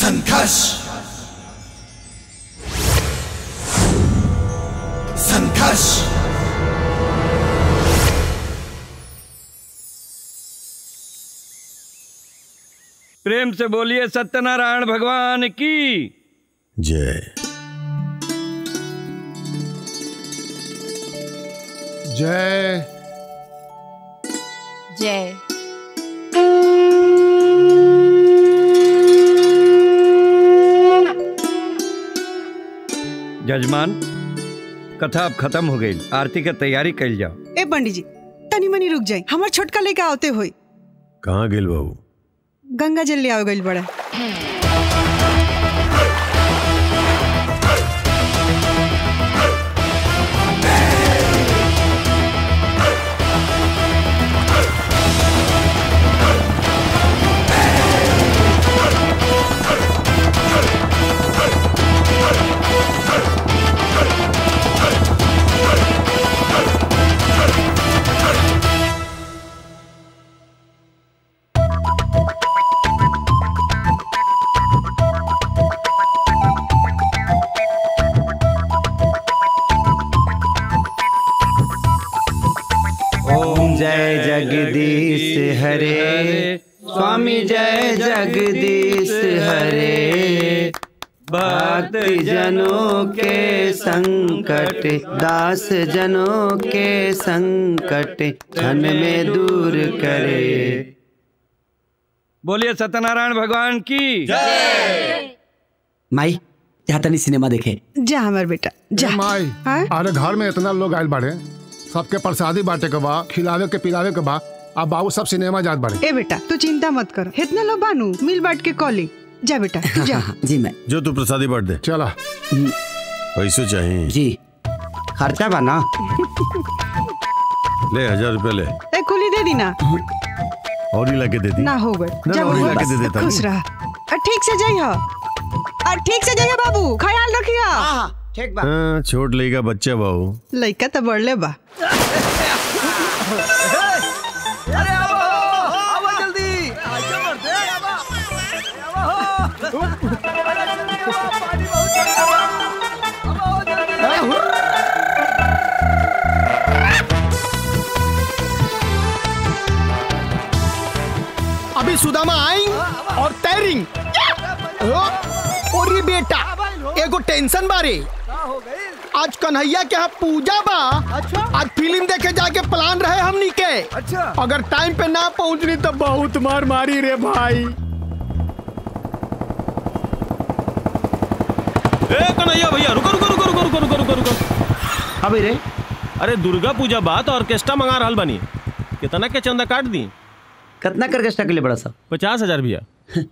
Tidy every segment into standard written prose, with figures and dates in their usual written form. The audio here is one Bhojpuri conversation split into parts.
संघर्ष संघर्ष। प्रेम से बोलिए सत्यनारायण भगवान की जय। जय जय। जजमान, कथा अब खत्म हो गई, आरती के तैयारी कर जाओ। ए पंडित जी तनी मनी रुक जाए, हमार छोटका लेके आवते होई। कहाँ गेल बाबू? गंगा जल ले आओ गइल बड़ा। जय जगदीश हरे स्वामी जय जगदीश हरे। भक्त जनों के संकट दास जनों के संकट क्षण में दूर करे। बोलिए सत्यनारायण भगवान की जय। माई यहाँ तनी सिनेमा देखे जा हमार बेटा जा। माई अरे घर में इतना लोग आयल बाड़े, सबके प्रसादी बांटे के बा, खिलावे के पिलावे के बा, अब बाबू सब सिनेमा जात बाड़े। ए बेटा तू चिंता मत कर, इतना लोग बानू मिल बांट के कॉली। जा बेटा तू जा। जी मैं जो तू प्रसादी बांट दे। चला पैसे चाहिए जी, खर्चा बना ले 1000 रुपए ले। ए खुली दे दी ना, और ही लाके दे दी ना हो गए। जा और ही लाके दे बाबू देता। खुश रहा और ठीक से जाइए, और ठीक से जाइए बाबू, ख्याल रखिए। ठीक बा। हाँ छोट लइका बच्चा बाबू। लइका तो बढ़ले बा। अरे आओ जल्दी अभी सुदामा आई और तैरिंग और ये बेटा एगो टेंशन बारे। आज कन्हैया के यहाँ पूजा बा। अच्छा? आज फिल्म देखे जाके प्लान रहे हमनी के। अच्छा? अगर टाइम पे ना पहुंचनी तो बहुत मार मारी रे भाई। ए कन्हैया भैया रुको रुको रुको रुको रुको रुको रुको रुको। अबे रे अरे दुर्गा पूजा बात ऑर्केस्ट्रा मंगा रहल बनी, कितना के चंदा काट दी? कितना करके के लिए बड़ा सा? 50,000 भैया।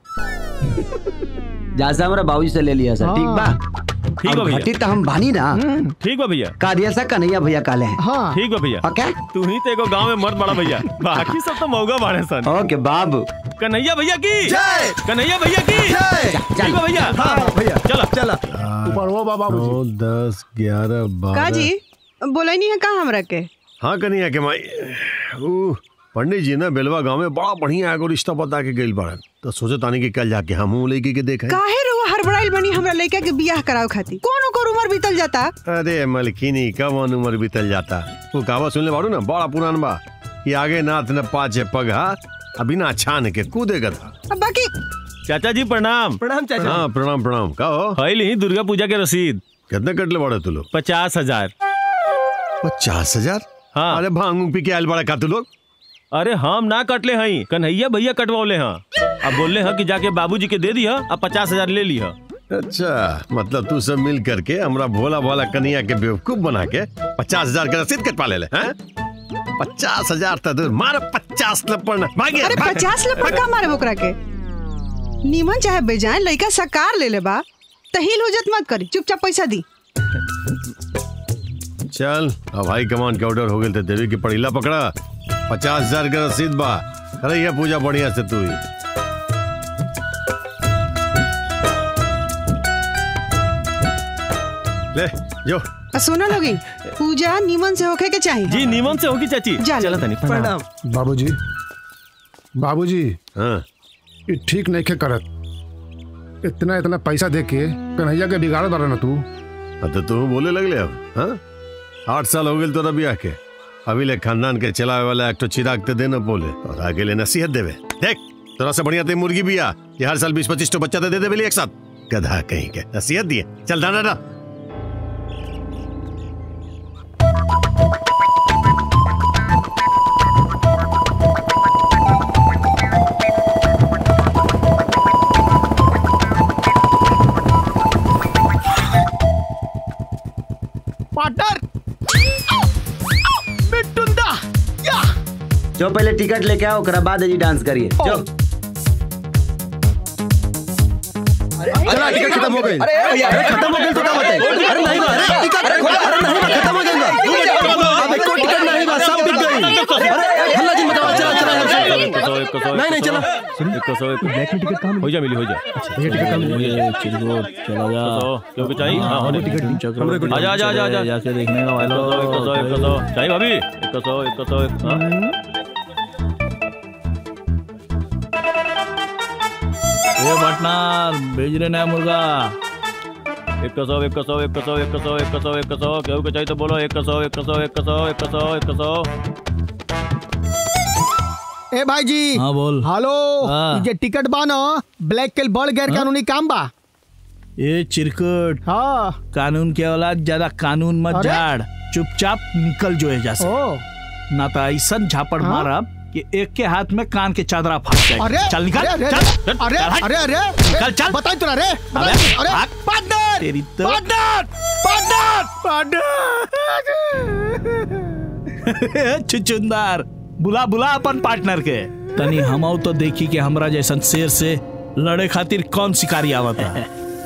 जैसा हमारा बाबूजी से ले लिया सर। ठीक बा ठीक बा भैया। तो हम बानी ना। ठीक बा भैया। का दिया सा कन्हैया भैया काले हैं। हाँ। ठीक बा भैया। ओके तू ही तो एगो गांव में मर्द बड़ा भैया, बाकी सब तो मौगा बाड़े सन। ओके बाबू। कन्हैया भैया की जय। कन्हैया भैया की जय। ठीक बा भैया। हाँ भैया चला चला। ऊपर वो बाबू 9 10 11 12। का जी बोला नहीं है का हमरा के? हाँ कन्हैया के माई पंडित जी ना बेलवा गांव में बड़ा बढ़िया एगो रिश्ता बता के गइल बाड़न, तो सोचे तानी कि कल जाके हमहू लड़की के देखे। काहे रो हड़बड़ाइल बनी हमरा लड़का के बियाह कराओ खाती? कौन ओकर उम्र बीतल जाता? अरे मलकिनी कवन उम्र बीतल जाता। वो कहावत सुनले बाड़ू ना, बड़ा पुरान बा कि आगे नाथ न पाछे पगहा, अभी ना छान के कूदेगा था। अब बाकी चाचा जी प्रणाम। प्रणाम चाचा। हाँ प्रणाम प्रणाम। का हो फाइल ही दुर्गा पूजा के रसीद। कितने कटले बाड़े तू लोग? 50,000। 50,000? हाँ। अरे भांग पी के आयल बड़ा का तू लोग? अरे हम ना कटले हई, कन्हैया भैया कटवाले हैं। अब बोले हैं कि जाके बाबूजी के दे दिया, अब 50,000 ले लिया। अच्छा मतलब तू सब मिल करके हमरा भोला भोला कन्हैया के बेवकूफ बना के 50,000 का रसीद कटवा ले 50,000 तक दूर मार 50 लपड़ भागे। अरे 50 लपड़ का मारे ओकरा के? नीमन चाहे बेजान लइका सकार ले ले बा, तहिल हुजत मत करी, चुपचाप पैसा दी। चल अब हाई कमान के ऑर्डर हो गए थे, देवी की पड़ीला पकड़ा। 50,000 का रसीद बा, अरे ये पूजा बढ़िया से तू ही। ले जो सुना लोगी, पूजा नीमन से होके के चाहिए। जी नीमन से होगी चाची। चला तनी प्रणाम। बाबूजी बाबूजी हाँ ये ठीक नहीं के करत। इतना इतना पैसा दे के कन्हैया के बिगाड़ बारा ना तू। तो तू बोले लगले अब, हाँ? 8 साल हो गए तोरा बियाह के, अभी ले खानदान के चलावे वाला एक तो चिराग ते देना बोले और आगे ले नसीहत देवे। देख तोरा से बढ़िया ते मुर्गी बिया ये हर साल 20-25 तो बच्चा दे देवे एक साथ। गधा कहीं के नसीहत दिए। चल दाना डा। पार्टनर बिट्टुंदा या जो पहले टिकट लेके आओ ओकरा बाद जी डांस करिए। जो चला टिकट खत्म हो गई। अरे खत्म हो गई तो क्या बताए? अरे नहीं बा, अरे टिकट अरे नहीं बा, खत्म हो गई। अब एको टिकट नहीं बा, सब बिक गई। अरे हल्ला जी मचाओ। चला नहीं चला। ब्लैक में टिकट कहाँ हो जा मिली हो जा। ये टिकट कहाँ मिली? चिल्लो चला जा क्यों चाहिए? हाँ होने टिकट आजा जाके देखने का वाला 100 चाहिए भाभी 100 ये पार्टनर भेज रहे नया मुर्गा। 100 क्यों चाहिए तो बोलो 100 ए भाई जी। हाँ बोल। हेलो हाँ। ये टिकट बानो ब्लैक के बड़ गैर कानूनी काम बा। ये चिरकुट हाँ कानून के औलाद ज्यादा कानून मत अरे? झाड़, चुपचाप निकल जो है जैसे। ना तो ऐसा झापड़ हाँ? मारब कि एक के हाथ में कान के चादरा फंस जाए। अरे चल निकल। अरे चल अरे हट। अरे अरे चल चल बताई तुरा रे। अबे, अरे भाग। पार्टनर तेरी तो पार्टनर चुचुंदर बुला अपन पार्टनर के। तनी हम तो देखी कि हमरा जैसन शेर से लड़े खातिर कौन शिकारी आवत है।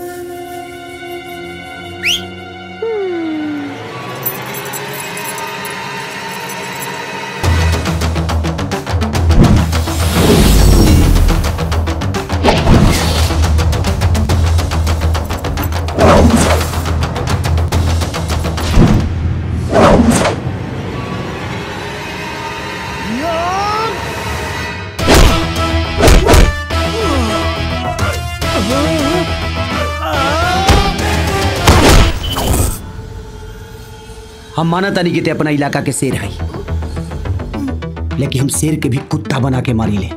हम माना तानी कि ते अपना इलाका के शेर है, लेकिन हम शेर के भी कुत्ता बना के मारी ले।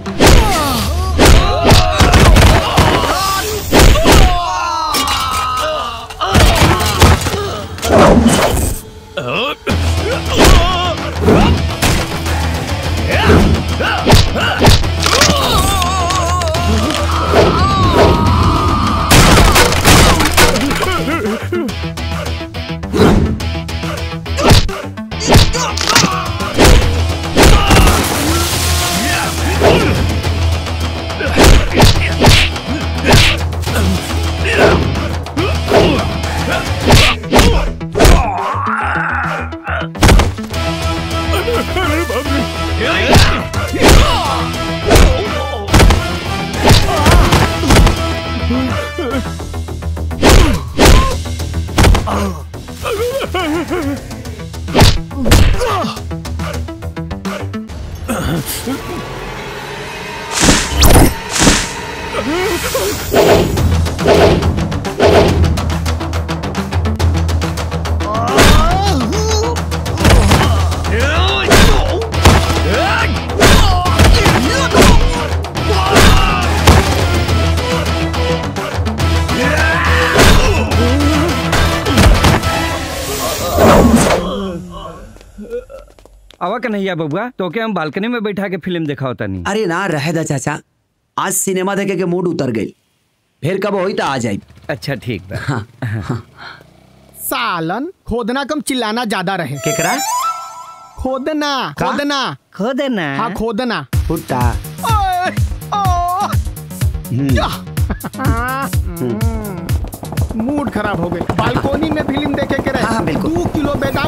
आवा कन्हैया बबुआ तो क्या हम बालकनी में बैठा के फिल्म देखा होता नहीं। अरे ना रहे दा चाचा, आज सिनेमा देखे के मूड उतर गई, फिर कब होई तो आ जाए। अच्छा ठीक बा। हाँ। सालन खोदना कम चिल्लाना ज्यादा रहे। केकरा? खोदना का? खोदना खोदना। हाँ खोदना। फुट्टा। ओए, ओ, या। मूड खराब हो गई। बालकोनी में फिल्म देखे के रहे। हाँ, बिल्कुल। 2 किलो बेदाम।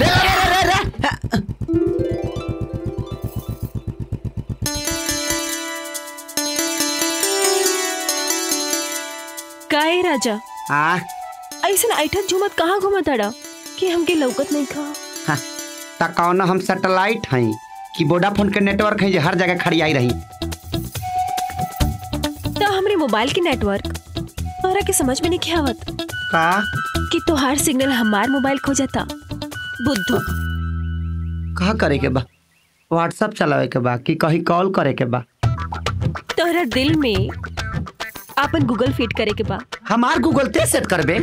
काहे राजा आ ऐसा ऐठन झुमत कहाँ घुमत अड़ा कि हमके लौकत नहीं खा। हाँ, ता कौन हम सैटेलाइट हैं कि वोडाफोन के नेटवर्क है जो हर जगह खड़ी आई रही। तो हमरे मोबाइल के नेटवर्क तोहरा के समझ में नहीं आवत का कि तोहार सिग्नल हमार मोबाइल खो जाता। बुद्धू कहा करे के बा? व्हाट्सएप चलावे के बा कि कहीं कॉल करे के बा? तोहरा दिल में अपन गूगल फिट करे के बा। हमार गूगल ते सेट करबे?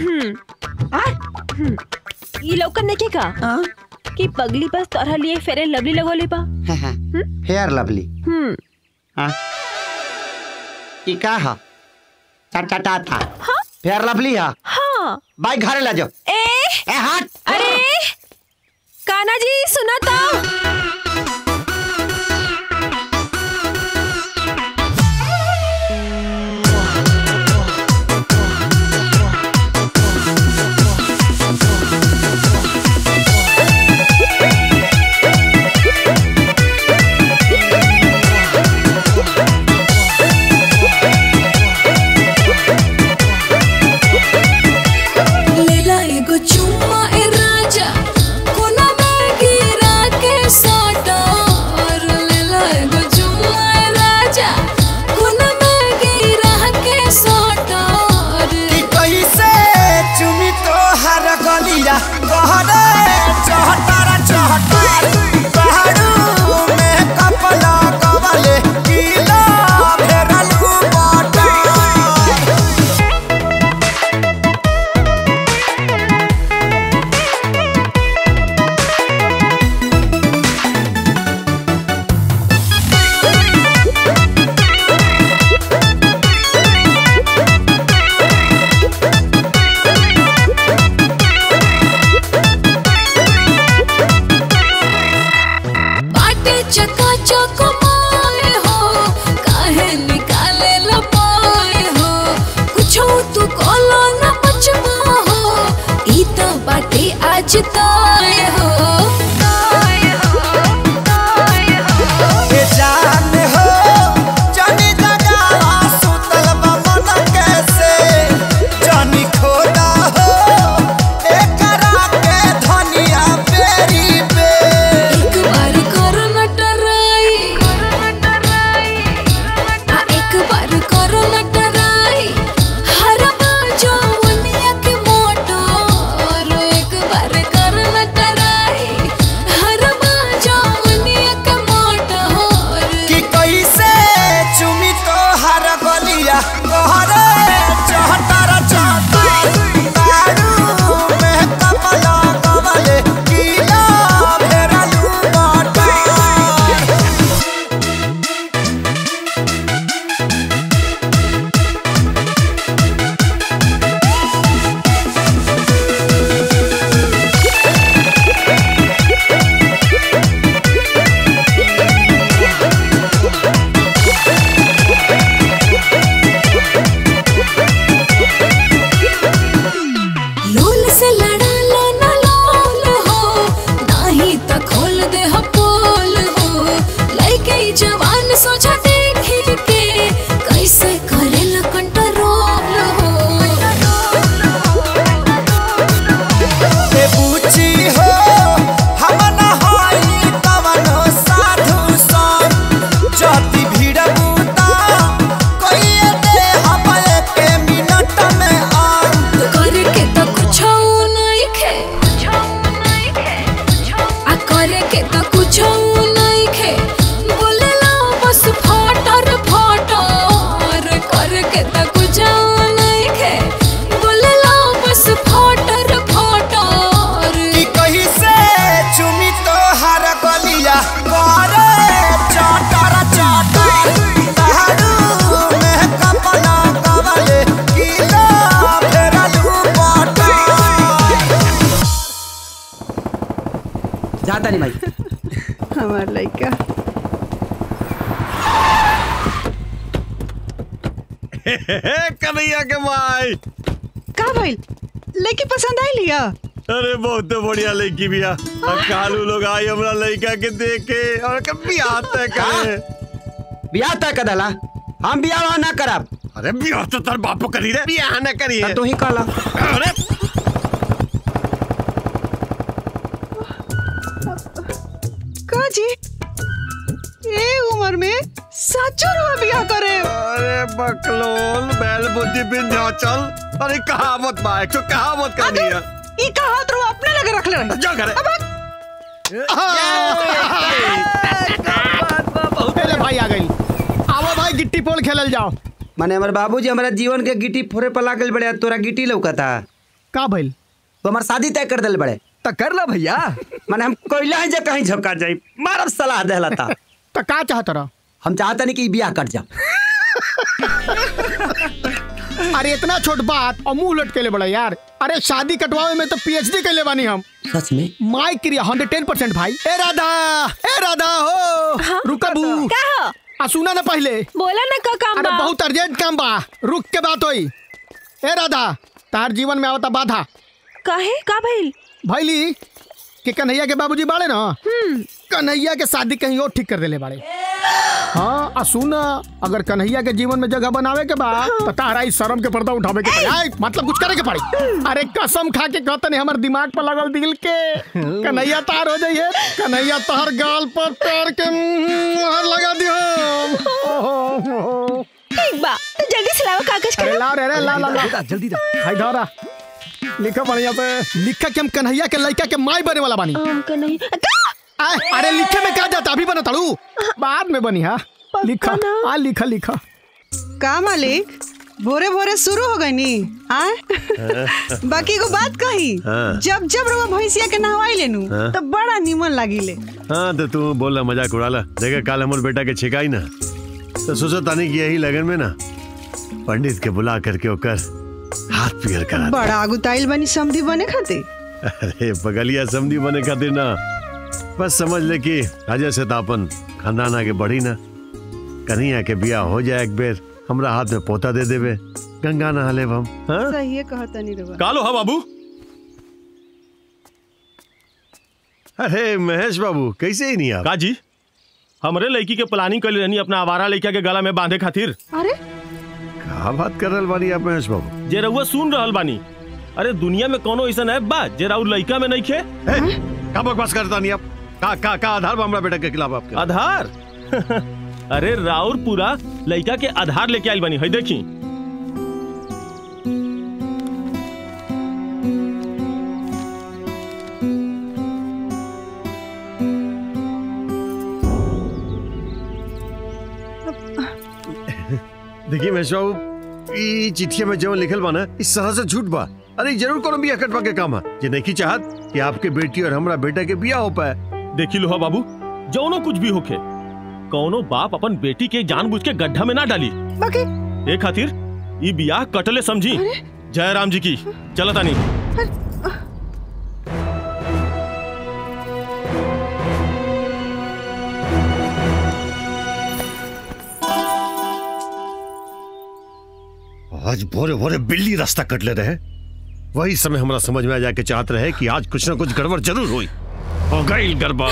ये लौकन देखे का कि पगली बस तोहरा लिए फेयर एंड लवली लगोले बा। फेयर लवली ई का हा? टाटा था फेयर लवली हा? हाँ बाई घरे ला जाओ। ए हट। अरे कान्हा जी सुना तो। जाता नहीं भाई हमार लड़का कन्हैया के भाई का भाई लड़की पसंद आई लिया? अरे बहुत बढ़िया लड़की बिया। कालू लोग आई हमरा लड़का के देखे और बियाह तय करे। बियाह तय कर दला? हम बियाह ना करब। अरे बियाह तो तार बापो करी रे, बियाह ना करी है। तू ही कहला। अरे का जी ये उम्र में सचो रुआ बिया करे। अरे बकलोल बैल बुद्धि विंध्याचल। अरे कहावत बा, एक कहावत कहनी है। ई कहावत रुआ अपने लगे रख ले रही। जा करे। पहले भाई आ गई। आओ भाई गिट्टी पोल खेलल जाओ। माने हमारे बाबूजी हमारा जीवन के गिट्टी फोरे पर लागल बड़े, तोरा गिट्टी लौकता का भइल? तो हमार शादी तय कर दिल बड़े। तो कर ला भैया। माने हम कोयला है जे कहीं झपका जाई, मारब सलाह देहला था। तो का चाहत रहा? हम चाहता नहीं कि ई बियाह कट जा। अरे इतना छोट बात और मुंह लट के ले बड़ा यार। अरे शादी कटवावे में तो पीएचडी कर ले बानी हम। सच में? माई क्रिया 110% भाई। ए राधा हो रुकबू। का हो? आ सुना ना पहले। बोला ना का काम अरे बा। बहुत अर्जेंट काम बा, रुक के बात होई। ए राधा, तार जीवन में आवता बाधा। काहे का भइल? भैली कि कन्हैया के बाबूजी बाड़े ना, कन्हैया के शादी कहीं और ठीक कर देले बाड़े। हाँ आ सुना, अगर कन्हैया के जीवन में जगह बनावे के बा तो तारा इस शर्म के पर्दा उठावे के पड़ी। मतलब कुछ करे के पड़ी। अरे कसम खा के कहते नहीं, हमार दिमाग पर लगल दिल के कन्हैया तार हो जाइए। कन्हैया तार गाल पर पैर के मुहर लगा दियो। ठीक बा, तो जल्दी से लाओ कागज अरे कलम। ला रे ला जल्दी दा। हाय धरा लिखा बढ़िया से। लिखा कि हम कन्हैया के लड़का के माई बने वाला बानी। का नहीं का? अरे लिखे में क्या जाता, अभी बना ताड़ू बाद में बनी। हाँ लिखा ना। लिखा। का मालिक भोरे भोरे शुरू हो गई नी। बाकी को बात कही। हाँ। जब जब रुआ भैंसिया के नहवाई लेनू तो बड़ा नीमन लागिले। हाँ तो तू बोला मजाक उड़ाला। देखे काल हमारे बेटा के छिकाई ना, तो सोचा तानी कि यही लगन में ना पंडित के बुला करके ओकर हाथ पियर करा। बड़ा आगुताइल बनी समधी बने खातिर। अरे बगलिया समधी बने खातिर ना, बस समझ ले कि राजा से तापन खानदान आगे बढ़ी ना। कन्हैया के बिया हो जाए एक बेर, हमरा हाथ में पोता दे देवे, गंगा नहा लेब हम। हाँ? सही है कहता नहीं रुआ। कालो हा बाबू। अरे महेश बाबू कैसे ही नहीं आप? काजी हमरे लड़की के प्लानिंग कर रहनी अपना आवारा लड़का के गला में बांधे खातिर। अरे का बात कर रहल बानी आप महेश बाबू? जे रउआ सुन रहल बानी। अरे दुनिया में कोनो ऐसा ऐप बा जे राउर लड़का में नहीं खे? का बकवास करता नहीं आप? का आधार बा हमरा बेटा के खिलाफ आपके? आधार? अरे राउर पूरा लड़का के आधार लेके आइल बानी, है देखी। देखिए महेश बाबू, ई चिट्ठिया में जो लिखल बा ना, इस तरह से झूठ बा। अरे जरूर कोनो बिया कटवा के काम है। जे नहीं चाहत कि आपके बेटी और हमरा बेटा के बिया हो पाए। देखी लोहा बाबू, जौनो कुछ भी होखे, कौनो बाप अपन बेटी के जानबूझ के गड्ढा में ना डाली। बाकी ए खातिर ई बियाह कटले समझी। जय राम जी की। चलो तानी। आज भोरे भोरे बिल्ली रास्ता कट ले रहे। वही समय हमारा समझ में आ जाके चाहते रहे कि आज कुछ ना कुछ गड़बड़ जरूर हुई। हो गई गड़बड़।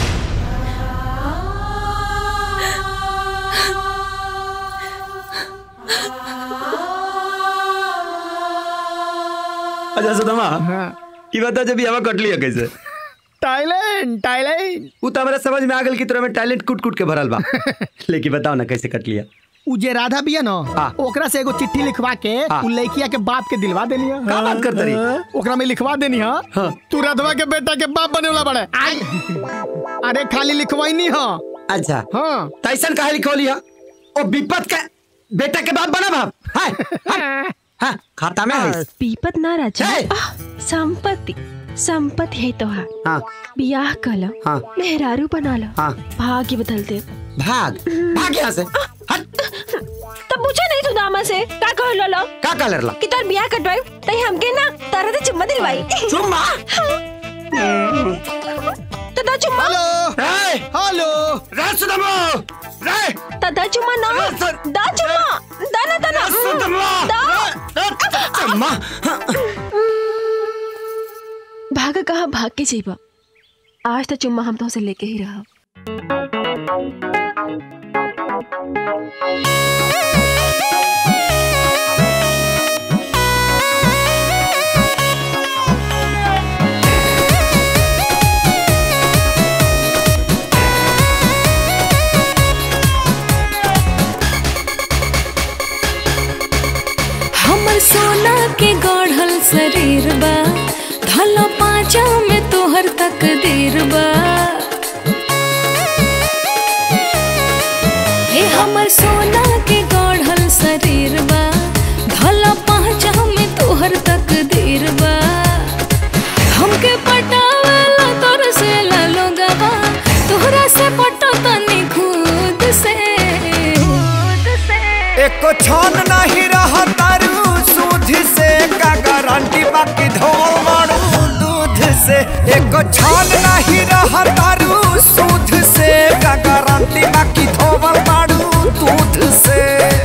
अच्छा सदमा, ये बता जब हवा कट लिया कैसे? टाइलेंट वो तो हमारा समझ में आ गल कि तोरा में टैलेंट कूट कूट के भरल बा। लेकिन बताओ ना कैसे कट लिया? उ जे राधा बिया ना, ओकरा से एगो चिट्ठी लिखवा के उ लड़किया के बाप के दिलवा देनी है। का बात करत रही? ओकरा में लिखवा देनी है तू राधवा के बेटा के बाप बने वाला बड़े। अरे खाली लिखवाई नहीं है। अच्छा हाँ तैसन काहे लिखोली है? ओ विपत का बेटा के बाप बना बाप। हां खाता में है। पीपत ना राजा। संपत्ति संपत्ति है तो हाँ। बियाह कला। हाँ। मेहरारू बना लो। हाँ। भाग्य बदल दे। भाग यहाँ से। तब पूछा नहीं तू दामा से का कहलो लो? का कलर ला? कि तोर बियाह कटवाई तई हमके ना तारा ते चुम्मा दिलवाई। चुम्मा? तदा चुम्मा। हेलो रे सुदमो रे तदा चुम्मा ना दा चुम्मा दाना दाना चुम्मा। भाग कहा भाग के जीवा। आज तो चुम्मा हम तो से लेके ही रहा। हमर सोना के गढ़ल शरीर बा, धलो पाँचा में तोहर तकदीर बा। हे हमर सोना के गढ़ल शरीर बा, धलो पाँचा में तोहर तकदीर बा। हमके पटावेला तोर से लोगवा, तोहरा से पटो तनी खुद से। एको छान नहीं रहा तारू सूद से, का गारंटी बाकी धोल मारू दूध से। एको छान नहीं रहा तारू सूद से, का गारंटी बाकी धोल मारू दूध से।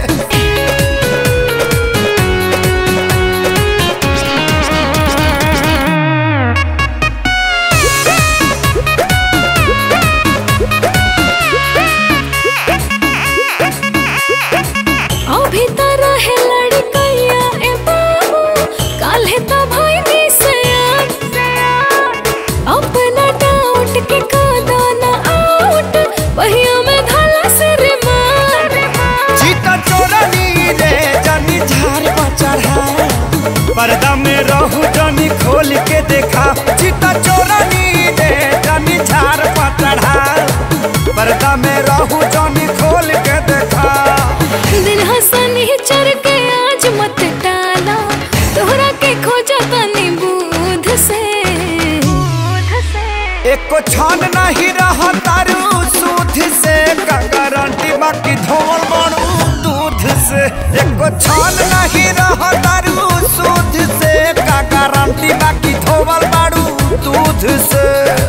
अभी तो रहे लड़कैया ए बाबू, काल्हे तो भइनी सयान। अपना डाउट के कादा ना आउट, बहिया में धाला से रे मार। चीता चोरनी रे जानी झार पर चढ़ा, पर्दा में रहू जानी खोल के देखा। चीता चोरनी रे जानी झार पर चढ़ा, पर्दा में रहू जानी खोल के देखा। दिन हंसनी चढ़ के आज मत टाला, तोहरा के खोजा तनी बूध से। एको छान नहीं रहा तारू सूद से, का गारंटी बाकी धोल मारू दूध से। एको छान नहीं रहा तारू सूद से, का गारंटी बाकी धोल मारू दूध से।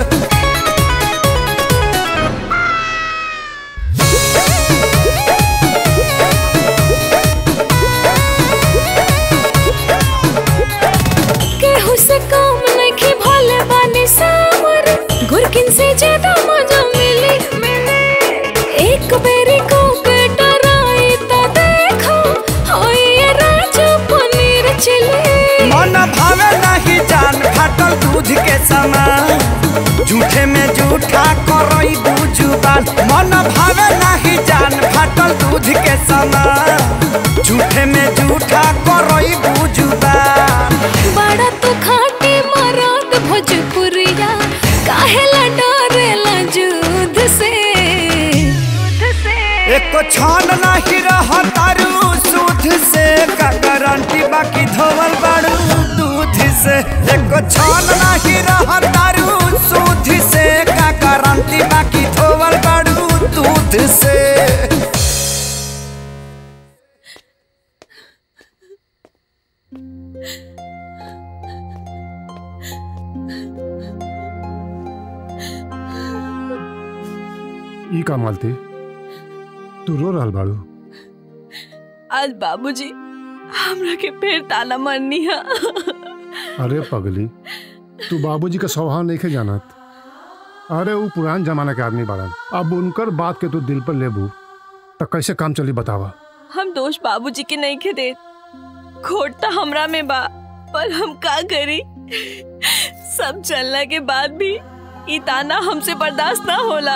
केहू से काम नहीं भोले बानी सावर, गुरकिन से ज्यादा मजा मिली। एक बेरी को के डराई ता देखो, होई ये राजा पनीर चिली। मन भावे नहीं जान फाटल दूध के समान, झूठे में झूठा करई बुजुबान। मन भावे नहीं जान फाटल दूध के समान, झूठे में झूठा करई बुजुबान। बड़ा तो खाटी मराद भोजपुरिया, काहेला डरेला जुद से। एको छान नहीं रहा तारू सूद से, का गारंटी बाकी धोवल बारू दूध से। एको छान नहीं रहा तारू सूद से, का गारंटी बाकी धोवल बारू दूध से। ई का मालती, तू रो रहल बाड़ू? आज बाबूजी हमरा के फिर ताला मारनी है। अरे पगली, तू बाबूजी का स्वभाव नहीं के जानत। अरे वो पुरान जमाना के आदमी बाड़न, अब उनकर बात के तू दिल पर लेबू तो कैसे काम चली बतावा। हम दोष बाबूजी के नहीं के दे, खोट तो हमरा में बा, पर हम का करी। सब चलने के बाद भी ई ताना हमसे बर्दाश्त ना होला।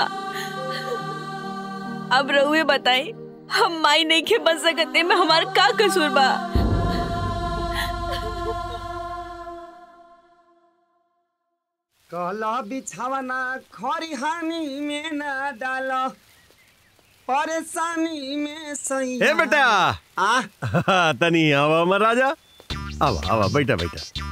अब रहुए बताई, हम माई नहीं के बन सकते में हमारा का कसूर बा। काला बिछावना खरिहानी में न डालो, परेशानी में सही। हे बेटा तनी आवा अमर राजा, आवा आवा बैठा बैठा।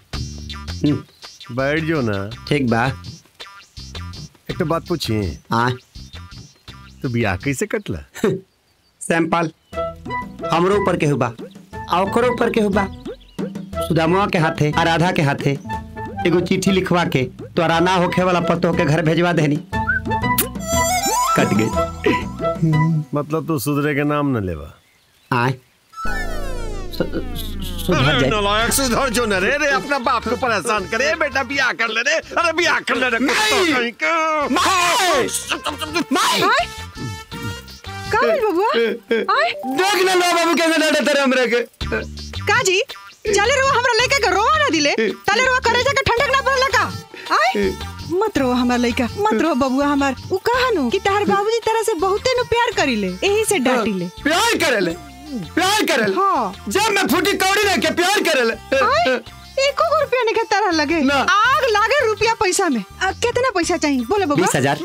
बैठ जो ना। ठीक बा। एक तो बात पूछिए। हाँ। तो बियाह कैसे कटला? सैंपल हमरो ऊपर के हुबा, ओकरो ऊपर के हुबा। सुदामुआ के हाथे और राधा के हाथे एगो चिट्ठी लिखवा के तोरा ना होखे वाला पतो के घर भेजवा देनी, कट गई। मतलब तू सुधरे के नाम न लेवा। आए सुधर जाए। नालायक सुधर जो न रे रे, अपना बाप को परेशान करे। बेटा बियाह कर ले रे, अरे बियाह कर ले रे। का बोल बबुआ? आए देख ले लो बाबू कैसे डरे तेरे हमरे के। काजी चले रो हमरा लइका के रोवा ना दिले, तले रो करे जाके ठंडक ना पड़ला का। आए मत रो हमार लइका, मत रो बबुआ हमार। उ कहनु कि तार बाबूजी तरह से बहुते नु प्यार करिले, एही से डांटिले। प्यार करेले प्यार करल। हाँ। जब मैं फूटी कौड़ी रह के प्यार करल। एको रुपया नहीं तरह लगे ना। आग लागे रुपया पैसा में। कितना पैसा चाहिए बोले बाबा? 20,000।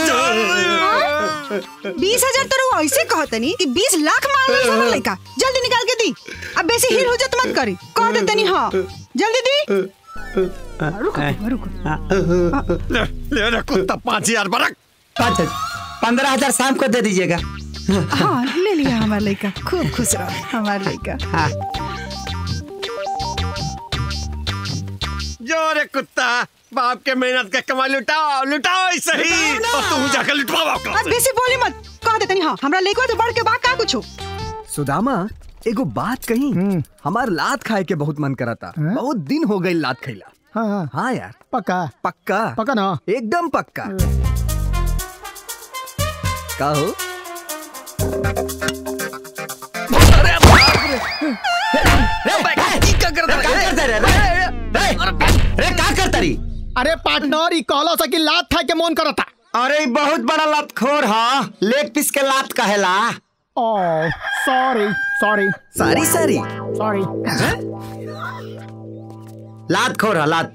20,000 तो ऐसे कहते नहीं कि 20 लाख मांग लड़का। जल्दी निकाल के दी। अब बेसी हिल हुजत मत करी। कह देते नहीं। हाँ जल्दी दी। रुको ले कुत्ता 5,000 बरक। 15,000 शाम को दे दीजिएगा। हाँ ले लिया हमारा लड़का। खूब खुश रहो हमारा लड़का। हाँ। जो रे कुत्ता बाप के मेहनत का कमाई लुटाओ लुटाओ सही और तुम जाकर लुटवाओ। अब बेसी बोली मत। कह देते नहीं। हाँ हमरा लड़का तो बढ़ के बा का कुछ। सुदामा एगो बात कही। हमार लात खाए के बहुत मन करा था। बहुत दिन हो गई लात खैला। हाँ यार पक्का पक्का पक्का ना एकदम पक्का। का हो? अरे पार्टनर ई कहलो सा कि लात खा के मन करता। अरे बहुत बड़ा लातखोर है। लेग पीस के लात कहेला। ओह सॉरी सॉरी सारी सारी सॉरी। लातखोर है लात।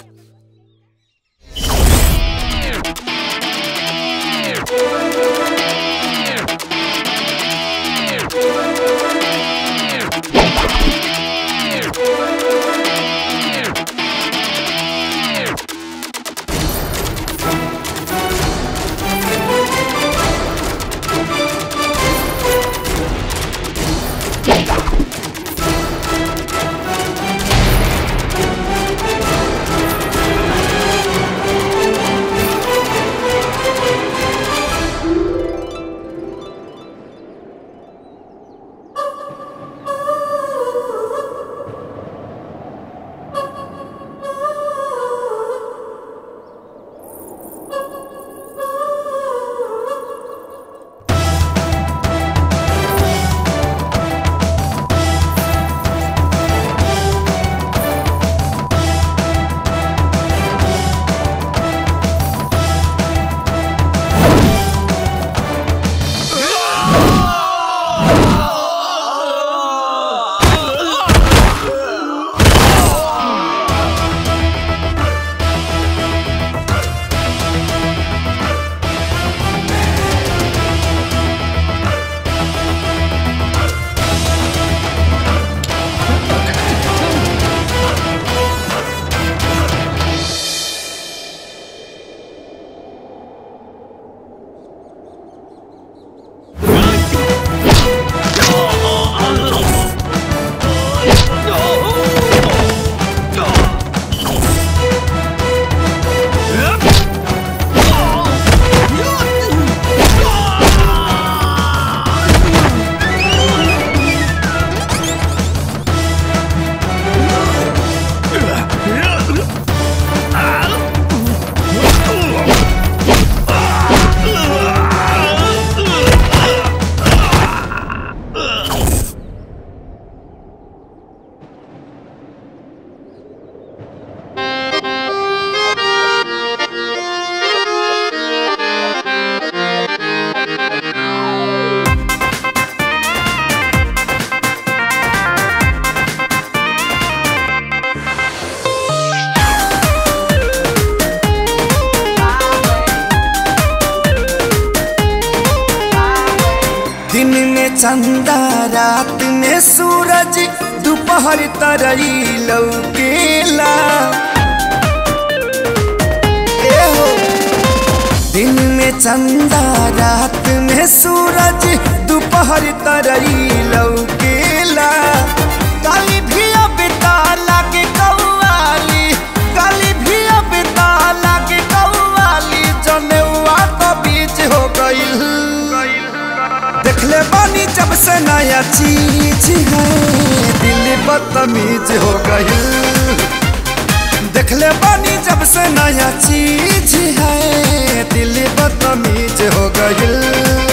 चंदा रात में सूरज दोपहर तरई लौकेला। दिन में चंदा रात में सूरज दोपहर तरई लौकेला। काली भी अब ताला के कौवाली, काली भी अब ताला के कौवाली, जनेवा तो बीच हो गई। देखले बानी जब से नया चीज है, दिल बदतमीज हो गई। देखले बानी जब से नया चीज है, दिल बदतमीज हो गई।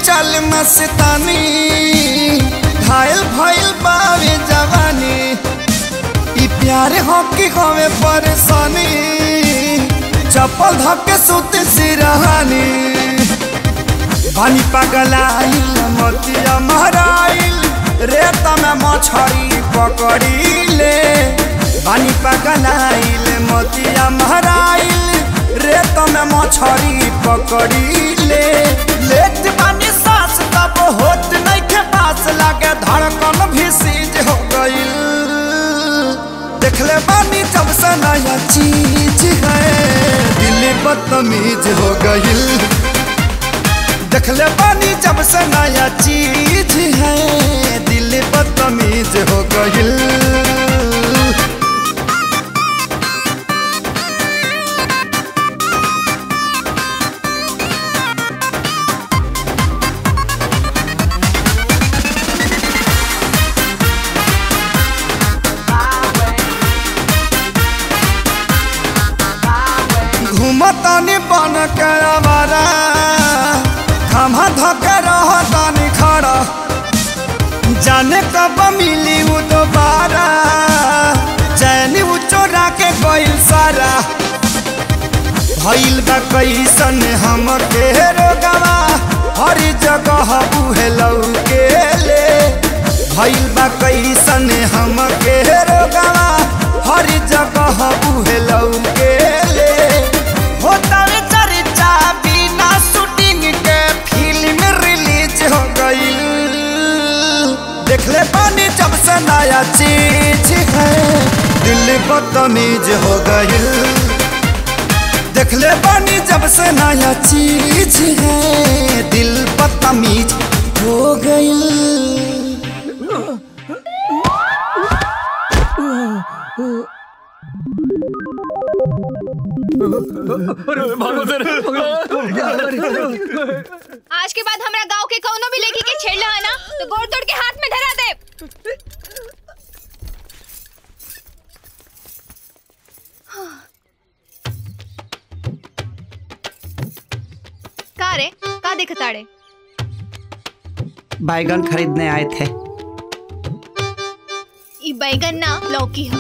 चल मस्तानी घायल भइल बावे जवानी ई प्यार हो कि हमें परेशानी चप्पल धक्के सुते सिरहानी पानी पगलाइल मोतिया महराइल रेत में मछरी पकड़ीले पानी पगलाइल मोतिया महराइल रेत में मछरी पकड़ीले लेट पानी सांस तब होत नहीं के पास लागे धड़कन भी सीज हो गइल देखले बानी जब से नया चीज है दिल बदतमीज हो गइल देखले बानी जब से नया चीज है दिल बदतमीज हो गइल घूमतानी बन के आवारा खम्हा धके रहतानी खड़ा जाने कब मिली वो दोबारा चैनी वो चोरा के गइल सारा भइल बा कैसन हम के रोगवा हर जगह बुहे लौके ले भइल बा कैसन हम के रोगवा हर जगह बुहे लौके ले होता वे चर्चा बिना शूटिंग के फिल्म रिलीज हो गई देखले पानी जब से नया चीज है दिल बदतमीज हो गई देखले पानी जब से नया चीज है दिल बदतमीज हो गई आज के बाद हमरा गांव के कौनो भी लेके के छेड़ला है ना तो गोड़ तोड़ के हाथ में धरा दे। का रे का देखताड़े? बैगन खरीदने आए थे। ई बैगन ना लौकी है।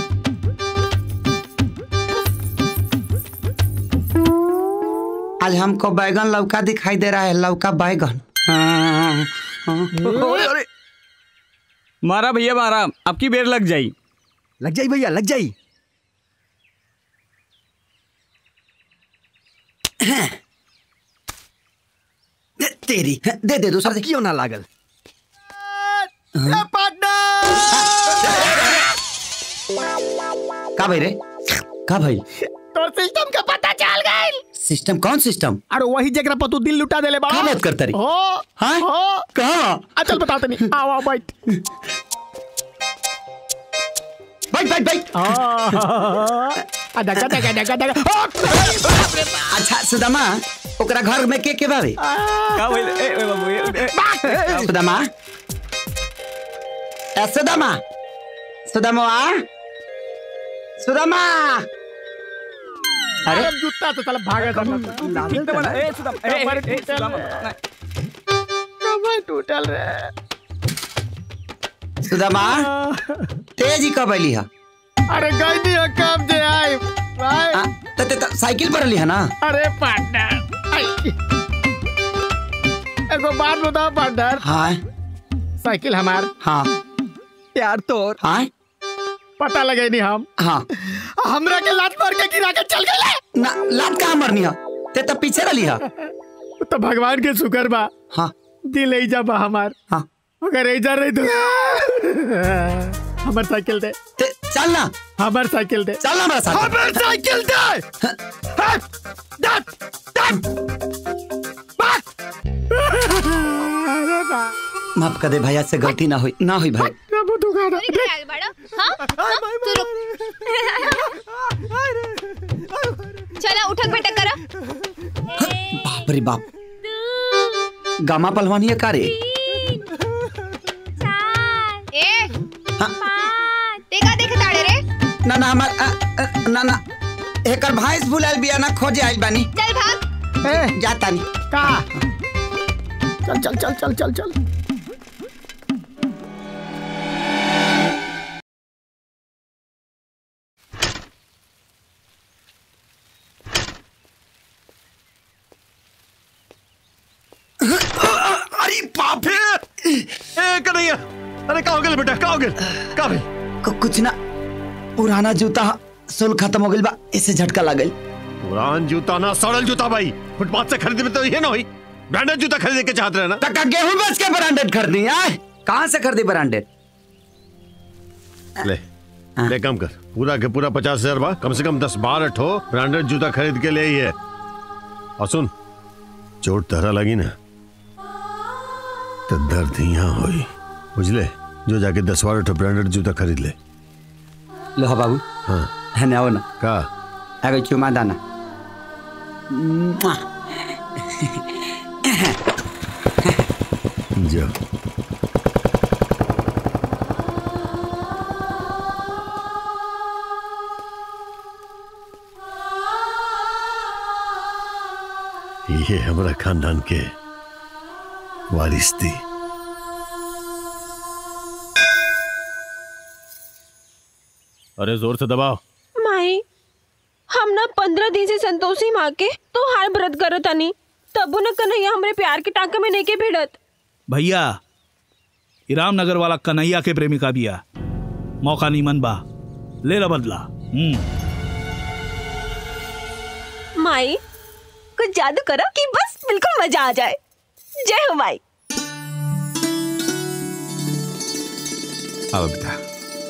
आज हमको बैगन लौका दिखाई दे रहा है लौका बैगन। अरे मारा भैया मारा आपकी बेर लग जाई भैया लग जाई। तेरी दे दे दूसरा क्यों ना लागल का भाई रे का भाई तो सिस्टम का पता चल गई। सिस्टम कौन सिस्टम? अरे वही जगह पर तू दिल लुटा देले बड़ा। क्या बात करता रे? हो हाँ? हो कहाँ? चल बताते नहीं। आओ आओ बैठ बैठ बैठ बैठ। अच्छा सुदामा ओकरा घर में के बावे? का भइल ए बाबू सुदामा सुदामा सुदामा सुदामा अरे जूता तो चल भागा था। ए सुदामा कमर टूटल रे। सुदामा तेजी कब आइली है? अरे गई नहीं हो कब जे आई भाई। तो साइकिल पर ली है ना? अरे पार्टनर एगो बात बताओ पार्टनर। हाँ साइकिल हमार। हाँ यार तोर। हाँ पता लगे नहीं हम। हाँ हमरा के लात मार के गिरा के चल गए ना। लात कहाँ मरनी है? ते तो पीछे रही है। तो भगवान के शुक्र बा। हाँ दिल ऐजा बा हमार। हाँ अगर ऐजा रही तो हमार साइकिल दे। चल ना हमार साइकिल दे। चल ना हमारा साथ। हमार साइकिल दे। माफ कर दे भैया से गलती ना हुई भाई। चला उठक बैठक करा। बाप रे बाप गामा पहलवानी है का रे? ए देखा देखताड़े रे। ना ना हमार ना ना एकर भाईस भुलाल बिया ना खोजे आइल बानी। चल भाग। जाता नहीं का चल चल चल चल चल चल। अरे बाप रे! ए कन्हैया, अरे कहाँ हो गए बेटा, कहाँ हो गए? कहाँ भाई? कुछ ना, पुराना जूता सोल खत्म हो गई बा, इससे झटका लग गई। पुरान जूता ना, सड़ल जूता भाई। फुटपाथ से खरीदे में तो ये ना हुई। ब्रांडेड जूता खरीदे के चाहते रहे ना? तक गेहूं बेच के ब्रांडेड खरीदी है? कहाँ से खरीदी ब्रांडेड? ले कम कर, पूरा के पूरा 50,000 बा, कम से कम 10-12 ठो ब्रांडेड जूता खरीद के ले ही है। और सुन, चोट तहरा लगी ना तो दर्द यहाँ होई, बुझले? जो जाके 10-12 ठो ब्रांडेड जूता खरीद ले। लो बाबू। हाँ है ना, ना का अगर चुमा दाना जा। ये हमारा खानदान के वारिस थी। अरे जोर से दबाओ। माई, हम ना 15 दिन से संतोषी माँ के तो हार व्रत करो तनी, तबो न कन्हैया हमरे प्यार के टांके में नहीं के भिड़त। भैया, रामनगर वाला कन्हैया के प्रेमिका बिया, मौका नीमन बा, ले ला बदला। माई, कुछ जादू करो कि बस बिल्कुल मजा आ जाए। जय हो माई। आओ बेटा।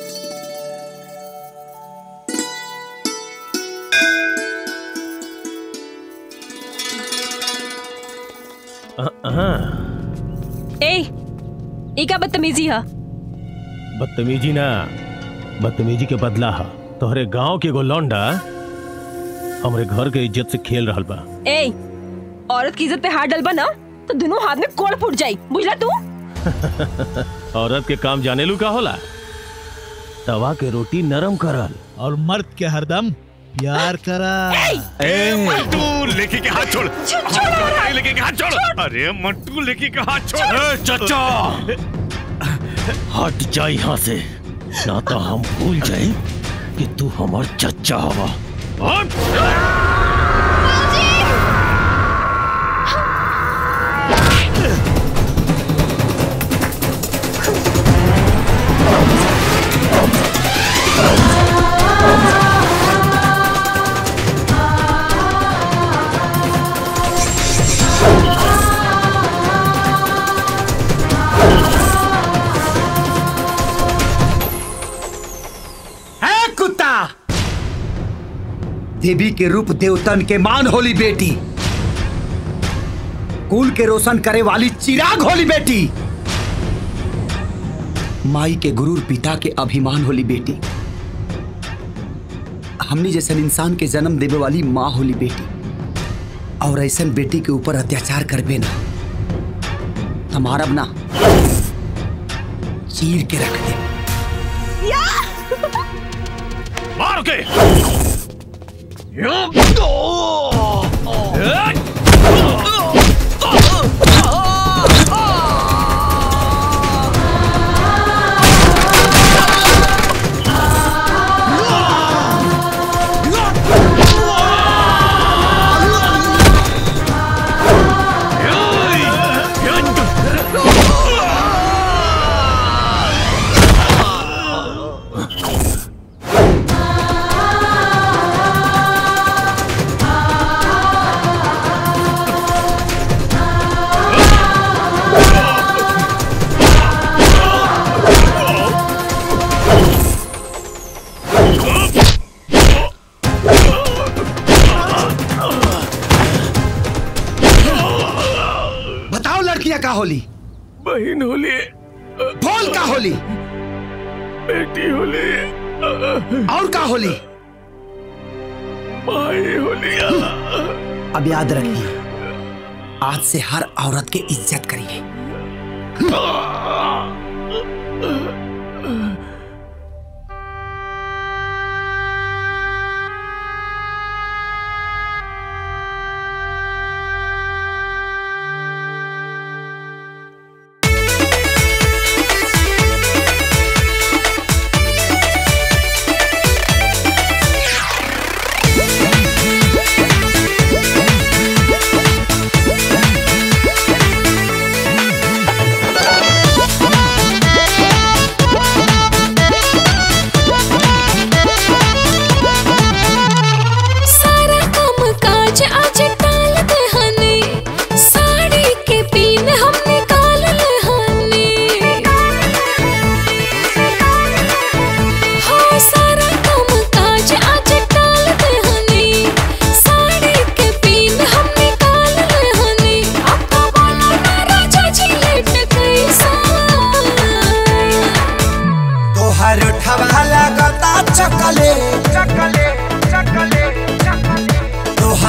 ई का बदतमीजी है? बदतमीजी ना, बदतमीजी के बदला है तोहरे गांव के एगो लौंडा हमरे घर के इज्जत से खेल रहल बा। औरत की इज्जत पे हाथ डलबा ना तो दोनों हाथ में कोड़ फूट जाई, बुझला तू? औरत के काम जाने लू का होला? तवा के रोटी नरम करल और मर्द के हरदम प्यार करा। मंटू लेके के हाथ छोड़, लेके के हाथ छोड़। अरे मंटू लेके के हाथ छोड़। चाचा हट जा यहाँ से, ना तो हम भूल जाए कि तू हमार चच्चा हवा। देवी के रूप देवतन के मान होली बेटी, कुल के रोशन करे वाली चिराग होली बेटी, माई के गुरूर पिता के अभिमान होली बेटी, हमनी जैसे इंसान के जन्म देवे वाली माँ होली बेटी। और ऐसा बेटी के ऊपर अत्याचार करबे ना, हमारा अपना चीर के रख दे। मार के का होली? बहन होली। बोल का होली? बेटी होली। और का होली? माई होली। अब याद रखिए, आज से हर औरत की इज्जत करिए।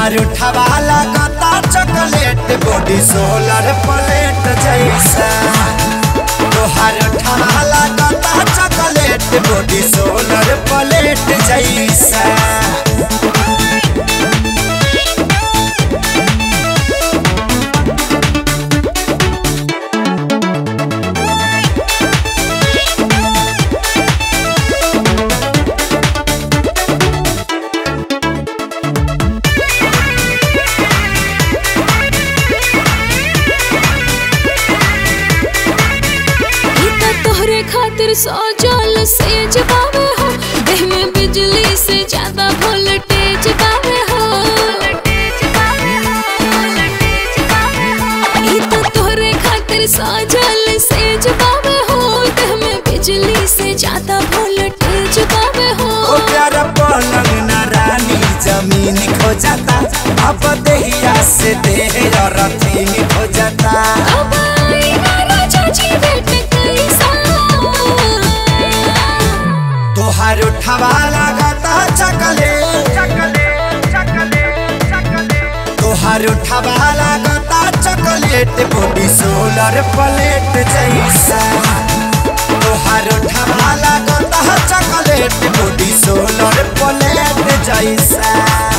तोहार उठावा लगता चॉकलेट बॉडी सोलर प्लेट जैसा तोहार उठावा लगता चॉकलेट बॉडी सोलर प्लेट जैसा खातिर सजल सेज पावे हो देह में बिजली से ज्यादा वोल्टेज पावे हो ई तो तोहरे खातिर सजल सेज पावे हो देह में बिजली से ज्यादा वोल्टेज पावे हो ओ प्यारा पलंग ना रानी जमीन खो जाता अब देहिया से देह रथीन खो जाता अब आई ना राजा जी बेटे कैसा तोहार उठावा लगता चॉकलेट तोहार उठावा लगता चॉकलेट बॉडी सोलर प्लेट जैसा तोहार उठावा लगता चॉकलेट बॉडी सोलर प्लेट जैसा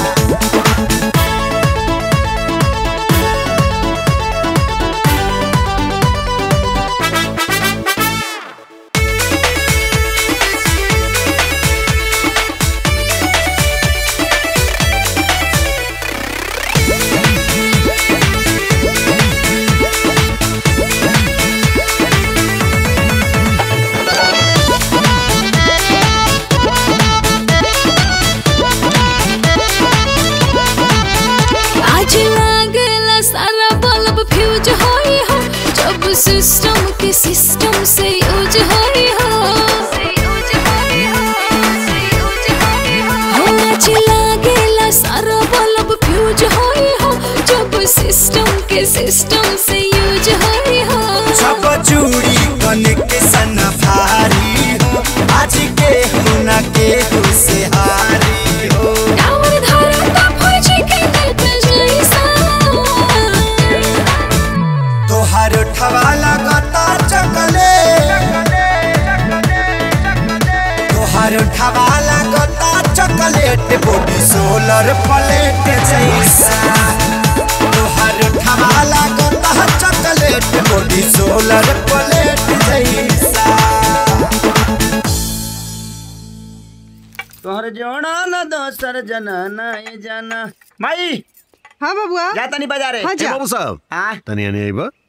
सिस्टम से यूज होई हो आज लागेला सारा बल्ब फ्यूज होई हो जब सिस्टम से यूज होई हो सब चूड़ी कनेक्शन भारी हो आज के हुना के से हारी हो टावर धरता फौजी के नेट जैसा तोहार उठावा लगता तोहार उठावा लगता चॉकलेट बॉडी सोलर प्लेट जैसा तोहार उठावा लगता चॉकलेट बॉडी सोलर प्लेट जैसा तोहर जोड़ा न दोसर जनाना ये जाना माई। हाँ बबुआ जा तनी बाजारे। हाँ जा बाबू साहब हाँ तनी आने आई बा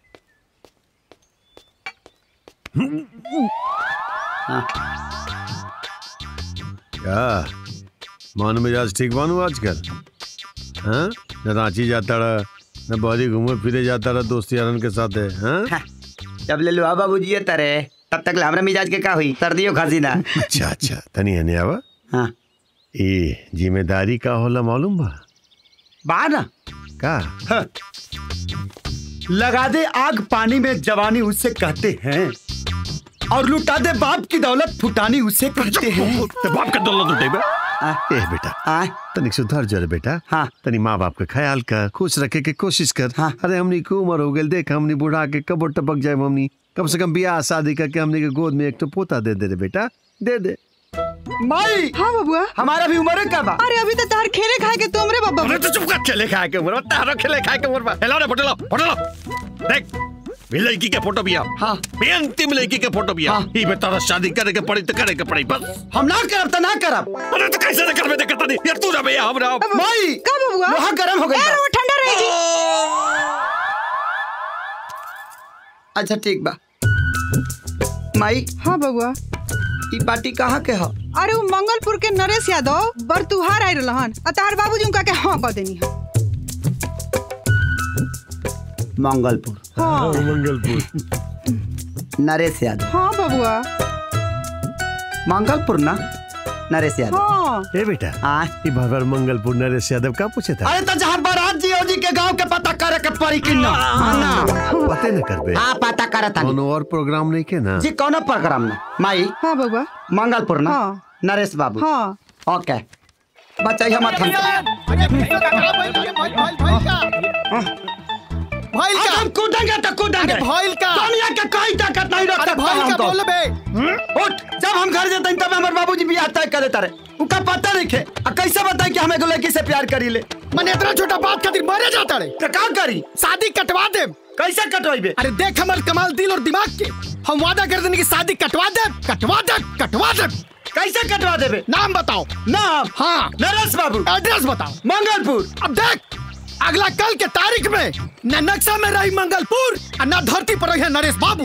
क्या मान मिजाज ठीक बानू आजकल? हाँ न रांची जाता रहा न बहरी घूमे फिरे जाता रहा दोस्त यारन के साथ है। हाँ जब ले लो बाबूजी तरे तब तक हमरा मिजाज के का हुई सर्दियों खांसी ना। अच्छा अच्छा तनी आने आवा। हाँ ये जिम्मेदारी का होला मालूम बा? बा ना का हाँ। लगा दे आग पानी में जवानी उसे कहते हैं और लुटा दे बाप की दौलत फुटानी उसे कहते हैं। तो बाप का दौलत लुटे बे? ए बेटा तनिक सुधर जा रे बेटा। हाँ तनी माँ बाप का ख्याल कर खुश रखे के कोशिश कर। हाँ। अरे हमनी को उम्र हो गई देख हमनी बुढ़ा के कब टपक जाए हमनी कम से कम ब्याह शादी करके हमनी के गोद में एक तो पोता दे दे रे बेटा दे दे। माई हाँ बबुआ हमारा भी उम्र का बा। अरे अभी तो तार खेले खाए के तुम रे बाबा। अरे तो चुप कर खेले खाए के उम्र तारो खेले खाए के उम्र हेलो रे फोटो लो देख लड़की के फोटो भी हाँ अंतिम लड़की के फोटो भी हाँ ये बेटा शादी करे के पड़ी तो करे के पड़ी बस हम ना करब तो ना करब। अरे तो कैसे ना करबे देखता नहीं यार तू रबे हम रहो माई का बबुआ लोहा गरम हो गई यार वो ठंडा रही जी। अच्छा ठीक बा माई। हाँ बबुआ ई पार्टी कहाँ के हो? अरे वो मंगलपुर के नरेश यादव बरतुहार आई रहन और तार बाबूजी उनका के हाँ कह देनी है। मंगलपुर हाँ मंगलपुर नरेश यादव। हाँ बबुआ मंगलपुर ना नरेश यादव। हाँ ए बेटा ये बार मंगलपुर नरेश यादव का पूछे था? अरे तो जहाँ बारात जी के गांव के पता करे के पड़ी कि ना पते न करबे। हाँ पता करता कोनो और प्रोग्राम नहीं के ना जी कौन प्रोग्राम ना माई? हाँ बबुआ मंगलपुर ना हाँ नरेश बाबू। हाँ ओके बच्चा हम भाई का हम कूदेंगे तो कूदेंगे। भाई का दुनिया के कोई ताकत नहीं रोक सकता भाई का हमको। बोल बे उठ, जब हम घर जाते हैं तब हमारे बाबूजी भी आता है कर देता रहे। उनका पता नहीं खे कैसे बताए कि हमें एगो लड़की से प्यार करी ले। मैंने इतना छोटा बात खातिर मरे जाता रे तो का करी? शादी कटवा दे। कैसे कटवाइबे? अरे देख हमारे कमाल दिल और दिमाग के, हम वादा कर देने की शादी कटवा दे कटवा दे कटवा दे। कैसे कटवा देबे? नाम बताओ। नाम? हाँ नरेश बाबू। एड्रेस बताओ। मंगलपुर। अब देख अगला कल के तारीख में न नक्शा में रही मंगलपुर और न धरती पर रही नरेश बाबू।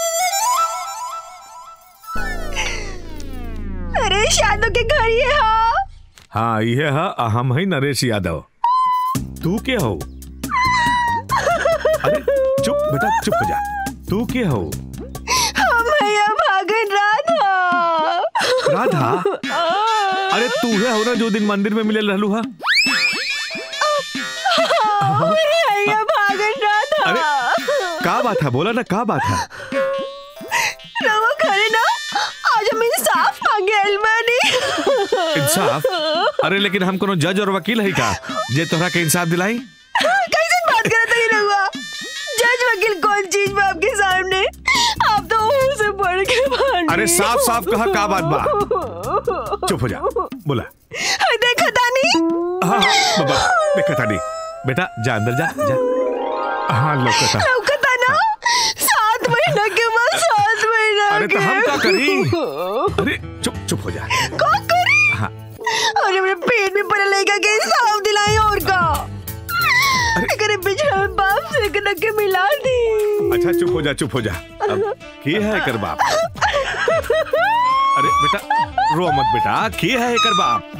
नरेश यादव के घर ये हाँ। हाँ ये है, हम ही नरेश यादव। तू के हो? अरे चुप बेटा चुप हो जा। तू के हो? हम भैया भागन राधा। राधा? अरे तू है हो ना जो दिन मंदिर में मिले रहलू हा? भैया भागन राधा। अरे का बात है, बोला ना का बात है? रवा खरे ना आज हम इंसाफ मांगे अलमानी। इंसाफ? अरे लेकिन हम कोनो जज और वकील है का जे तोहरा के इंसाफ दिलाई? कैसे बात करत है रवा? जज वकील कौन चीज में आपके सामने? आप तो मुंह से पढ़ के भानी। अरे साफ साफ कहा का बात बा? चुप हो जा, बोला। देखा तानी? हाँ बाबा देखा तानी। बेटा जा अंदर जा जा। हाँ लौकता। लौकता ना? 7 महीना के बाद 7 महीना। अरे तो हम क्या करी? अरे चुप चुप हो जा। क्या करी? हाँ। अरे मेरे पेट में पड़ा लेगा के इंसाफ दिलाई और का? अरे बिछड़ा बाप से कनक के मिला दी। अच्छा चुप हो जा चुप हो जा। अब की है कर बाप? अरे बेटा रो मत बेटा, की है कर बाप?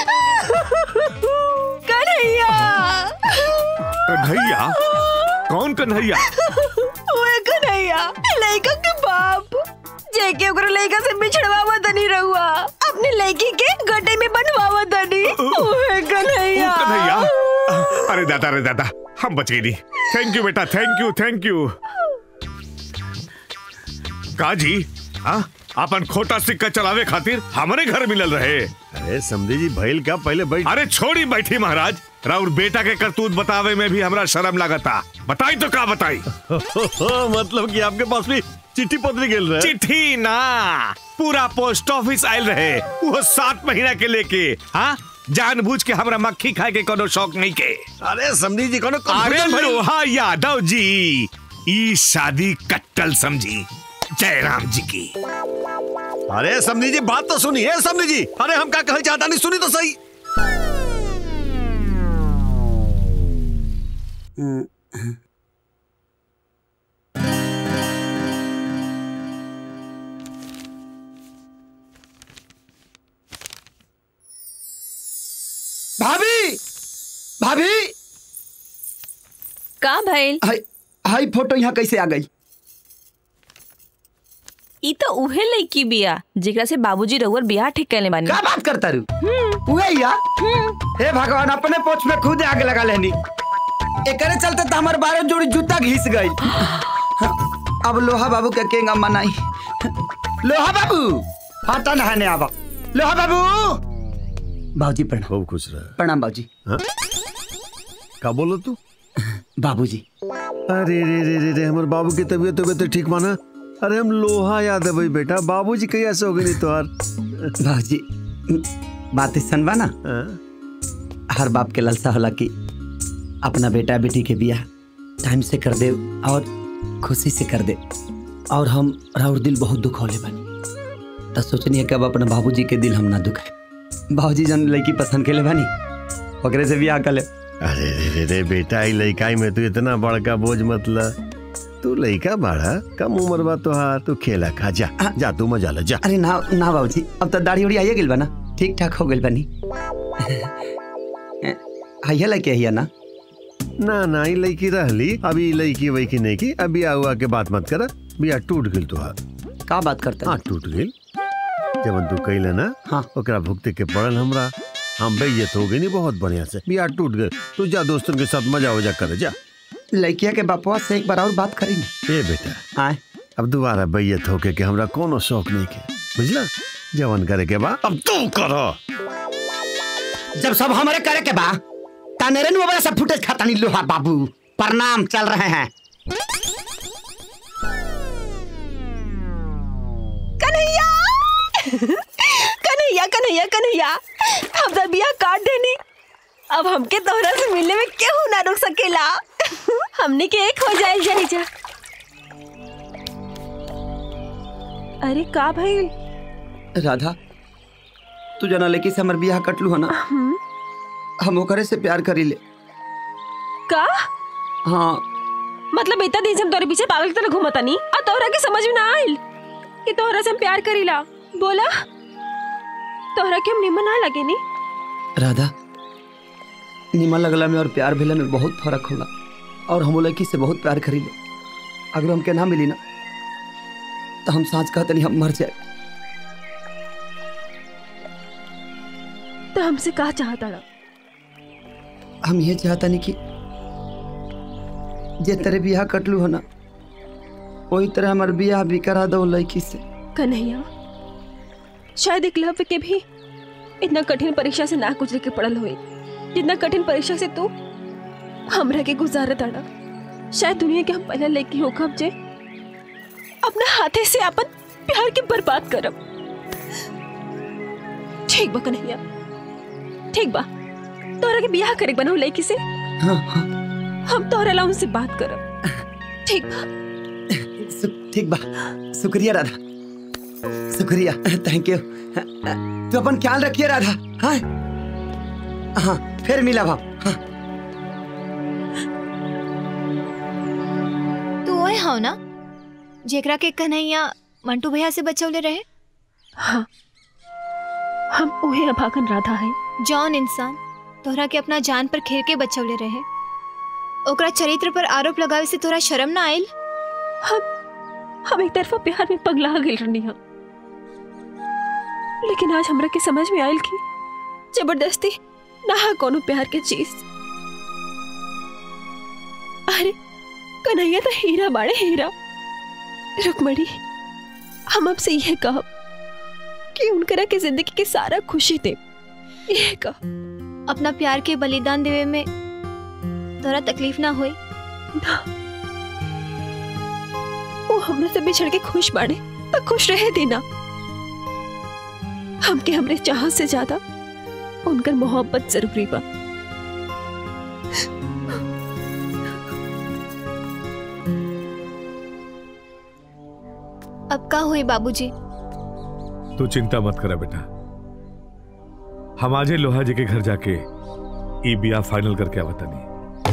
कन्हैया। कन्हैया? कौन कन्हैया? ओए कन्हैया लड़का के बाप जेके ओकरा लड़का से बिछड़वावा तनी रहुआ, अपनी लड़की के गड्ढे में बनवावा तनी। ओए कन्हैया। कन्हैया? अरे दादा हम बच गई। थैंक यू बेटा, थैंक यू। काजी हाँ अपन खोटा सिक्का चलावे खातिर हमारे घर मिलल रहे। अरे समझी जी भइल का पहले बैठ। अरे छोड़ी बैठी महाराज, राउर बेटा के करतूत बतावे में भी हमरा शर्म लागता। बताई तो का बताई? मतलब कि आपके पास भी चिट्ठी पत्री गेल रहे? चिट्ठी ना, पूरा पोस्ट ऑफिस आयल रहे, वो 7 महीना के लेके। हाँ जानबूझ के हमरा मक्खी खाए के कोनो शौक नहीं के। अरे समझी जी कोनो अरे लोहा यादव जी ई शादी कट्टल समझी जयराम जी की। अरे समझी जी बात तो सुनिए समझी जी। अरे हम क्या कहना चाहता नहीं, सुनी तो सही। भाभी भाभी का भाई? हाई फोटो यहाँ कैसे आ गई? ई तो उहे लड़की बिया जेकरा से बाबूजी रउर बियाह ठीक करले बानी। क्या बात करता रू? उहे या? हे भगवान अपने पोछ में खुद आग लगा लेनी। एकरे चलते तो हमारे 12 जोड़ी जूता घिस गई। अब लोहा बाबू के केंगा मनाई। लोहा बाबू हटा नहाने आवा। लोहा बाबू। बाबूजी प्रणाम। खूब खुश रहे। प्रणाम बाबूजी। क्या बोलो तू? बाबूजी। अरे रे हमारे बाबू की तबीयत ठीक माना। अरे हम लोहा याद है भाई बेटा, बाबूजी कहीं ऐसे हो गई नहीं तोहार। बाबूजी बात सुनवा ना। हर बाप के लालसा होला कि अपना बेटा बेटी के बियाह टाइम से कर दे और खुशी से कर दे। और हम राउर दिल बहुत दुख होले बानी, तो सोचनी है कि अब अपने बाबूजी के दिल हम ना दुखाए। बाबूजी जन लड़की पसंद के ले बानी ओकरे से बियाह कर ले। अरे रे बेटा ई लड़काई में तू इतना बड़का बोझ मत ला। तू लड़का बाड़ा, कम उम्र बा तोहार, तू खेला खा जा तू मजा ले जा। अरे ना ना बाबूजी अब तो दाढ़ी उड़ी आइए गेल बा ना, ठीक ठाक हो गेल बानी। आइए लड़के आइए ना। ना ई लड़की रहली, अभी लड़की वैकी नहीं की। अभी आउआ के बात मत कर, बिया टूट गेल तोहार। का बात करता? हाँ टूट गेल। जब तू कैले ना हाँ ओकरा भुगते के पड़ल हमरा। हम बेइज्जत हो गई नहीं बहुत बढ़िया से, बिया टूट गए। तू जा दोस्तन के साथ मजा वजा कर जा। लड़किया के बापवा से एक बार और बात करेंगे। ए बेटा आए अब दोबारा बेइज्जत होके के हमरा कोनो शौक नहीं के, बुझला? जवन करे के बा अब तू करो। जब सब हमारे करे के बा तानेरे नु बड़ा सा फुटेज खाता नहीं लोहा बाबू। प्रणाम चल रहे हैं। कन्हैया कन्हैया कन्हैया कन्हैया हम तो बिया काट देनी। अब हमके तोहरा से मिलने में क्यों ना रुक सकेला। हमने के एक हो जाए जा नीचे। अरे का भाई राधा तू जना लेके से हमर बियाह कटलू है ना। हम ओकरे से प्यार करी ले। का हाँ मतलब इतना दिन से हम तोरे पीछे पागल की तरह घूमता नहीं आ तोहरा के समझ में ना आइल कि तोहरा से हम प्यार करीला। बोला तोहरा के हम निमन ना लगे नी। राधा निमन लगला में और प्यार भेला में बहुत फर्क होला और हम लड़की से बहुत प्यार करी ले। अगर हमके ना मिली ना तो हम साँच कहते नहीं हम मर जाए। तो हमसे कहा चाहता रहा। हम ये चाहता नहीं कि जे तेरे बियाह कटलू है ना वही तरह हमारे बियाह भी करा दो लड़की से। कन्हैया शायद एकलव्य के भी इतना कठिन परीक्षा से ना गुजरे के पड़ल हुई जितना कठिन परीक्षा से तू हमरा के गुजारत आना। शायद दुनिया के हम पहले लेके हो कब जे अपना हाथे से अपन प्यार के बर्बाद करब। ठीक बा कन्हैया ठीक बा तोरा के बियाह करे बनाऊ लड़की से। हाँ हाँ हम तोहरे ला उनसे बात करब। ठीक बा ठीक बा, शुक्रिया राधा, शुक्रिया, थैंक यू। तू अपन ख्याल रखिए राधा। हाँ हाँ फिर मिला भाव। हाँ। तू ओए हो ना जेकरा के कन्हैया मंटू भैया से बचौले रहे? हाँ हम ओहे अभागन राधा है। जौन इंसान तोहरा के अपना जान पर खेल के बचौले रहे ओकरा चरित्र पर आरोप लगावे से तोरा शर्म ना आइल? हम एक तरफा प्यार में पगला गइल रहनी हम, लेकिन आज हमरा के समझ में आइल कि जबरदस्ती ना कोनो प्यार के चीज। अरे कन्हैया तो हीरा बाड़े, हीरा। रुक्मणी हम आपसे यह कहब कि उनकरा के जिंदगी की सारा खुशी दे। यह कह अपना प्यार के बलिदान देवे में तोरा तकलीफ ना होई ना। वो हमने से बिछड़ के खुश बाड़े तो खुश रहे देना। हमके हमरे चाहत से ज्यादा उनकर मोहब्बत जरूरी बा। अब का हुई बाबूजी? तू चिंता मत करा बेटा, हम आजे लोहा जी के घर जाके ई बिया फाइनल करके आवता नहीं।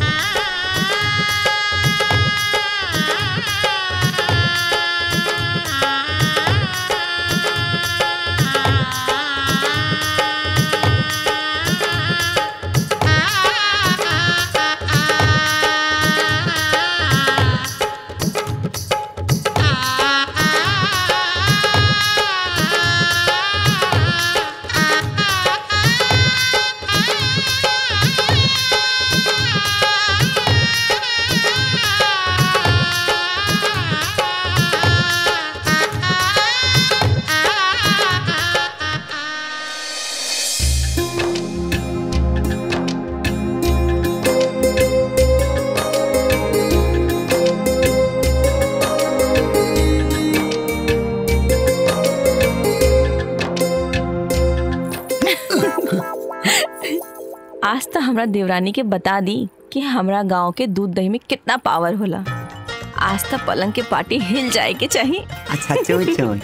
आज तो हमरा देवरानी के बता दी कि हमरा गांव के दूध दही में कितना पावर होला। आज तो पलंग के पार्टी हिल जाए के चाहिए। अच्छा चोई चोई।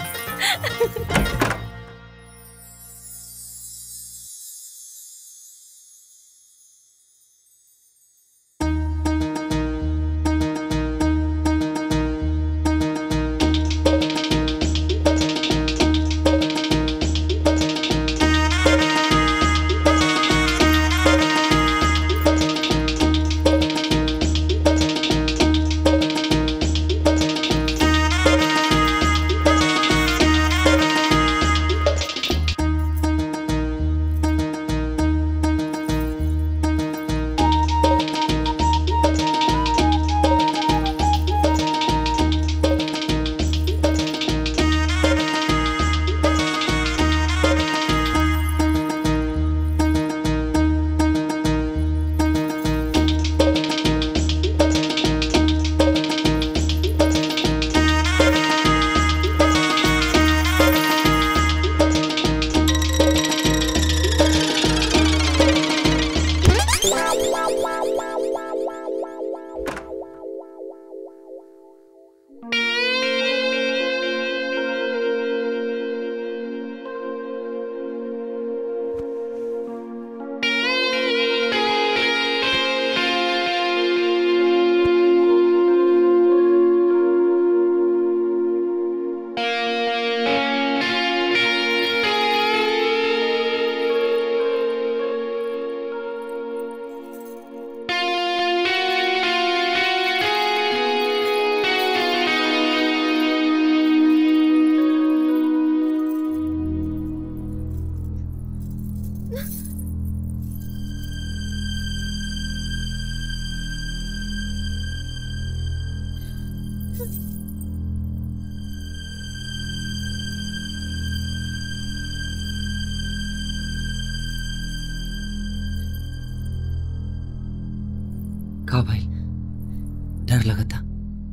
का भाई डर लगा था,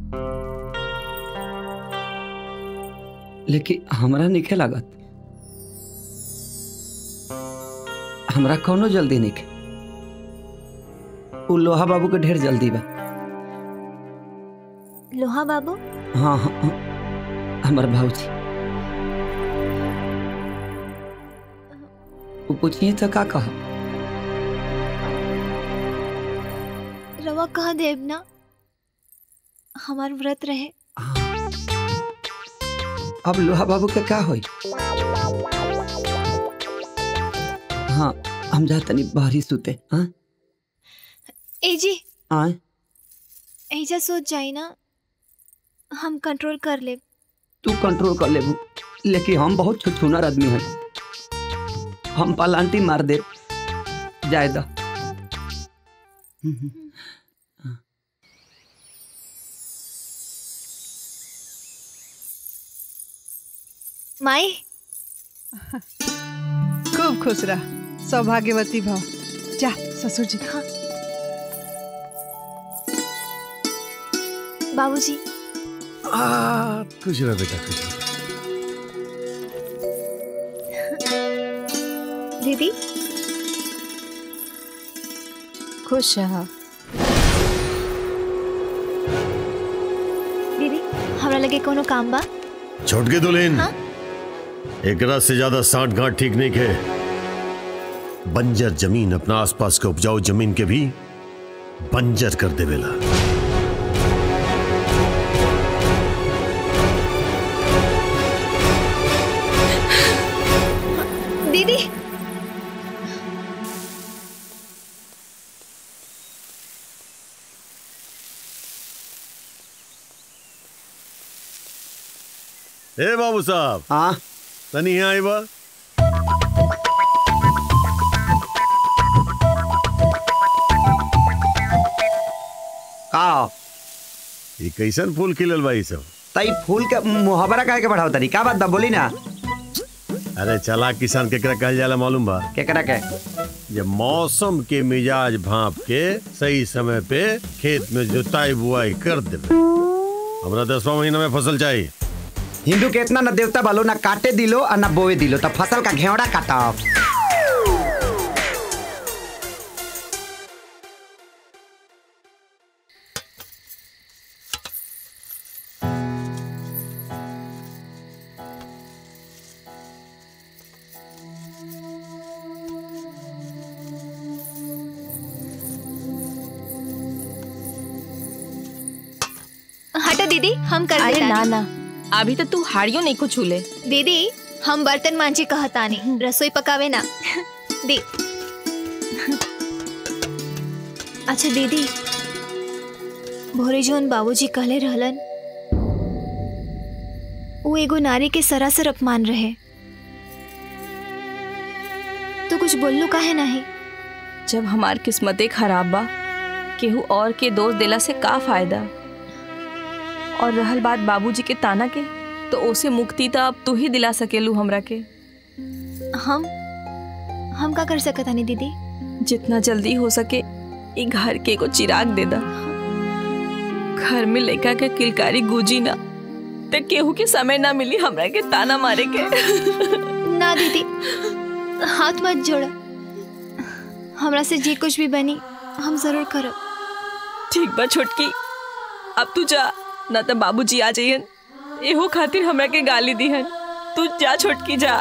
लेकिन हमरा नहीं लागत। हमरा कौनो जल्दी नहीं, उ लोहा बाबू के ढेर जल्दी बा। लोहा बाबू? हाँ हाँ, हाँ हमार भाऊजी। वो पूछिए तो का कहा? रवा कहा देव ना हमार व्रत रहे। अब लोहा बाबू के का होई? हाँ हम जाते नहीं बाहरी सूते। हाँ ए जी आए ऐजा सोच जाई ना, हम कंट्रोल कर ले। तू कंट्रोल कर लेबू, लेकिन हम बहुत छुछुनर आदमी हैं। हम पलांटी मार दे जायदा। माई खूब खुश रह, सौभाग्यवती भव। जा ससुर जी। हाँ। बाबूजी। खुश रह बेटा, खुश रह। दीदी खुश रहा। दीदी हमरा लगे कोनो काम बा? छोट के दुल्हन। हाँ? एकरा से ज्यादा साठ गांठ ठीक नहीं है। बंजर जमीन अपना आसपास के उपजाऊ जमीन के भी बंजर कर देवेला। दीदी ए बाबू साहब। हाँ तनी यहाँ आई बा। का ये कैसन फूल खिलल बा? सब तई फूल के मुहावरा काहे के बढ़ाओ तरी? का बात बा बोली ना। अरे चला किसान केकरा कहल जाला मालूम बा? केकरा के? जब मौसम के मिजाज भाप के सही समय पे खेत में जुताई बुआई कर देवे। हमरा 10वां महीना में फसल चाहिए। हिंदू के इतना न देवता बालो, ना काटे दिलो और ना बोए दिलो, तब फसल का घेवड़ा काटा। हटा दीदी, हम कर अरे देता ना नहीं। ना, अभी तो तू हाड़ियों नहीं को छूले। दीदी हम बर्तन मांझे कहता नहीं, रसोई पकावे ना। दी अच्छा दीदी, भोरे जोन बाबूजी कहले रहलन वो एगो नारी के सरासर अपमान रहे। तो कुछ बोलू काहे नहीं? जब हमार किस्मते खराब बा, केहू और के दोष देला से का फायदा? और रहल बात बाबूजी के ताना के, तो ओसे मुक्ति तो अब तू ही दिला सकेलू हमरा के। हम का कर सकत हनी दीदी? जितना जल्दी हो सके ई घर के को चिराग दे दा। घर में लेका के किलकारी गूंजी ना, तो केहू के समय ना मिली हमरा के ताना मारे के। ना दीदी, हाथ मत जोड़। हमरा से जी कुछ भी बनी हम जरूर करब। ठीक बा छोटकी, अब तू जा, ना तो बाबूजी आ जाइयन। एहो खातिर हमरा के गाली दीहन। तू जा छोटकी, जा।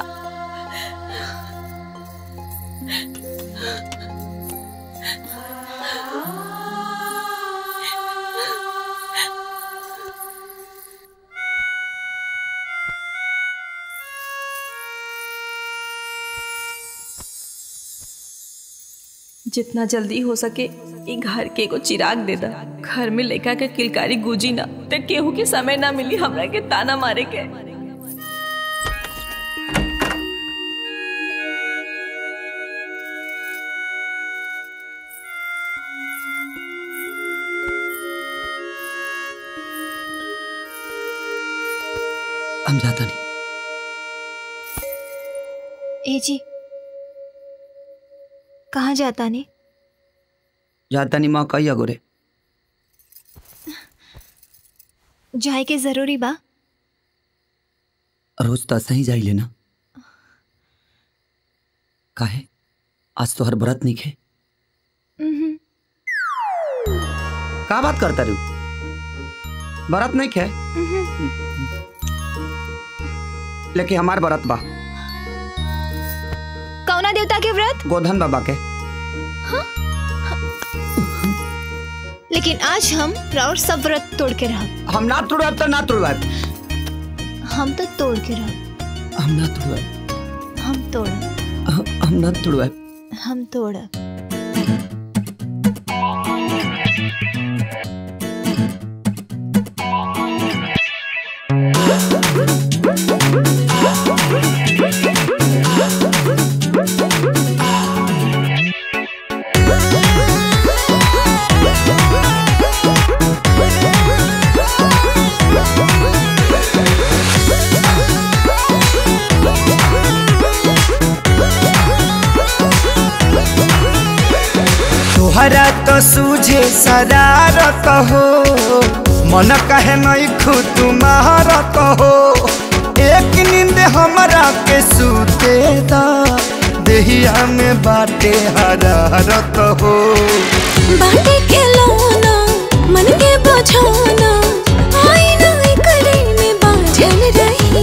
जितना जल्दी हो सके ई घर के को चिराग दे दा। घर में लेका के किलकारी गूंजी ना, तो केहू के समय ना मिली हमरा के ताना मारे के। हम जाता नहीं। ए जी कहाँ जाता नहीं? जाता नहीं माँ कही अगोरे। जाए के जरूरी बा? रोज तो सही जाई लेना। काहे आज तो हर व्रत नहीं खे। का बात करता रू? व्रत नहीं खे लेकिन हमार व्रत बा। कौना देवता के व्रत? गोधन बाबा के। हाँ? लेकिन आज हम राउर सब व्रत तोड़ के रह। हम ना तोड़ब तो ना तोड़ब। हम तो तोड़ के रह। हम ना तोड़ब। हम तोड़। हम ना तोड़ब। हम तोड़। तोहरा तो सूझे शरारत हो, मन कहे नहीं खुद तुम्हारत हो। एक नींद हमरा के सूते दा, देहिया में बाटे हरारत हो। बाटे के लौना मन के बझाना, आईना करे में बाझल रही।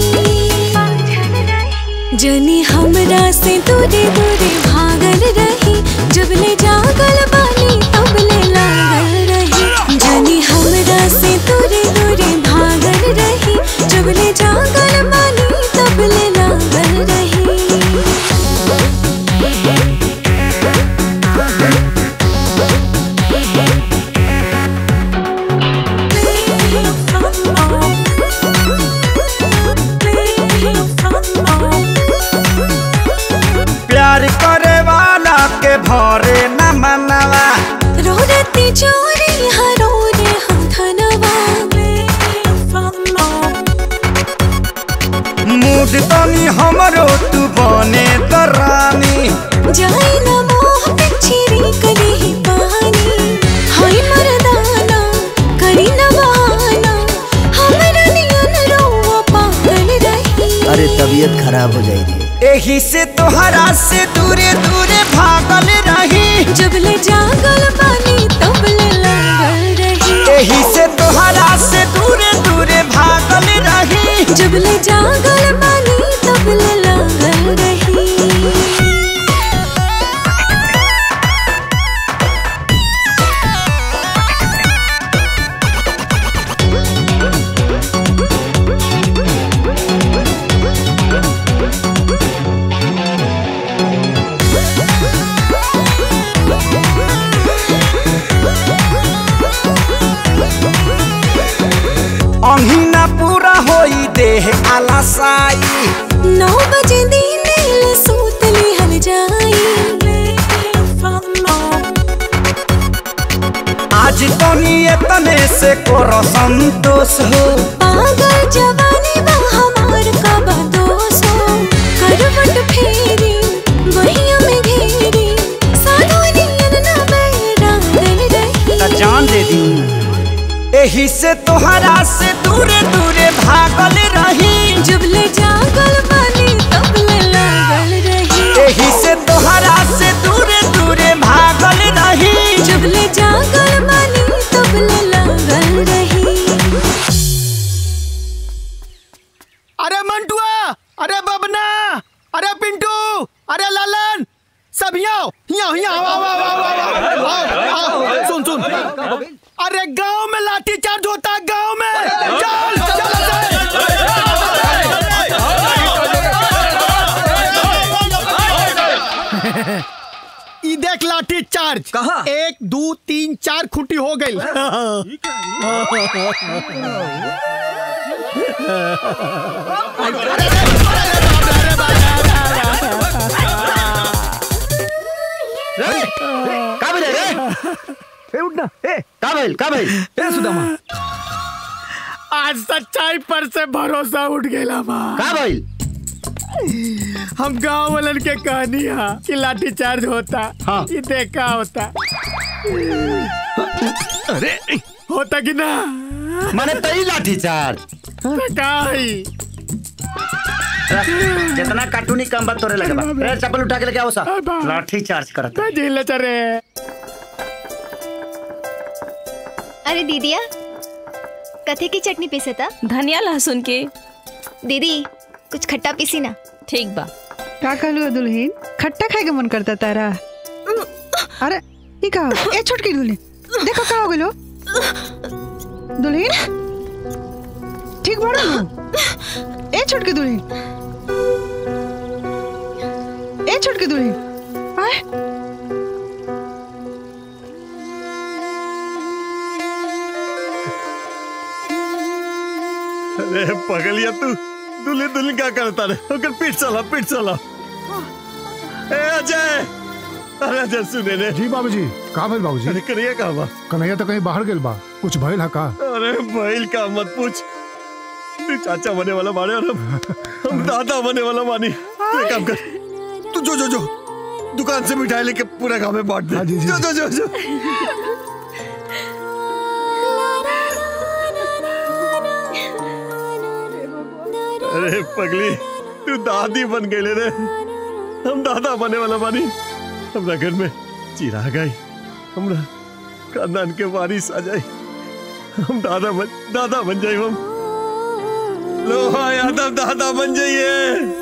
जनी हमरा से दूरे दूरे भागल रही, जब ले जागल बानी तब ले लागल रही। जनी हमरा से दूरे दूरे भागल रही, जब ले जागल बानी तब ले लागल रही। प्यार करे वाला के भरे न मनवा, रोरती चोरी हरो रे हम धनवा। मूड तनी हमरो तू बने दरानी। जाई न मोह पिछरी कली ही पानी, हाय मर्दाना करी न बहाना, हमरा नियन रोवा पागल रही। अरे तबीयत खराब हो जाएगी। एही से तोहरा से दूरे दूरे भागल रही, जब ले जागल बानी तब ले लागल रही। एही से तोहरा से दूरे दूरे भागल रही, जब ले जागल बानी तब ले लागल रही। अहिना पूरा होई देह आलसाई, 9 बजे दिन सूत लिहल जाई। आज तनी एतने से कोरो संतोष हो। पागल जवानी बा हमार का बदोस हो, करवट फेरी वहिया में घेरी, साधु नियन ना बैरागल रही। त जान दे दी, एही से तोहरा से दूरे दूरे भागल रही, जब ले जागल बानी तब ले लागल रही। एही से तोहरा से दूरे दूरे भागल रही, जब ले जागल बानी तब ले लागल रही। अरे मंटुआ, अरे बबना, अरे पिंटू, अरे लालन, सब यहाँ सुन सुन। अरे गांव में लाठी चार्ज होता है, गांव में चल ई देख लाठी चार्ज कहाँ? 1 2 3 4 खुटी हो गई। का भइल रे? ए उठना। ए का भइल? का भइल? ए सुदामा, आज सच्चाई पर से भरोसा उठ गया माँ। का भाई? हम गांव वालन के कहानी है कि लाठी चार्ज होता। हाँ। ये देखा होता। अरे होता कि ना? माने तई लाठी चार्ज जितना कार्टूनी काम बात तोरे लगे बा। चप्पल उठा के लेके आओ सा। लाठी चार्ज करता। जेल चले। अरे दीदिया कथे की चटनी पीसे था? धनिया लहसुन के। दीदी कुछ खट्टा पीसी ना। ठीक बा। का कहलू दुल्हन? खट्टा खाए के मन करता तारा? अरे ये का? ए छोटकी दुल्हन देखो का हो गलो? दुल्हन ठीक बड़ा नु? ए छोटकी दुल्हन, ए छोटकी दुल्हन आए। अरे पगलिया तू दुल्हन दुल्हन क्या करता रे? ओकर पीठ चला। ए अजय, अरे अजय सुने रे। जी बाबूजी। का भइल बाबूजी? अरे कन्हैया कहाँ बा? कन्हैया तो कहीं बाहर गेल बा। कुछ भइल है का? अरे भइल का मत पूछ। तू चाचा बने वाला बाड़े और हम दादा बने वाला बानी। तू एक काम कर, तू जो दुकान से मिठाई लेके पूरे गांव में बांट दे। जो। अरे पगली तू दादी बन गए रे, हम दादा बने वाला बानी। हमरा घर में चिराग आई, हमरा खानदान के वारिस आ जाए, हम दादा बन जाए। हम लोहा यादव दादा बन जाइए।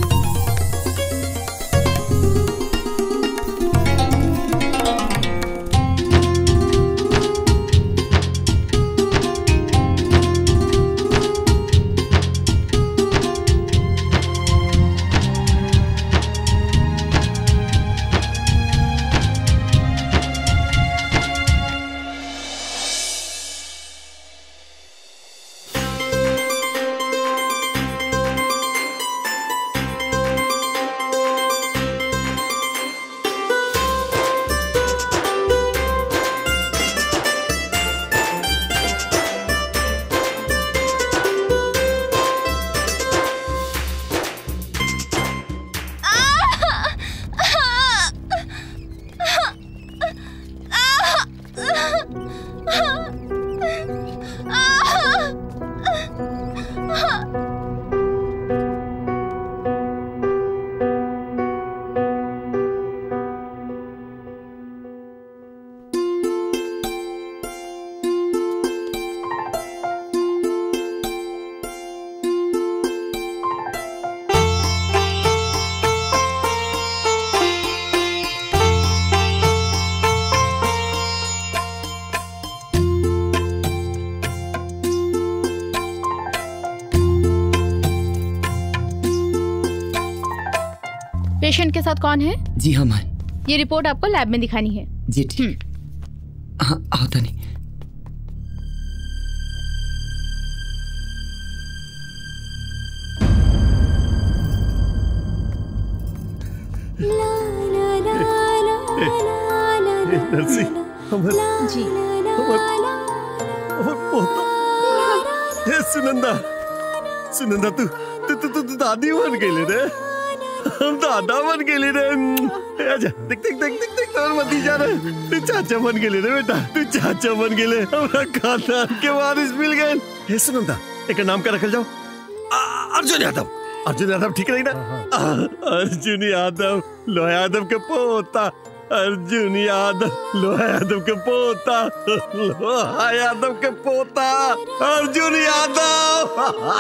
पेशेंट के साथ कौन है? जी हम हैं। ये रिपोर्ट आपको लैब में दिखानी है। जी ठीक। हाँ होता नहीं। नरसी जी सुनंदा तू दादी बन गई रे, हम दादा बन गए रे। आजा देख और मत जा रे। तू चाचा बन गए रे बेटा, तू चाचा बन गए। हमरा खानदान के वारिस मिल गए। हे सुनंदा एक नाम का रखल जाओ, अर्जुन यादव। अर्जुन यादव ठीक रही ना? अर्जुन यादव लोहा यादव के पोता। अर्जुन यादव लोहा यादव के पोता। लोहा यादव के पोता अर्जुन यादव।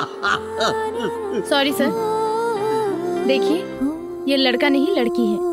सॉरी सर, देखिए ये लड़का नहीं लड़की है।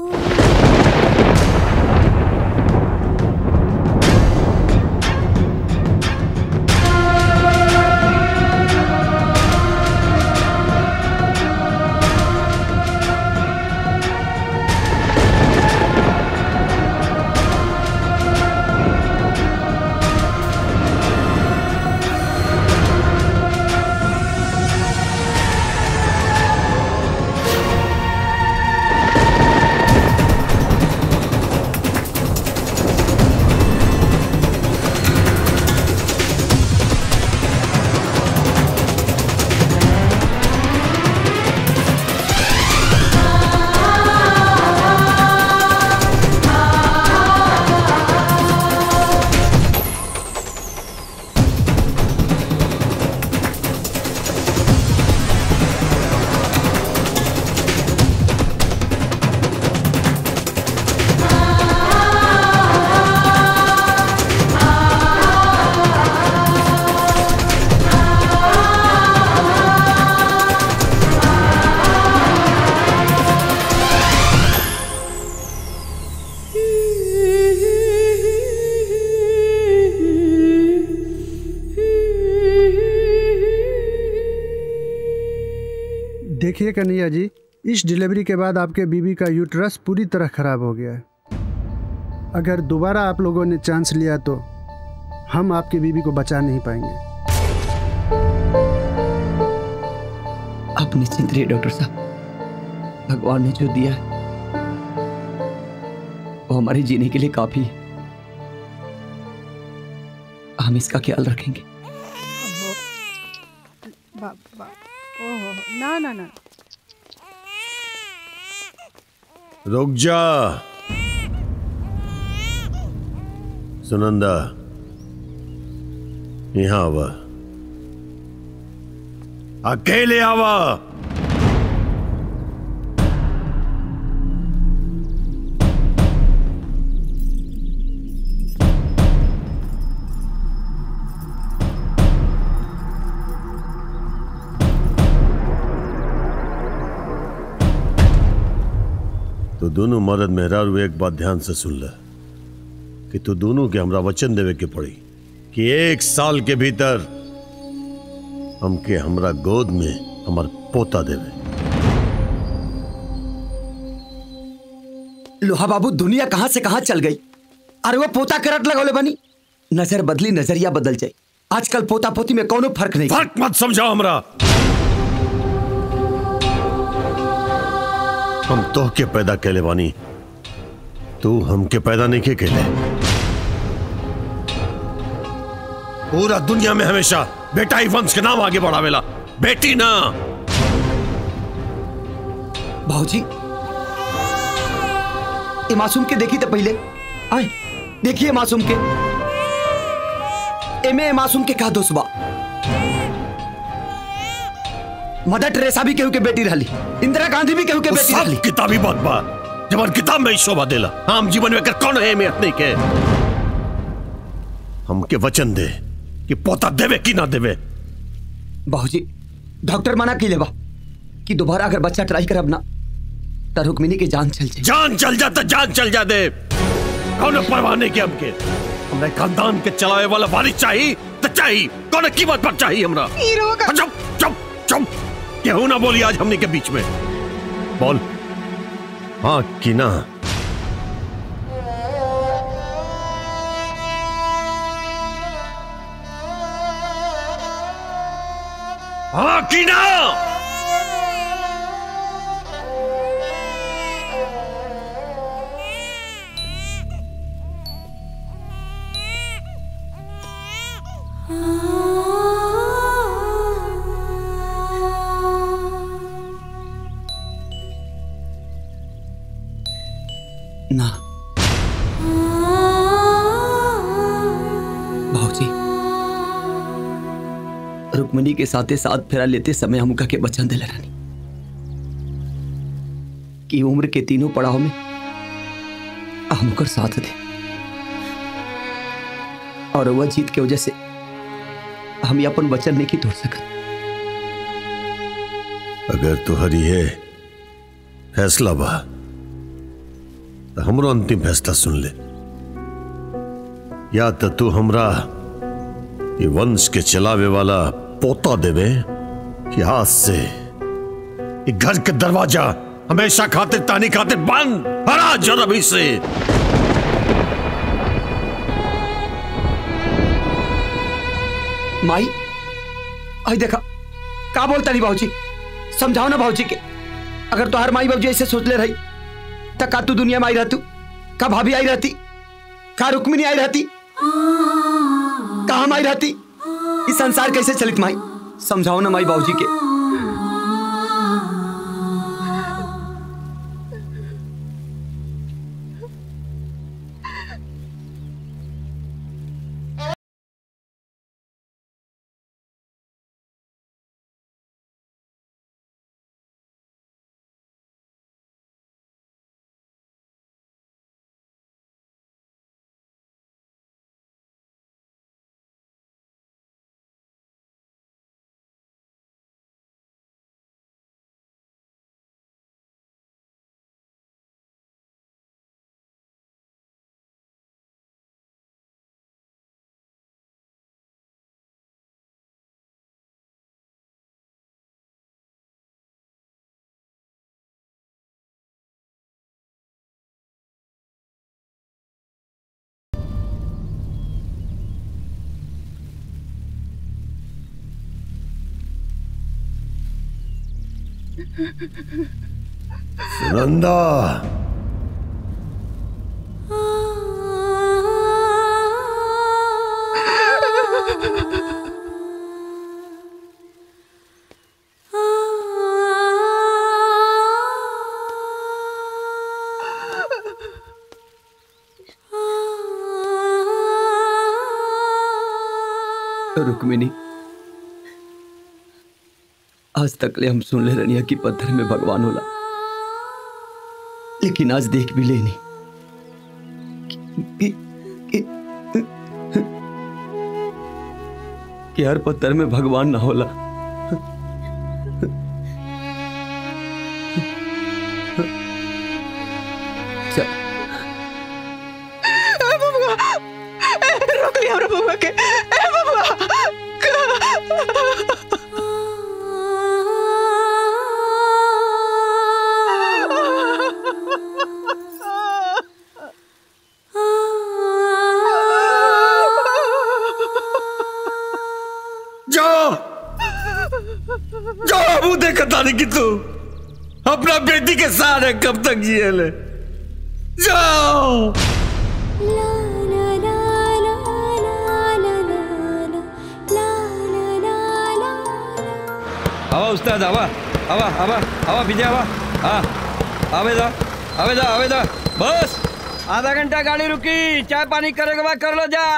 देखिए कन्हैया जी, इस डिलीवरी के बाद आपके बीबी का यूट्रस पूरी तरह खराब हो गया है। अगर दोबारा आप लोगों ने चांस लिया तो हम आपकी बीबी को बचा नहीं पाएंगे। आप निश्चिंत रहिए डॉक्टर साहब, भगवान ने जो दिया है वो हमारे जीने के लिए काफी है। हम इसका ख्याल रखेंगे। ना ना ना, रुक जा सुनंदा, यहाँ आवा, अकेले आवा। तो दोनों मर्द मेहरारू एक बात ध्यान से सुन ले कि तू दोनों के हमरा वचन देवे के पड़ी कि 1 साल के भीतर हमके हमरा गोद में हमर पोता देवे। लोहा बाबू, दुनिया कहां से कहां चल गई। अरे वो पोता करट लगौले बनी, नजर बदली नजरिया बदल जाए। आजकल पोता पोती में कोनो फर्क नहीं। फर्क मत समझाओ हमरा। हम तो के पैदा कैले बानी, तू हमके पैदा नहीं के कैले। पूरा दुनिया में हमेशा बेटा ही वंश के नाम आगे बढ़ावेला, बेटी ना। भाऊजी, ये मासूम के देखी तो पहले आए देखिए मासूम के एमे मासूम के का दोष बा। मदर टेरेसा भी केहू के बेटी रहली, इंदिरा गांधी भी केहू के बेटी रहली। किताबी बात बा, जब किताब में ही शोभा देला, आम जीवन में कर कौन है अहमियत नहीं के। हमके वचन दे कि पोता देवे कि ना देवे। बाबूजी, डॉक्टर मना की लेबा कि दोबारा अगर बच्चा ट्राई करब ना तो रुक्मिनी की जान चल जाए। जान चल जा तो जान चल जा दे, कौन परवाह नहीं के हमके। हमरे खानदान के चलावे वाला वारिस चाहिए तो चाहिए, कौन कीमत पर चाहिए हमरा। चुप चुप चुप, केहू ना बोली आज हमने के बीच में। बोल हाँ कि ना। हाँ कि ना। ना भाऊजी, रुक्मिनी के साथे साथ फेरा लेते समय हमका के वचन दिला रानी कि उम्र के तीनों पड़ाव में हमकर साथ दे, और वह जीत के वजह से हम अपन वचन नहीं तोड़ सकत। अगर तुहरी है फैसला बा तो हमरो अंतिम फैसला सुन ले। या तो तू हमरा ये वंश के चलावे वाला पोता देवे कि आज से ये घर के दरवाजा हमेशा खातिर तानी खातिर बंद, हरा जर अभी से। माई आई देखा का बोलता नहीं भाऊजी, समझाओ ना भाऊजी के। अगर तो हर माई बाबूजी ऐसे सोच ले रही तो का तू दुनिया में आई रहतू, का भाभी आई रहती, का रुक्मिनी आई रहती, का हम आई रहती। इस संसार कैसे चलित माई, समझाओ ना माई बाबूजी के। सुनंदा रुक्मिनी, आज तक ले हम सुन ले रनिया कि पत्थर में भगवान होला, लेकिन आज देख भी लेनी कि हर पत्थर में भगवान ना होला। रोक लिया हमरा बबुआ के। ए बबुआ जाओ मुंह देखता नहीं कि तू अपना बेटी के साथ है, कब तक जिए ले। जाओ आवा उस्ताद, आवा आवा आवा आवा विजय, आवा हाँ आवेदा बस आधा घंटा गाड़ी रुकी, चाय पानी करे के बाद कर लो जा।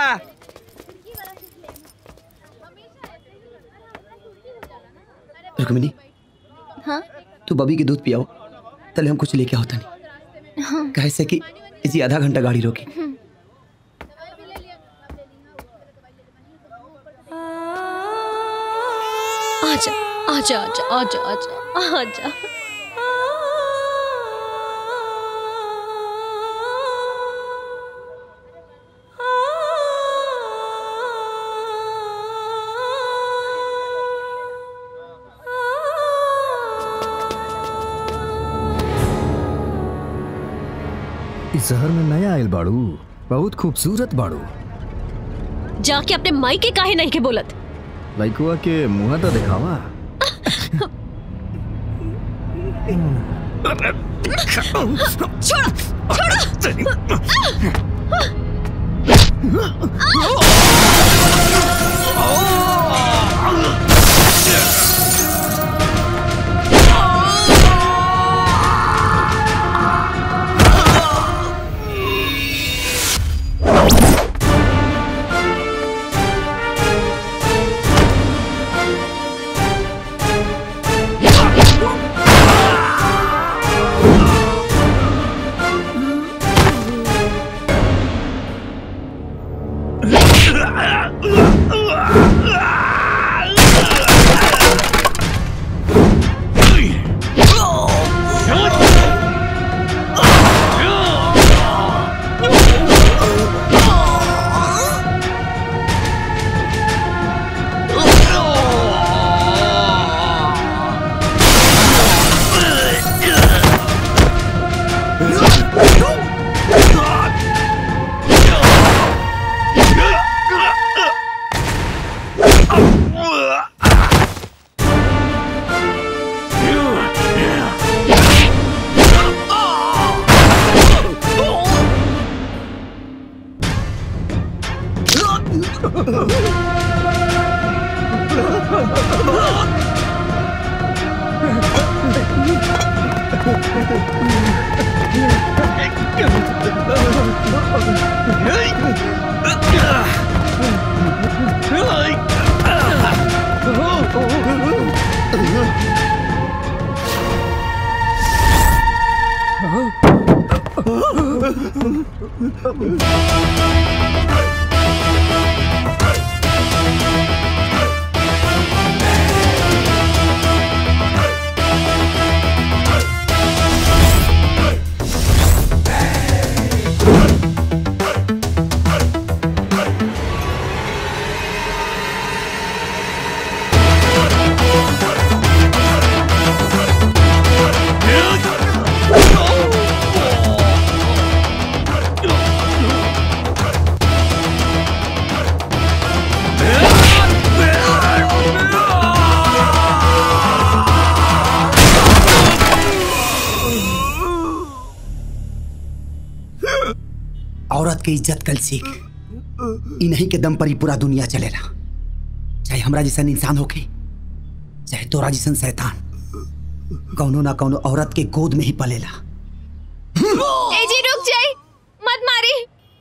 रुक्मिनी, हाँ तू बबी के दूध पियाओ, तले हम कुछ लेके होता नहीं। हाँ कैसे कि इसी आधा घंटा गाड़ी रोकी। आजा आजा आजा आजा आजा आजा। इस शहर में नया आयल बाड़ू, बहुत खूबसूरत बाड़ू। जाके अपने माई के काहे नहीं के बोलत। लइकुआ के मुंह तो दिखावा। छोड़ो औरत के इज्जत कल सीख। इन्हीं के दम पर ही पूरा दुनिया चलेला। चाहे हमरा जैसन इंसान होके, चाहे तोरा जैसन शैतान, कौनो ना कौनो औरत के गोद में ही पलेला। ए जी रुक जाई, मत मारी।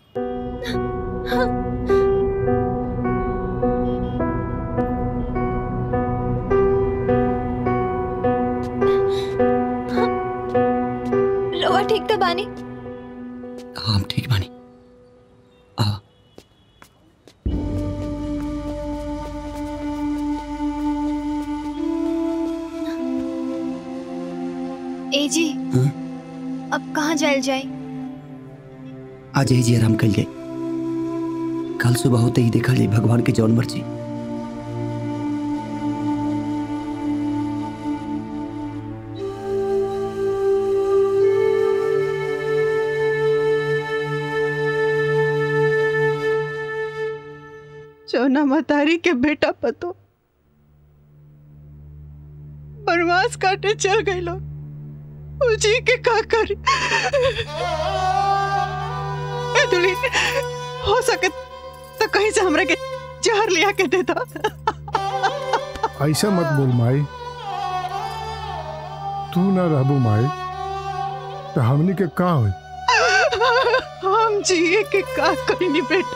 लोहा ठीक तो बानी? हाँ हम ठीक बानी। ए जी अब कहाँ जायल जाए? आज ही जी आराम कर जाए, कल सुबह होते ही देखा जाए भगवान के जौन मर्जी। चौना मतारी के बेटा पतो बनवास काटे चल गई लोग, जी के का करी? हो सके तो कहीं से हमरा के जहर लिया के दे दो। ऐसा मत बोल माई, तू ना रहबू माई तो हमनी के का होई? हम जिए के का करी बेटा,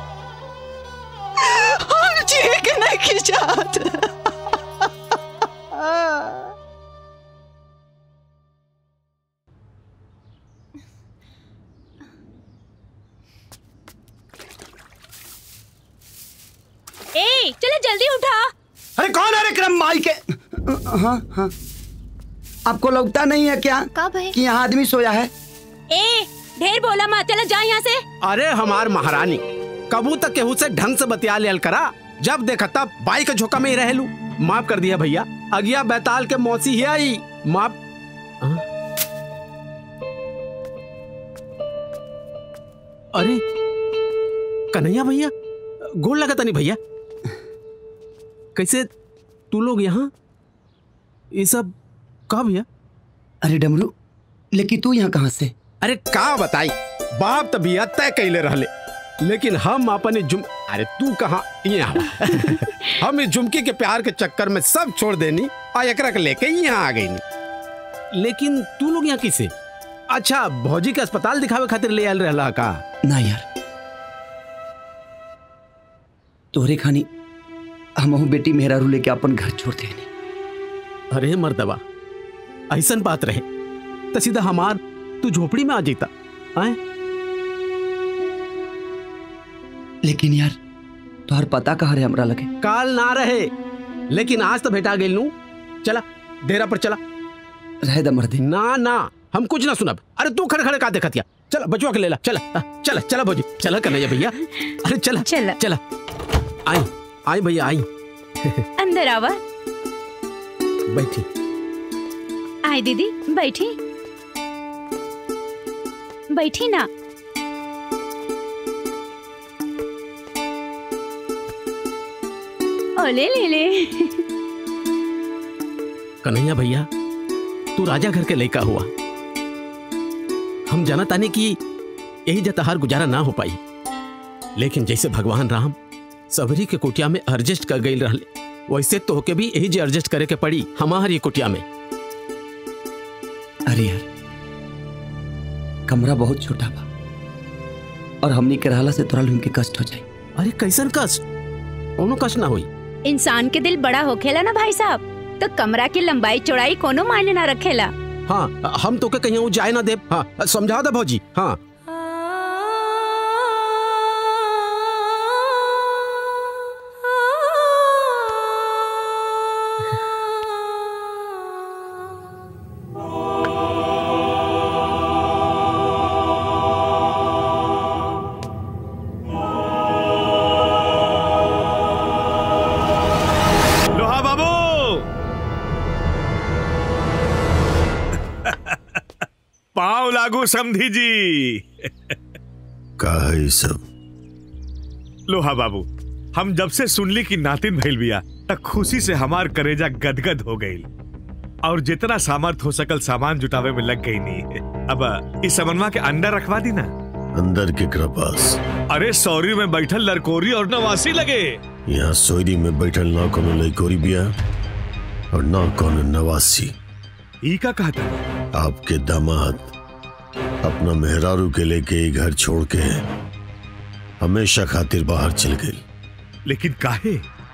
हम जिए के नहीं खिंचात। ए चलो जल्दी उठा। अरे कौन है रे क्रम माई के? हाँ हाँ, आपको लगता नहीं है क्या कि यहाँ आदमी सोया है? ए ढेर बोला मत, चलो जा यहाँ से। अरे हमार महारानी, कबू तक केहू से ढंग से बतिया लियल करा, जब देखा तब बाई के झोंका में ही रहेलू। माफ कर दिया भैया, अगिया बैताल के मौसी ही आई। माफ। अरे कन्हैया भैया, गोल लगा तनी भैया। कैसे तू लोग यहाँ? ये सब कब भैया? अरे डमरू, लेकिन तू यहाँ कहाँ से? अरे का बताई, बाप तबियत तय कैले रहले, लेकिन हम अपने अरे तू कहाँ यहाँ? हम इस झुमकी के प्यार के चक्कर में सब छोड़ देनी और एकरा के लेके यहाँ आ गई। लेकिन तू लोग यहाँ किसे? अच्छा, भौजी के अस्पताल दिखावे खातिर ले आयल रहला का? ना यार, तोहरे खानी हमहू बेटी मेहरारू लेके अपन घर छोड़ देनी। अरे मर्दबा, ऐसन बात रहे तो सीधा हमार तू झोपड़ी में आ जाता। आए? लेकिन यार तोहर पता कहाँ रहे हमरा लगे? काल ना रहे, लेकिन आज तो भेटा गेल नू। चला डेरा पर चला। रहे द मर्दे। ना ना, हम कुछ ना सुनब। अरे तू खड़े खड़े का देखतिया? चला बचवा के ले ला। चला चला चला भौजी, चला कन्हैया भैया। अरे चला चला चला। आई आई भैया आई। अंदर आवा। बैठी। आई दीदी बैठी बैठी ना। ओले ले ले। कन्हैया भैया, तू राजा घर के लड़का हुआ। हम जाना ताने कि यही जतहार गुजारा ना हो पाई, लेकिन जैसे भगवान राम सबरी के कुटिया में एडजस्ट कर गई रहले, वैसे तो होके भी यही जे एडजस्ट करे के पड़ी हमारी कुटिया में। अरे यार, कमरा बहुत छोटा बा और हमनी के रहला से तोरा लोगन के कष्ट हो जाए। अरे कैसन कष्ट? कोनो कष्ट ना होई। इंसान के दिल बड़ा होखेला ना भाई साहब, तो कमरा की लंबाई चौड़ाई कोनो मायने ना रखेला। हाँ, हम तो के कहीं जाए ना दे। हाँ, समझा दे भौजी। हाँ पाँव लागू समधी जी। का है सब? लोहा बाबू, हम जब से सुनली कि नातिन भइल बिया तक खुशी से हमार करेजा गदगद हो गई और जितना सामर्थ हो सकल सामान जुटावे में लग गई। नहीं अब इस समन्वा के अंडर रखवा दी ना। अंदर के पास। अरे सौरी में बैठल लड़कोरी और नवासी लगे। यहाँ सोयरी में बैठल ना कोनो लड़कोरी बिया और ना कोनो नवासी। ई का कहता? आपके दामाद अपना मेहरारू के लेके घर छोड़ के हमेशा खातिर बाहर चल गई। लेकिन काहे?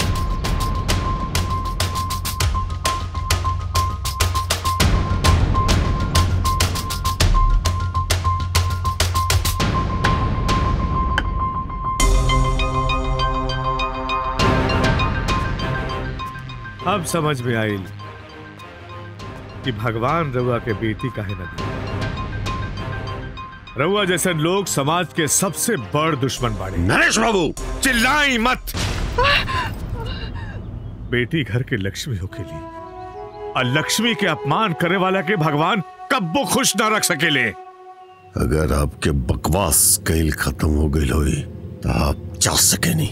अब समझ में आई कि भगवान रउआ के बेटी काहे न दी। रउआ जैसे लोग समाज के सबसे बड़ दुश्मन बाड़े। नरेश बाबू चिल्लाई मत। बेटी घर के लक्ष्मी होकेली और लक्ष्मी के अपमान करे वाला के भगवान कब्बो खुश ना रख सकेले। अगर आपके बकवास कैल खत्म हो गई होई तो आप जा सके नहीं।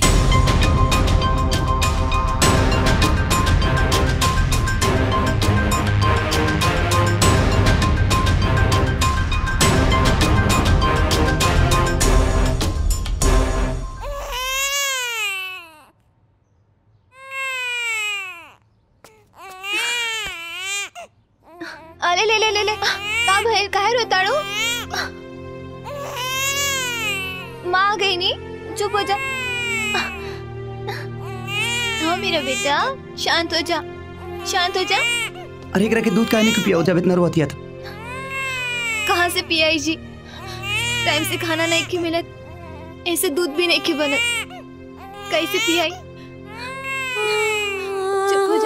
अरे ले ले ले ले का भइल काहे रोताड़ू? माँ आ गई नी, चुप हो जा। हाँ मेरा बेटा शांत हो जा, शांत हो जा। अरे एकरा के दूध काहे नहीं पिया? जब इतना रोतिया था। कहाँ से पियाई जी? टाइम से खाना नहीं की मिलत, ऐसे दूध भी नहीं की बनत, कैसे पियाई? चुप हो जा।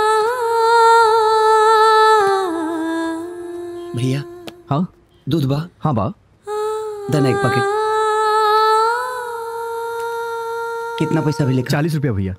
भैया हाँ दूध बा? हाँ बा। दना एक पैकेट। कितना पैसा भी लेकर? 40 रुपया भैया।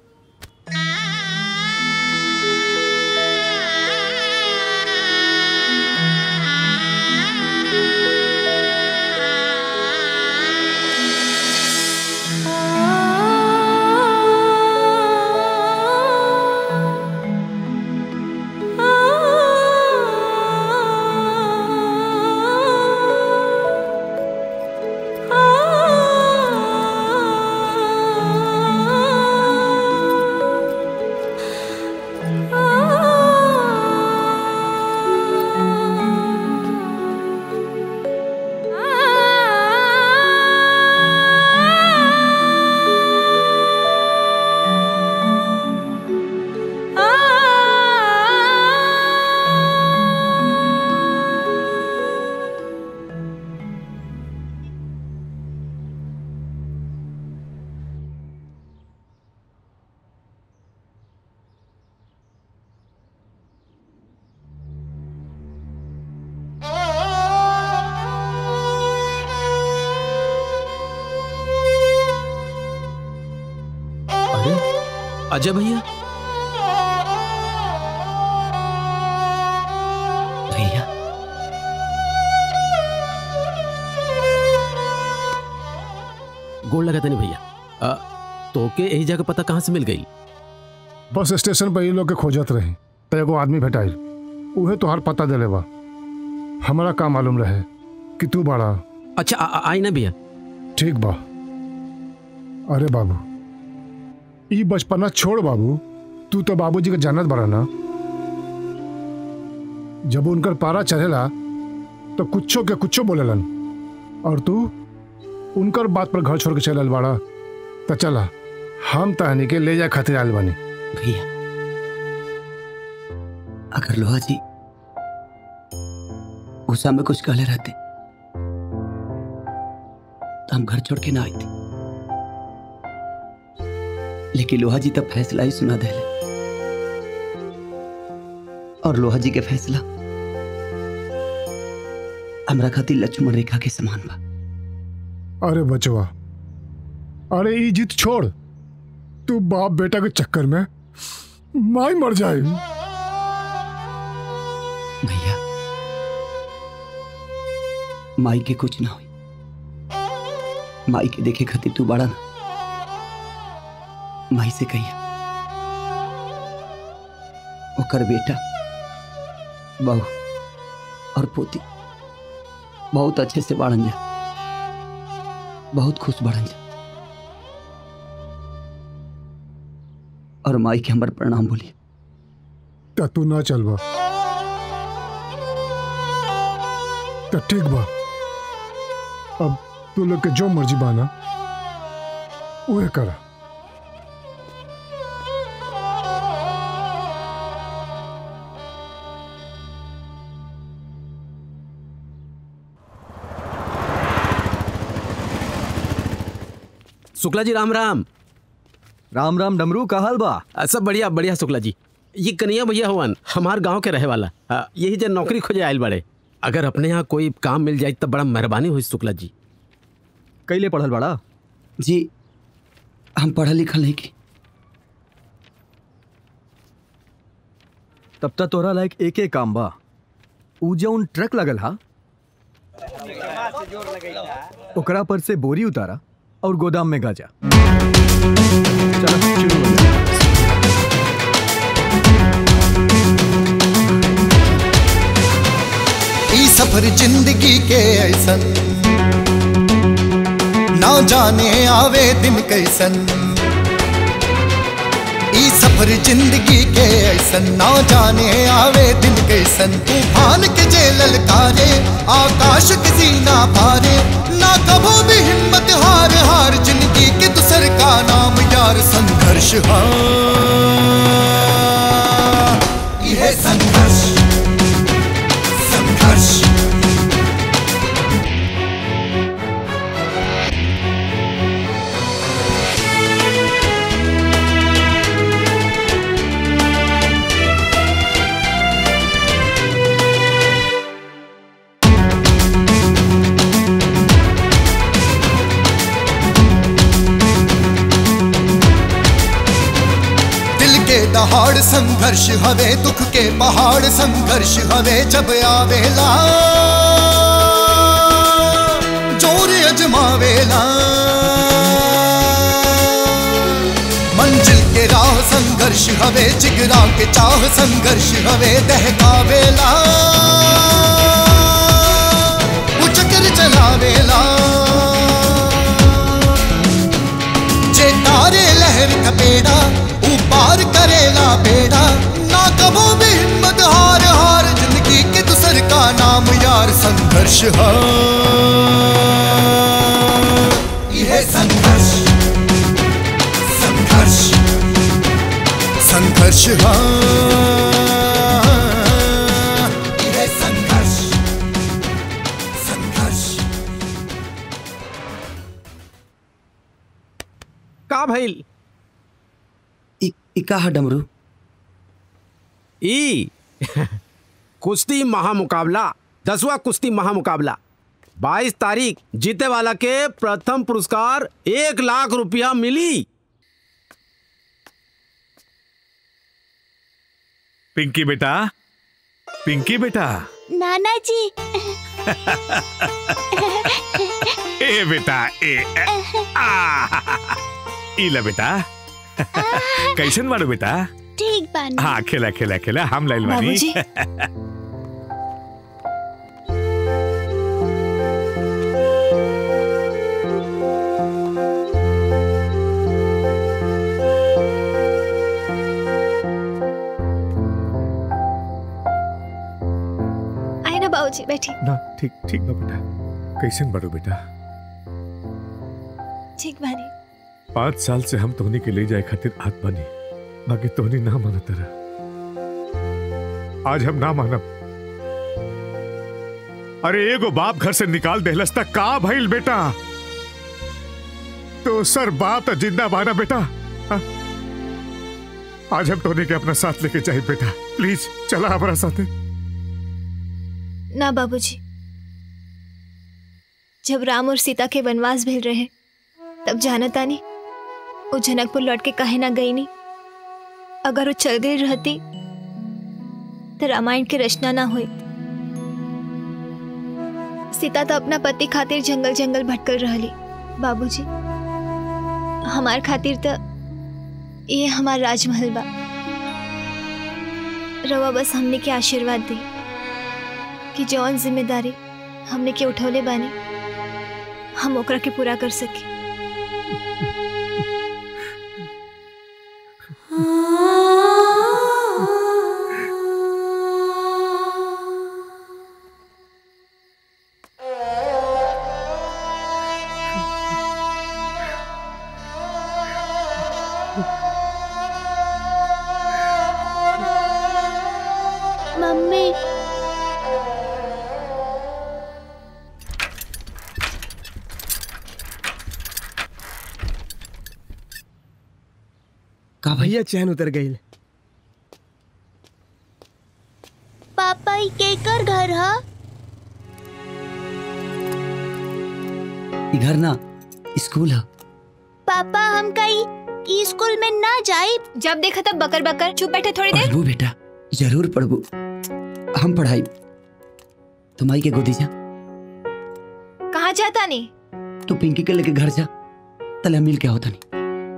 अजय भैया, भैया गोड़ लगा नहीं भैया। तो के यही जगह पता कहाँ से मिल गई? बस स्टेशन पर ये लोग के खोजत रही तो एगो आदमी भेटाइल, उहे तोहार पता देले बा। हमारा का मालूम रहे कि तू बड़ा। अच्छा आई ना भैया। ठीक बा। अरे बाबू ई बचपना छोड़ बाबू, तू तो बाबूजी के जानत बड़ा ना। जब उनकर पारा चढ़ेला तो कुछो के कुछो बोलेलन, और तू उनकर बात पर घर छोड़ के चलल बाड़ा। तो चला हम तहनी के ले जाए खातिर आयल बानी। भैया अगर लोहा जी गुस्सा में कुछ कहले रहते तो हम घर छोड़ के ना आते, लेकिन लोहा जी तब फैसला ही सुना दे। और लोहा जी के फैसला हमरा खातिर लक्ष्मण रेखा के समान बा। अरे बचवा, अरे ई जिद छोड़, तू बाप बेटा के चक्कर में माई मर जाए। भैया माई के कुछ ना हुई, माई के देखे खातिर तू बड़ा ना। माई से कहिया ओकर बेटा बहू और पोती बहुत अच्छे से बाड़न जा। बहुत खुश बढ़न जा और माई के हमार प्रणाम बोलिए। त तू ना चलबा त ठीक बा, अब तू लोग के जो मर्जी बाना उहे करा। शुक्ला जी राम राम। राम राम डमरू का हाल बा? सब बढ़िया बढ़िया शुक्ला जी। ये कन्हैया भैया हवन हमार गांव के रहे वाला, यही जो नौकरी खोजे आयल बड़े। अगर अपने यहाँ कोई काम मिल जाए तो बड़ा मेहरबानी हुई शुक्ला जी। कैले पढ़ल बड़ा? जी हम पढ़ल लिखल नहीं की। तब तक तोरा लायक एक एक काम बा। ऊ जौन ट्रक लगल हा ओकरा पर से बोरी उतारा और गोदाम में गाजा। चलो शुरू हो जाए। ई सफर जिंदगी के ऐसन ना जाने आवे दिन कैसन। ई सफर जिंदगी के ऐसन ना जाने आवे दिन कैसन। तूफान के जे ललकारे आकाश किसी ना पारे, ना कभो भी हिम्मत हार हार। जिंदगी के दूसर का नाम यार संघर्ष। हाँ यह संघर्ष संघर्ष। दहाड़ संघर्ष हवे, दुख के पहाड़ संघर्ष हवे। जब आवेला जोर अजमावेला, मंजिल के राह संघर्ष हवे। जिगरा के चाह संघर्ष हवे। दहकावेला उचकर चलावेला, जे तारे लहर थपेड़ा पार करेला बेड़ा। ना कबो भी हिम्मत हार हार। जिंदगी के दूसर का नाम यार संघर्ष। हाँ यह संघर्ष संघर्ष संघर्ष। हाँ यह संघर्ष संघर्ष। का भइल? इका डमरू ई कुश्ती महामुकाबला, 10वां कुश्ती महामुकाबला 22 तारीख। जीते वाला के प्रथम पुरस्कार 1 लाख रुपया मिली। पिंकी बेटा, पिंकी बेटा। नाना जी। ए बेटा ए इला बेटा। कैसन बाड़ू बेटा? ठीक बानी। हाँ खेला खेला खेला, हम लाइल बानी। आए ना बाबूजी बैठी। ना ठीक ठीक बा बेटा। कैसन बाड़ू बेटा? ठीक बानी। 5 साल से हम तोहनी के ले जाए खातिर हाथ बनी, बाकी तोहनी ना माना तरह। आज हम ना मानब। अरे एगो बाप घर से निकाल देहलस तक का भइल बेटा? तो सर बाप जिंदा बाना बेटा। हा? आज हम तोहनी के अपना साथ लेके जाए बेटा। प्लीज चला हमारा साथे। ना बाबूजी, जब राम और सीता के वनवास भेल रहे तब जानता नहीं वो जनकपुर लौट के काहे ना गई नहीं। अगर वो चल गई रहती तो रामायण की रचना ना हुई। सीता तो अपना पति खातिर जंगल जंगल भटकल रहली। बाबूजी हमार खातिर तो ये हमार राजमहल बा। रवा बस हमने के आशीर्वाद दी कि जौन जिम्मेदारी हमने के उठौले बानी हम ओकरा के पूरा कर सके। मम्मी का भैया चैन उतर गई। पापा ई केकर घर ह? घर ना स्कूल है। पापा हम कहीं ई स्कूल में ना जाई। जब देखा तब बकर बकर। चुप बैठे थोड़ी देर। पढ़बू बेटा, जरूर पढ़बू। हम पढ़ाई। तुम आई के गोदी जा। कहाँ जाता नहीं? तू पिंकी के लेके घर जा, तले मिल के होता नहीं।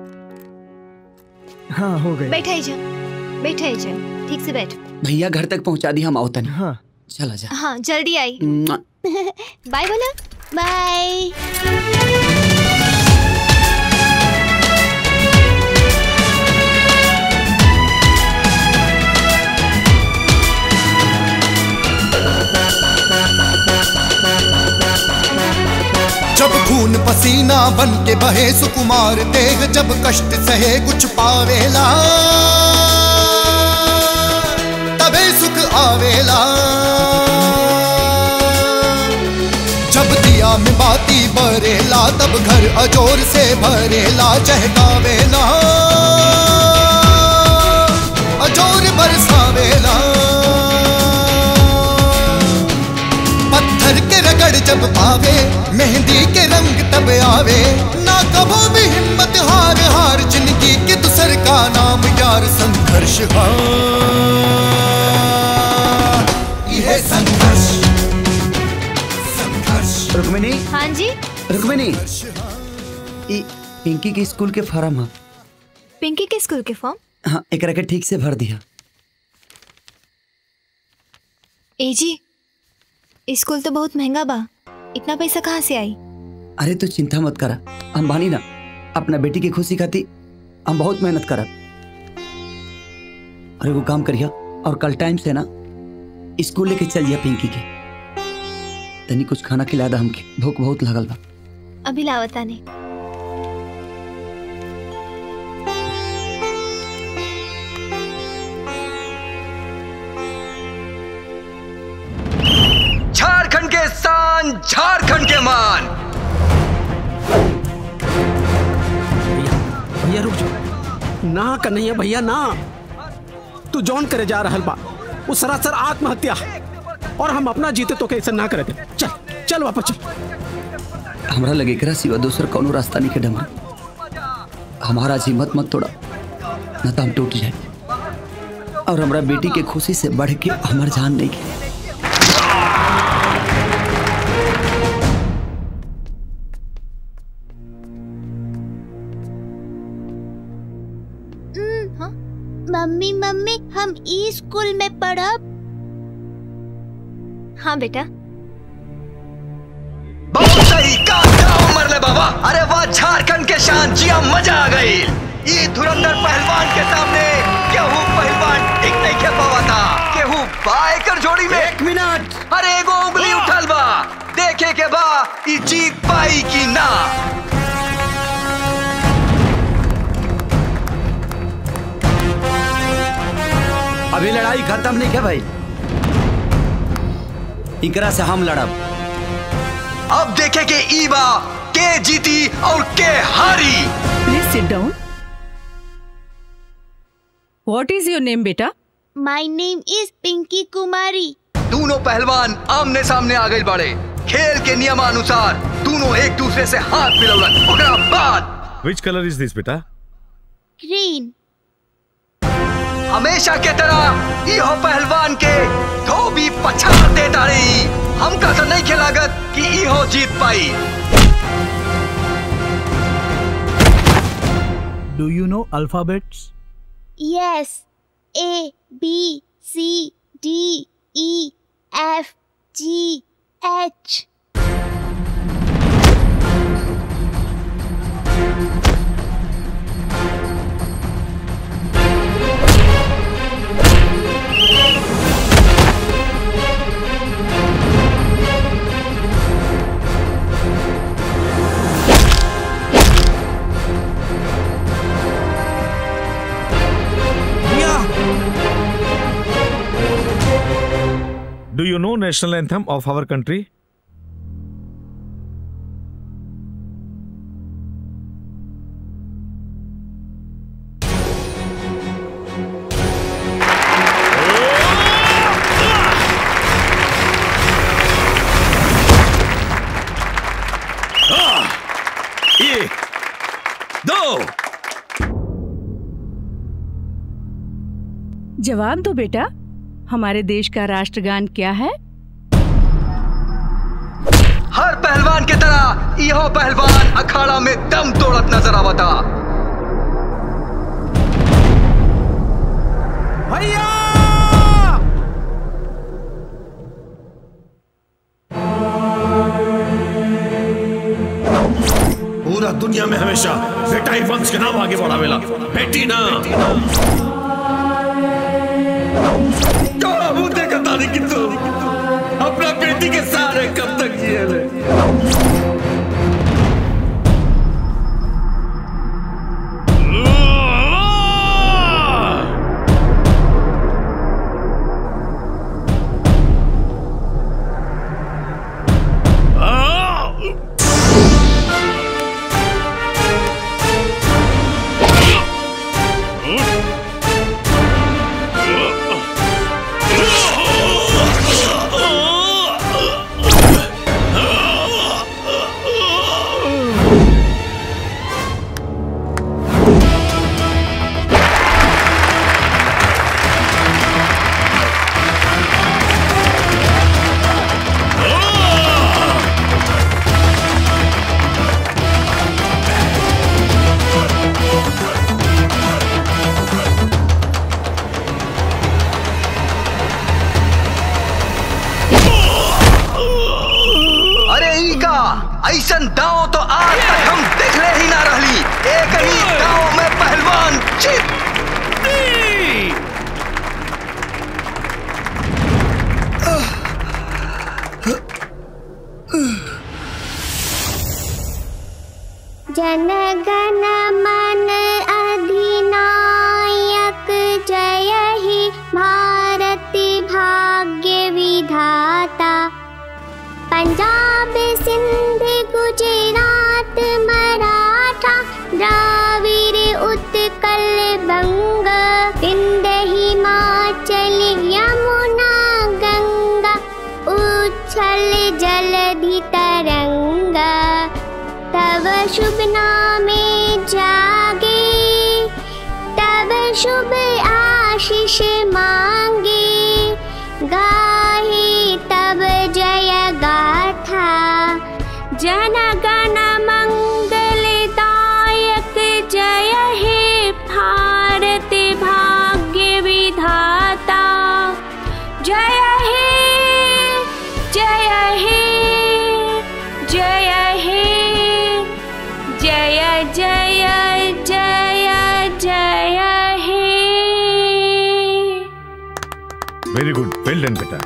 हाँ हो गए। बैठा ही जा, बैठा ही जा, ठीक से बैठ। भैया घर तक पहुंचा दी, हम आवता नहीं। हाँ चला जा। हाँ जल्दी आई। बाय बोला। बाय। जब खून पसीना बन के बहे सुकुमार देह, जब कष्ट सहे कुछ पावेला, तबे सुख आवेला। जब दिया में बाती बरेला, तब घर अजोर से भरेला, चहकावेला, अजोर बरसावेला। पत्थर के रगड़ जब पावे, मेहंदी के रंग तब आवे, ना कभो भी हिम्मत हार हार, जिंदगी के दूसर का नाम यार संघर्ष। यह संघर्ष। रुक्मिनी। हाँ जी। रुक्मिनी, पिंकी के स्कूल के फॉर्म है। पिंकी के स्कूल के फॉर्म? हाँ, एक रैकेट ठीक से भर दिया। ए जी, स्कूल तो बहुत महंगा बा, इतना पैसा कहाँ से आई? अरे तू चिंता मत करा, हम बानी ना, अपना बेटी की खुशी खाती हम बहुत मेहनत करब। अरे वो काम करिया और कल टाइम से ना स्कूल लेके चल जा पिंकी के। तनी कुछ खाना खिला दा हमके, भूख बहुत लगल बा। अभी लावता नहीं। झारखंड के शान, झारखंड के मान। भैया रुक जाओ ना, कन्हैया भैया ना। तू जौन करे जा रहल बा वो सरासर आत्महत्या है, और हम अपना जीते तो कैसे ना करे। चल चल वापस चल। हमरा लगे एकरा सिवा दूसरा कोनो रास्ता नहीं के डमा। हमारा हिम्मत मत तोड़ा, न तो हम टूट जाए, और हमरा बेटी के खुशी से बढ़ के हमार जान नहीं के। मम्मी मम्मी हम ई स्कूल में पढ़ब। हाँ बेटा। बहुत सही का मरले बाबा। अरे वाह, झारखंड के शान, जिया मजा आ गई। ये धुरंधर पहलवान के सामने केहू पहलवान टिक नहीं खे पावा था। केहू बाय कर जोड़ी में। 1 मिनट। अरे एगो उंगली उठल बा, देखे के बा ई जीत पाई की ना। अभी लड़ाई खत्म नहीं है भाई, इकरा से हम लड़ब। अब देखे के ईबा के जीती और के हारी। Please sit down. What is your name बेटा? My name is Pinki Kumari. दोनों पहलवान आमने सामने आ गए बड़े। खेल के नियमानुसार दोनों एक दूसरे से हाथ मिलौलन। ओकरा बाद Which color is this बेटा? ग्रीन। हमेशा के तरह इहो पहलवान के धोबी पछाड़ देता रही। हमका तो नहीं खिलागत कि इहो जीत पाई। Do you know alphabets? Yes. A B C D E F G H। Do you know national anthem of our country? जवाब दो बेटा, हमारे देश का राष्ट्रगान क्या है? हर पहलवान की तरह यह पहलवान अखाड़ा में दम तोड़त नजर आवता। भैया! पूरा दुनिया में हमेशा बेटा ही वंश के नाम आगे बढ़ावेला, बेटी ना। कि तू अपना बेटी के सारे कब तक जिए? ऐसन दांव तो आज तक हम देखले ही ना रहली। एक ही दांव में पहलवान जीत। जन गण मन अधिनायक जय ही भारत भाग्य विधाता। पंजाब सिंध गुजरात मराठा द्राविड़ उत्कल बंग विंध्य हिमाचल यमुना गंगा उच्छल जलधि तरंगा। तब शुभ नामे जागे तब शुभ आशीष मांगे। गाहे तब जय गाथा जन गण मंगलदायक जय हे भारत भाग्य विधाता। जय हे जय हे जय हे जय जय जय जय हे। वेरी गुड, वेल डन बेटा।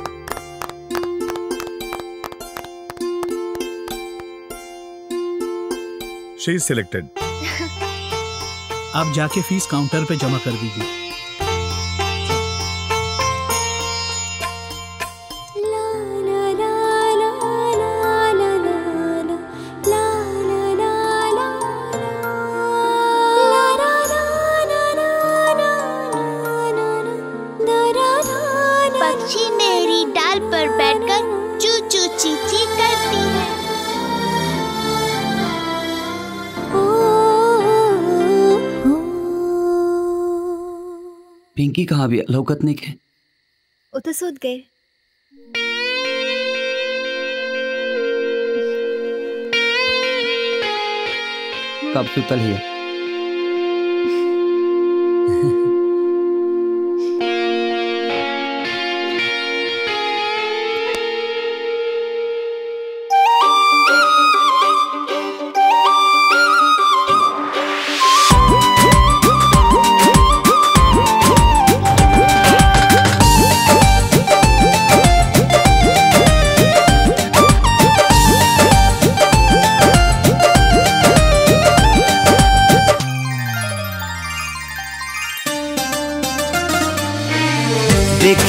She is selected. आप जाके फीस काउंटर पे जमा कर दीजिए। पक्षी मेरी डाल पर बैठकर चू चू ची ची करती है। पिंकी कहाँ भी लौकत नहीं है? वो तो सूत गए। कब सुतल है?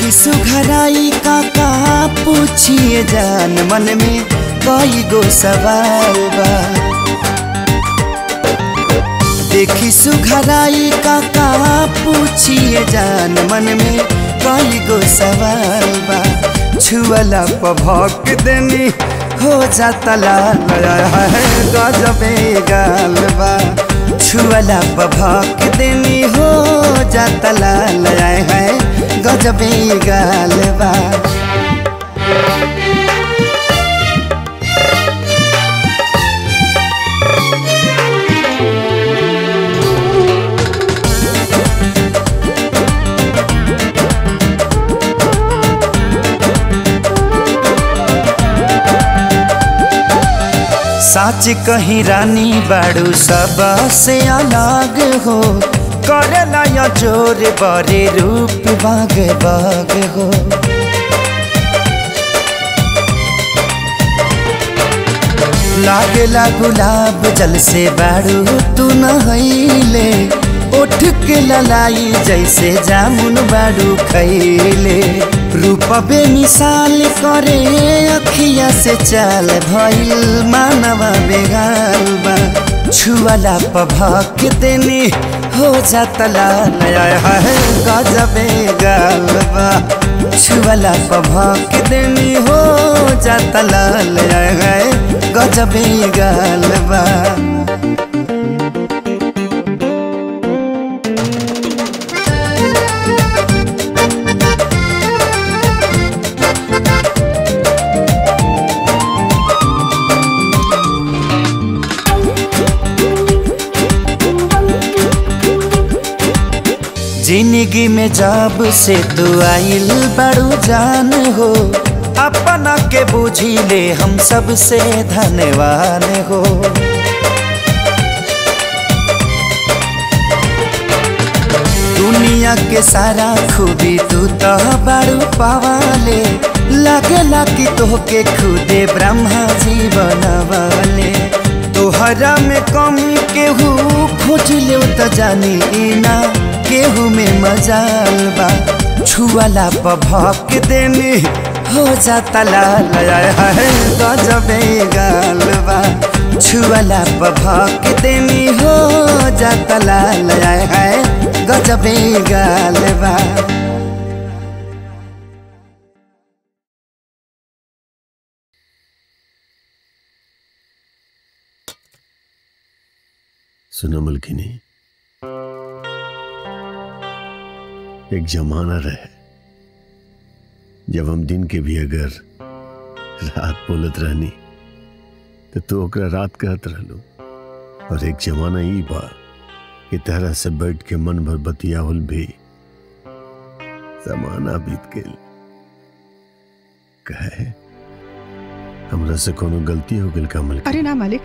देखी सुघराई काका पूछिए जान मन में कई गो सवाल बा। देखी सुघराई काका पूछिए जान मन में कई गो सवाल बा। छुअला पभक देनी हो जाता लाल है गजबे गाल बा। छुअला पभक देनी हो जाता लाल है गजबे गाल बा। साच कहीं रानी बाड़ू सब से अलग हो। करेला या जोर बरे रूप बाग बाग हो। लागेला गुलाब जल से बाड़ू तू नहैले। उठ के ललाई जैसे जामुन बाड़ू खैले। रूप बेमिसाल करे अखिया से चाल भइल मानवा बेगाल बा। छुअला पभक देनी हो जाता लाल है गजबे गाल बा। छुअला पभक देनी हो जाता लाल है गजबे गाल बा। जिंदगी में जब से तू आइल बड़ू जान हो। अपना के बूझी ले हम सबसे धन्यवान हो। दुनिया के सारा खूबी तू तो बड़ू पावाले। लगला कि तोहके खुदे ब्रह्मा जी बनवाले। तोहरा में कमी केहू खोज ले तो जानी ना केहू में मजाल बा। छुअला पभक देनी हो जाता लाल है गजबे गाल बा। छुअला पभक देनी हो जाता लाल है गजबे गाल बा। सुनो मलकिनी, एक जमाना रहे जब हम दिन के भी अगर रात बोलत रहनी तो तू ओकरा रात कहत रहलो। और एक जमाना ई बा कि तरह से बैठ के मन भर बतियावल भी जमाना बीत गेल। कहे हमरा से कोनो गलती हो गेल का मलकिनी? अरे ना मालिक,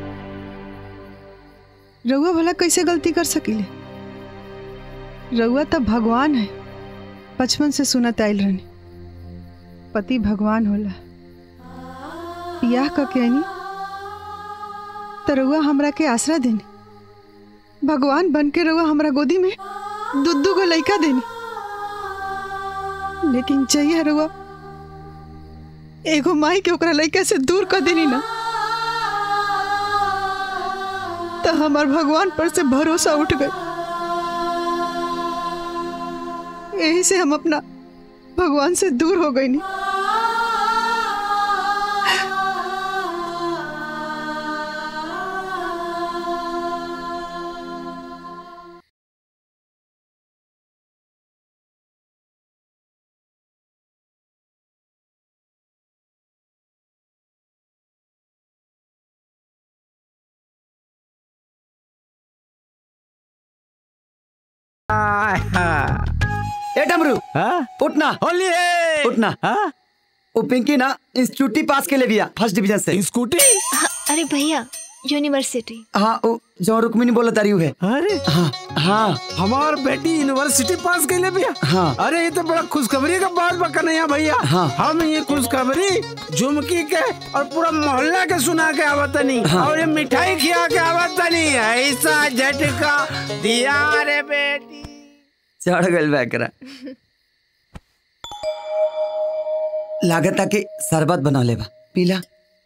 रउआ भला कैसे गलती कर सकीले? रउआ तब भगवान है। बचपन से सुनत आइल रहनी पति भगवान होला। बियाह का कहनी तो रउआ हमरा के आसरा देनी। भगवान बन के रउआ हमरा गोदी में दुद्दू को लइका देनी। लेकिन चाहिए रउआ एगो माई के ओकरा लइका से दूर कर देनी ना, तो हमार भगवान पर से भरोसा उठ गए। यही से हम अपना भगवान से दूर हो गए। नहीं ए डमरू उठना उठना। वो पिंकी ना इंस्टीट्यूट पास के लिए भी फर्स्ट डिवीजन से। स्कूटी? अरे भैया यूनिवर्सिटी। हाँ वो जो रुक्मिनी बोला तारी है। अरे हाँ हाँ हमार बेटी यूनिवर्सिटी पास के लिए भैया। हाँ अरे ये तो बड़ा खुशखबरी का बात बकनैया भैया। हाँ हम ये खुशखबरी झुमकी के और पूरा मोहल्ला के सुना के आवतनी। हाँ। और ये मिठाई खिया के आवतनी। ऐसा झटका दिया रे बेटी। चढ़ गल बैकरा। लागत कि शरबत बना लेबा, पीला।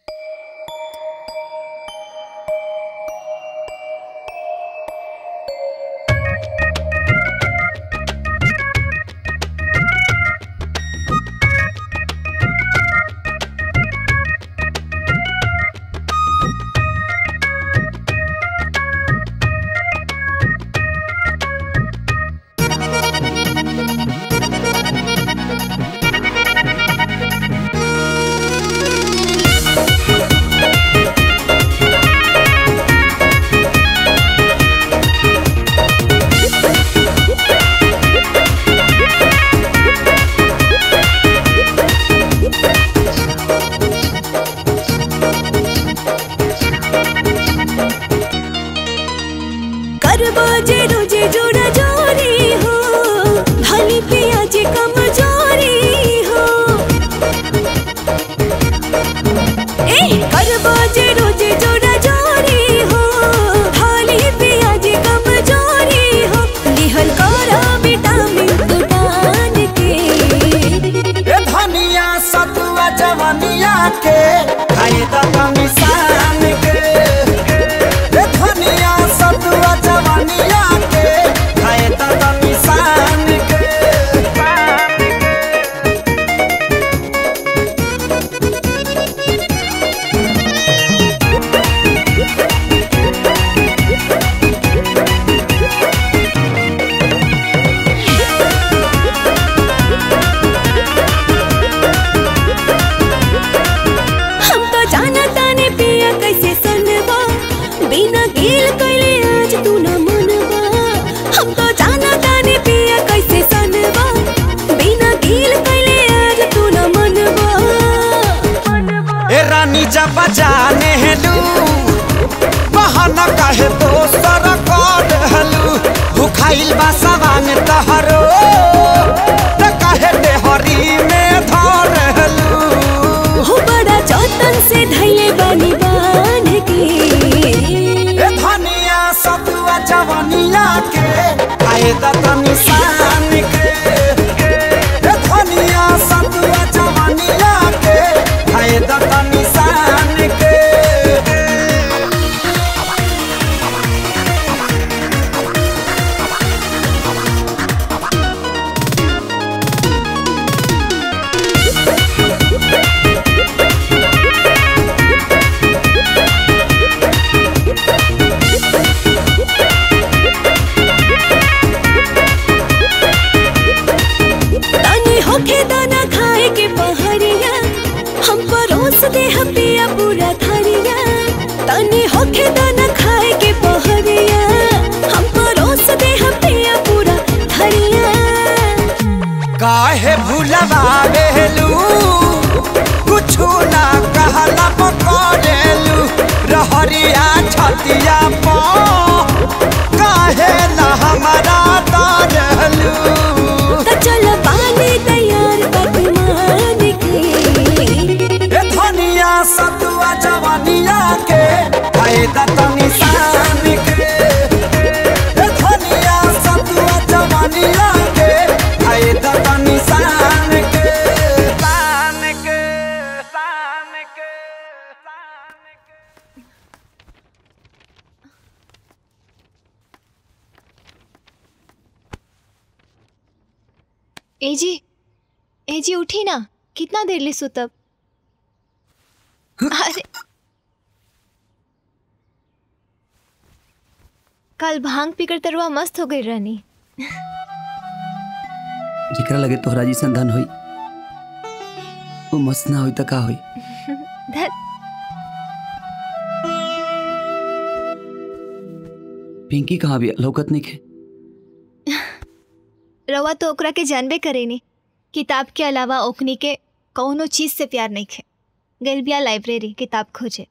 काहे भूलवावेलू कुछु ना कहला पकड़ेलू रहरिया छतिया पो काहे ना हमारा तारलू तो चल पानी तैयार पकवान के ए धनिया सतुआ जवानिया के फायदा तो निशान के ए धनिया सतुआ जवानिया के फायदा तो निशान के ए जी उठी ना, कितना देर ले सुतब। अरे कल भांग पीकर तरुआ मस्त हो गई रहनी। जिकरा लगे तोहरा जी संधान होई वो मस्त ना होई त का होई। पिंकी कहाँ भी लौकत नहीं खे। रवा तो ओकरा के जानबे करेनी, किताब के अलावा ओकनी के कौनो चीज से प्यार नहीं खे। गइल बिया लाइब्रेरी किताब खोजे।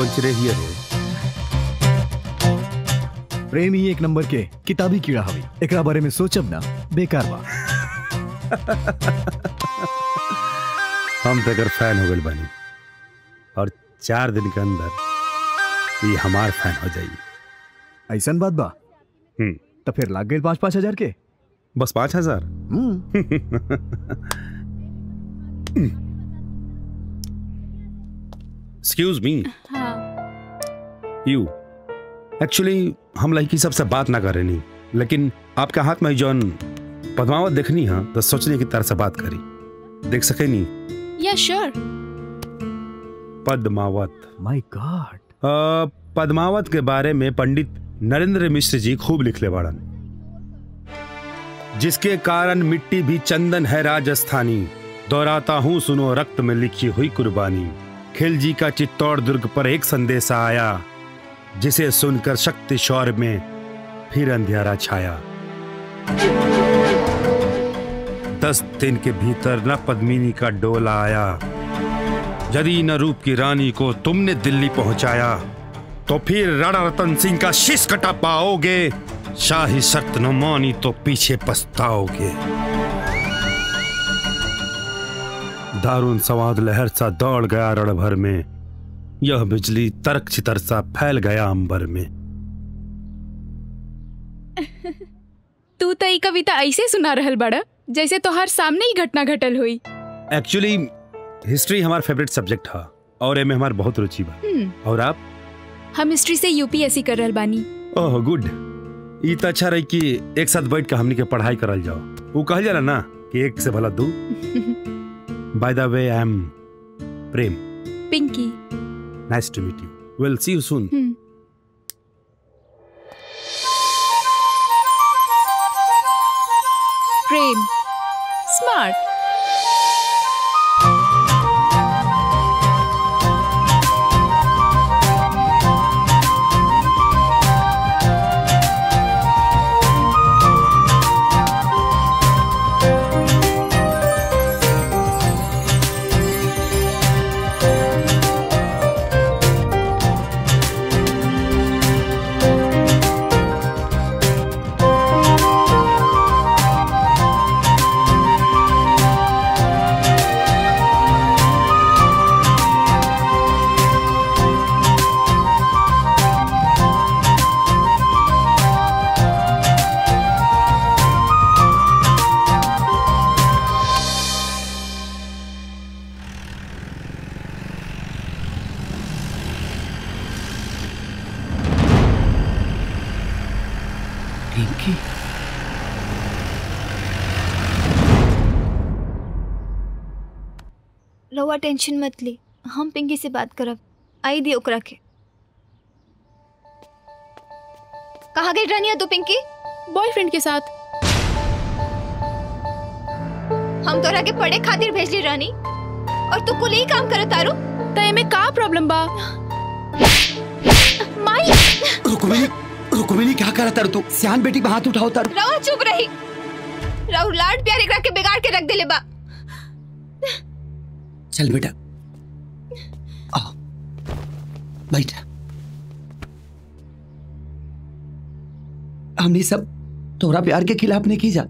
सोच रही है रे? प्रेम ही एक नंबर के किताबी कीड़ा हवी, एकरा बारे में सोचब ना बेकार बा। हम तो अगर फैन हो गए बानी और 4 दिन के अंदर ये हमार फैन हो जाइए। ऐसा बात बा? तो फिर लाग गए 5-5 हजार के? बस 5,000? एक्सक्यूज मी, यू एक्चुअली हम लड़की सबसे बात ना करे नहीं, लेकिन आपके हाथ में जौन पद्मावत देखनी है तो सोचने की तरह से बात करी, देख सके नहीं? या sure. Padmaavat, my god. Padmaavat के बारे में पंडित नरेंद्र मिश्र जी खूब लिखले बाड़न, जिसके कारण मिट्टी भी चंदन है राजस्थानी, दोहराता हूं सुनो रक्त में लिखी हुई कुर्बानी। खिलजी का चित्तौड़ दुर्ग पर एक संदेशा आया, जिसे सुनकर शक्ति शौर्य में फिर अंधेरा छाया। 10 दिन के भीतर न पद्मिनी का डोला आया, यदि न रूप की रानी को तुमने दिल्ली पहुंचाया, तो फिर राणा रतन सिंह का शीश कटा पाओगे, शाही शर्त न मानी तो पीछे पछताओगे। दारुण संवाद लहर सा दौड़ गया रण भर में, यह बिजली तर्क छितर सा फैल गया अंबर में। तू तो ये कविता ऐसे सुना रहल बड़ा जैसे तोहार सामने ही घटना घटल हुई। एक्चुअली हिस्ट्री हमारा फेवरेट सब्जेक्ट है और एमे हमार बहुत रुचि बा। और आप? हम हिस्ट्री से यूपीएससी कर रहल बानी। ओह गुड, ये तो अच्छा रही कि एक साथ बैठ के हमनी के पढ़ाई करल जाओ। वो कहल जाला ना कि एक से भला 2। By the way I am Prem. Pinki. Nice to meet you. Will see you soon. Prem smart. रउआ टेंशन मत ली, हम पिंकी से बात करब। आई दी ओकरा के। कहाँ गई रानिया तू पिंकी? बॉयफ्रेंड के साथ। हम तोरा के पढ़े खातिर भेजली रानी और तू कुल ही काम करत तारू। तो एमे का प्रॉब्लम बा? माई रुक्मिनी क्या करत तारू तू? सियान बेटी पे हाथ उठाओ तारू। रउआ चुप रही। रउ लाड प्यार एकरा के बिगाड़ के रख देले बा। चल बेटा आओ बैठ। हमने सब तोरा प्यार के खिलाफ नहीं की जा,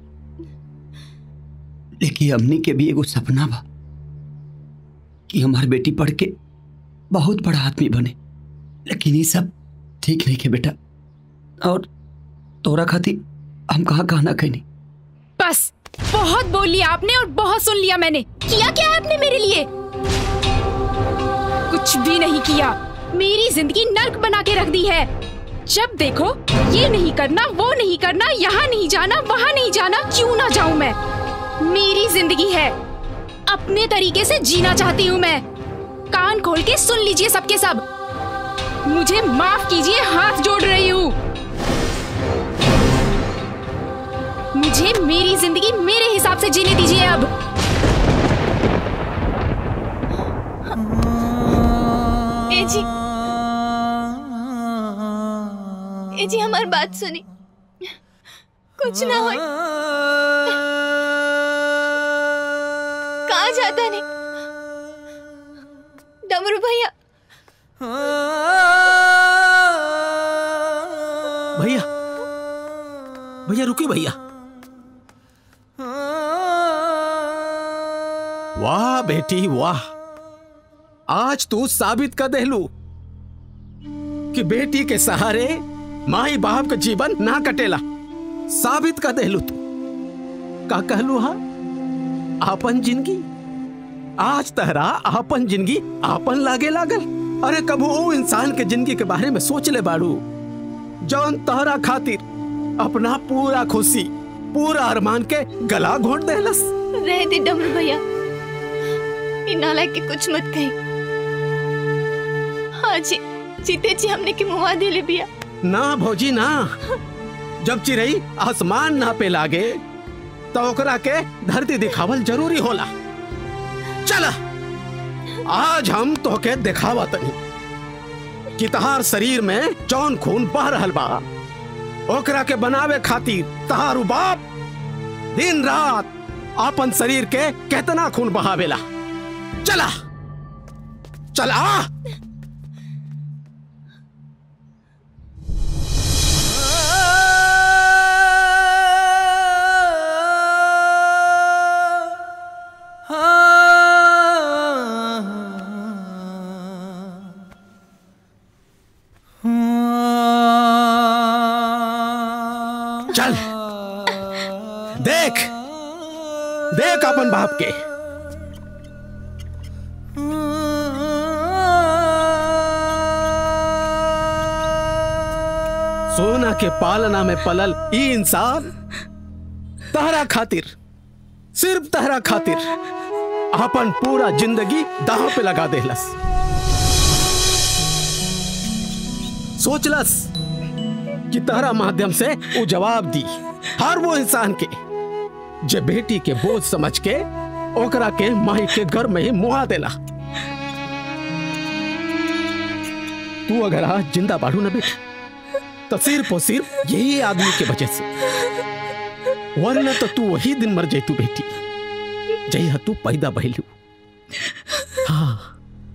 लेकिन हमने के भी एगो सपना बा कि हमारी बेटी पढ़ के बहुत बड़ा आदमी बने, लेकिन ये सब ठीक नहीं के बेटा। और तोरा खातिर हम कहाँ ना कहनी। बस बहुत बोल लिया आपने और बहुत सुन लिया मैंने। किया क्या है आपने मेरे लिए? कुछ भी नहीं किया। मेरी जिंदगी नर्क बना के रख दी है। जब देखो ये नहीं करना, वो नहीं करना, यहाँ नहीं जाना, वहाँ नहीं जाना। क्यों ना जाऊं मैं? मेरी जिंदगी है, अपने तरीके से जीना चाहती हूँ मैं। कान खोल के सुन लीजिए सबके सब। मुझे माफ कीजिए, हाथ जोड़ रही हूँ। मुझे मेरी जिंदगी मेरे हिसाब से जीने दीजिए अब। ए जी हमारी बात सुनी, कुछ ना हो। कहाँ जाता नहीं? डमरू भैया भैया भैया रुकिए भैया। वाह बेटी वाह, आज तू साबित कर देलू कि बेटी के सहारे माई बाप का जीवन ना कटेला। साबित कर देलू तू। का कहलू हा? आपन जिंदगी आज तहरा आपन जिंदगी आपन लागे लागल। अरे कबू वो इंसान के जिंदगी के बारे में सोच ले बाड़ू जौन तहरा खातिर अपना पूरा खुशी पूरा अरमान के गला घोट देलस। रह दे डमरू भैया, इन नालायक के कुछ मत कही। हाँ जी, जीते जी हमने के मुआ दिले बिया। ना भौजी ना, जब चिरई आसमान ना पे लागे तो ओकरा के धरती दिखावल जरूरी होला। चला आज हम तोके दिखावा तनी कि तहार शरीर में जौन खून बह रहल बा ओकरा के बनावे खातिर तहारू बाप दिन रात अपन शरीर के कितना खून बहावेला। चला चला। चल देख देख अपन बाप के। सोना के पालना में पलल ई इंसान तहरा खातिर, सिर्फ तहरा खातिर अपन पूरा जिंदगी दांव पे लगा देलस। सोचलस कि तहरा माध्यम से वो जवाब दी हर वो इंसान के जे बेटी के बोझ समझ के ओकरा के माई के घर में ही मुआ देला। तू अगर आज जिंदा बाढ़ू न बेटी तो सिर्फ और सिर्फ यही आदमी के वजह से, वरना तो तू वही दिन मर जाती बेटी जही तू पैदा भइलू। हाँ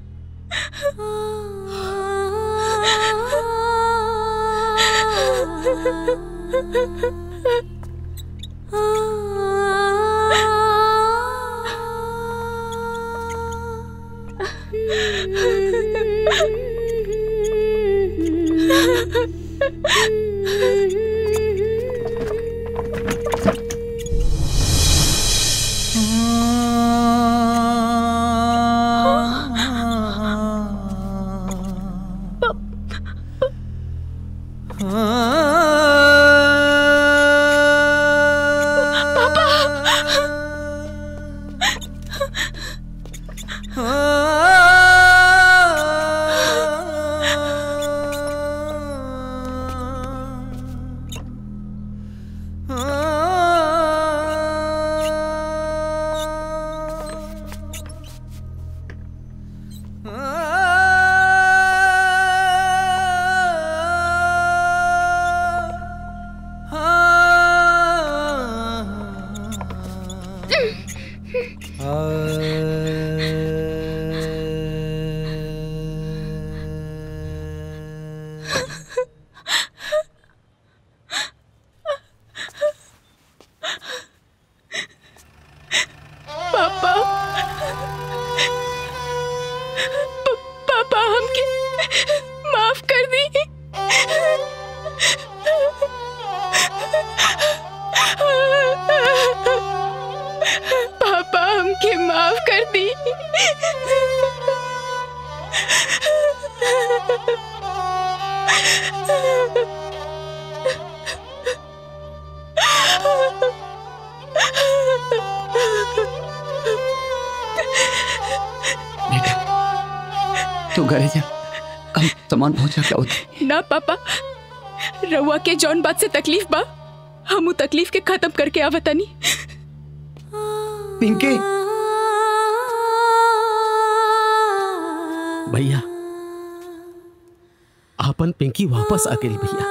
तू घरे जा, हम सामान पहुंचा क्या होती। ना पापा, रउआ के जौन बात से तकलीफ बा हम उ तकलीफ के खत्म करके आवतानी। पिंकी भैया आपन पिंकी वापस आ गई भैया।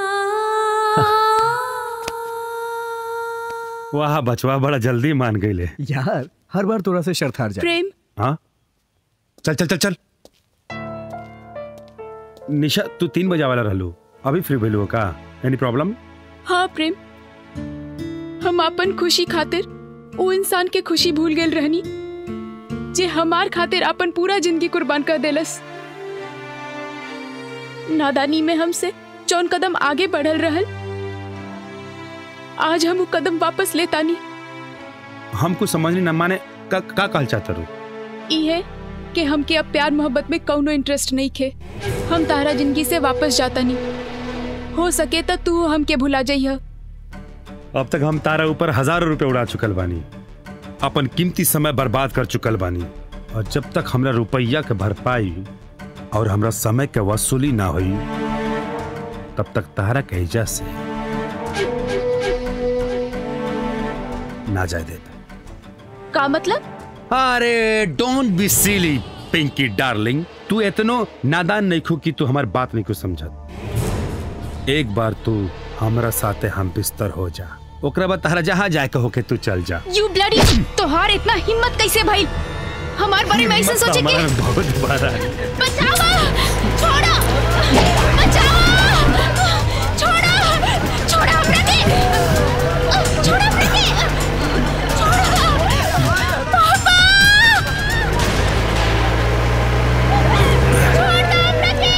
वाह बचवा बड़ा जल्दी मान गई ले। यार हर बार तोरा से शर्त हार जा। प्रेम हाँ चल चल चल चल। निशा तू 3 बजे वाला रहलू, अभी फ्री भेलू का? Any problem? हाँ प्रेम, हम अपन खुशी खातिर वो इंसान के खुशी भूल गए रहनी जे हमार खातिर अपन पूरा जिंदगी कुर्बान कर देलस। नादानी में हमसे जौन कदम आगे बढ़ल रहल, आज हम वो कदम वापस लेतानी। हमको समझ नहीं न माने का कहल चाहता रू? इहे कि हमके अब प्यार मोहब्बत में कौनो इंटरेस्ट नहीं खे। हम तारा जिंदगी से वापस जाता नहीं। हो सके तो तू हमके भुला जाइए। अब तक हम तारा ऊपर हजारों रुपए उड़ा चुकल बानी, अपन कीमती समय बर्बाद कर चुकल बानी, और जब तक हमरा रुपया के भरपाई और हमरा समय के वसूली ना हुई तब तक तारा के एजा से ना जाए देता। का मतलब? अरे don't be silly Pinky darling, तू इतनो नादान नहीं खो कि तू हमारी बात नहीं को समझत। एक बार तू हमरा साथे हम बिस्तर हो जा, ओकरा बाद तारा जहाँ जाए के होके तू चल जा। यू ब्लडी, तोहार इतना हिम्मत कैसे भाई हमार बारे में ऐसा सोचे कि? बहुत बड़ा। बचाओ, छोड़ो, बचाओ, छोड़ो, छोड़ो अपने के, छोड़ो अपने के, छोड़ो, पापा, छोड़ो अपने के,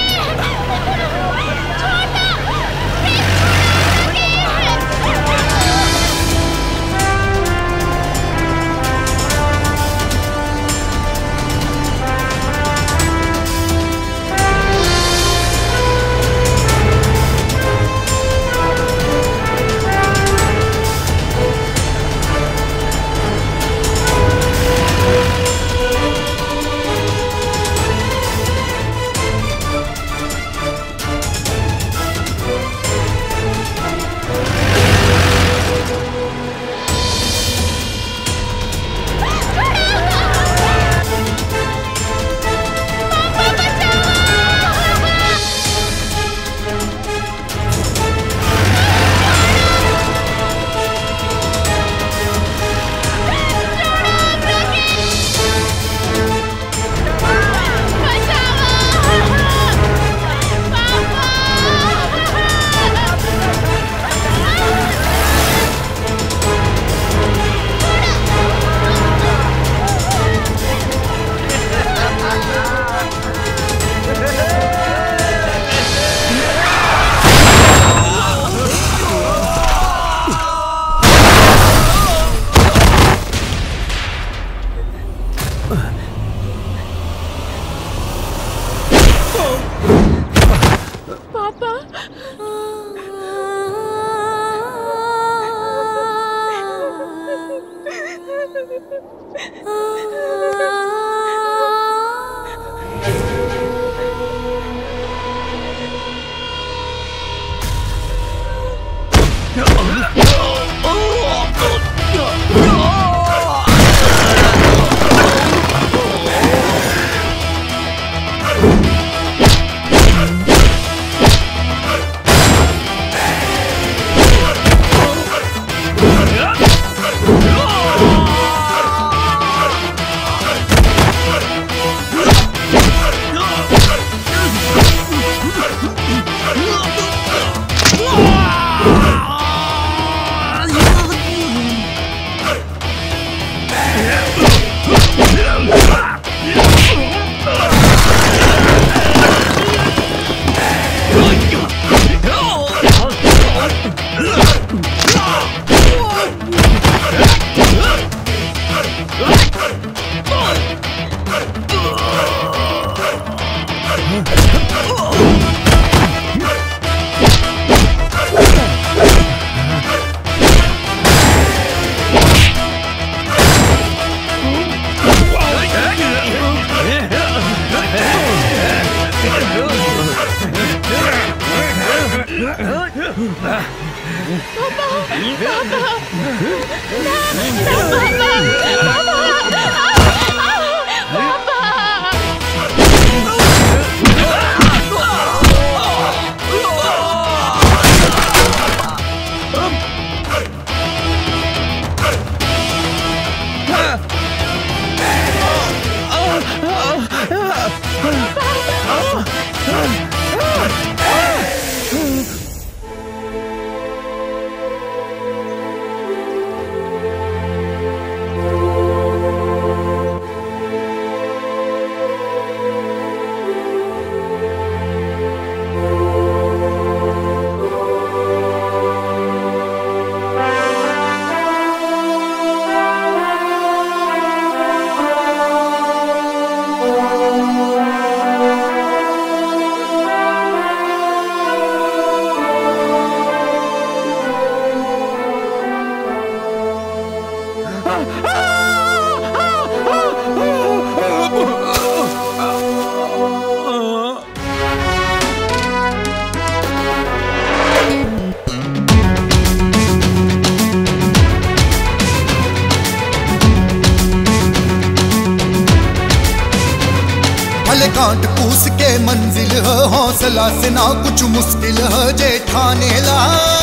भले कांट कूस के मंजिल है, हौसला से ना कुछ मुश्किल है जेठाने ला,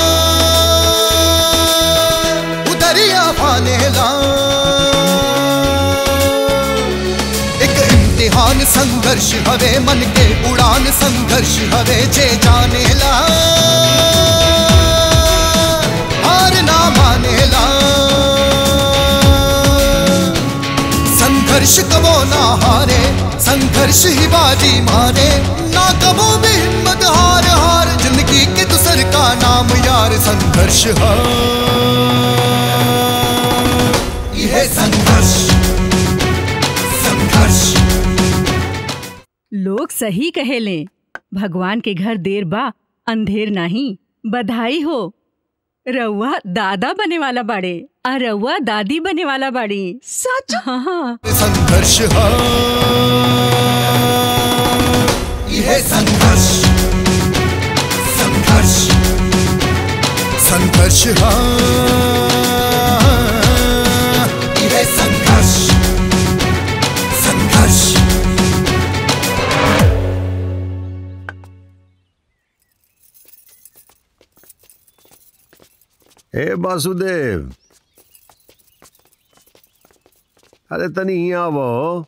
उदरिया पाने ला। एक इम्तिहान संघर्ष हवे, मन के उड़ान संघर्ष हवे जे जाने ला, हार ना माने ला। संघर्ष कबो ना हारे, संघर्ष ही बाजी मारे, ना कबो भी हिम्मत हार हार। जिंदगी के दूसर का नाम यार संघर्ष है, यह संघर्ष संघर्ष। लोग सही कहेले, भगवान के घर देर बा अंधेर नहीं। बधाई हो, रउआ दादा बने वाला बाड़े और रउआ दादी बने वाला बाड़ी। सच? हाँ। संघर्ष है, यह संघर्ष संघर्ष संघर्ष है, यह संघर्ष संघर्ष। ए वासुदेव, अरे तनी यहाँ आवो।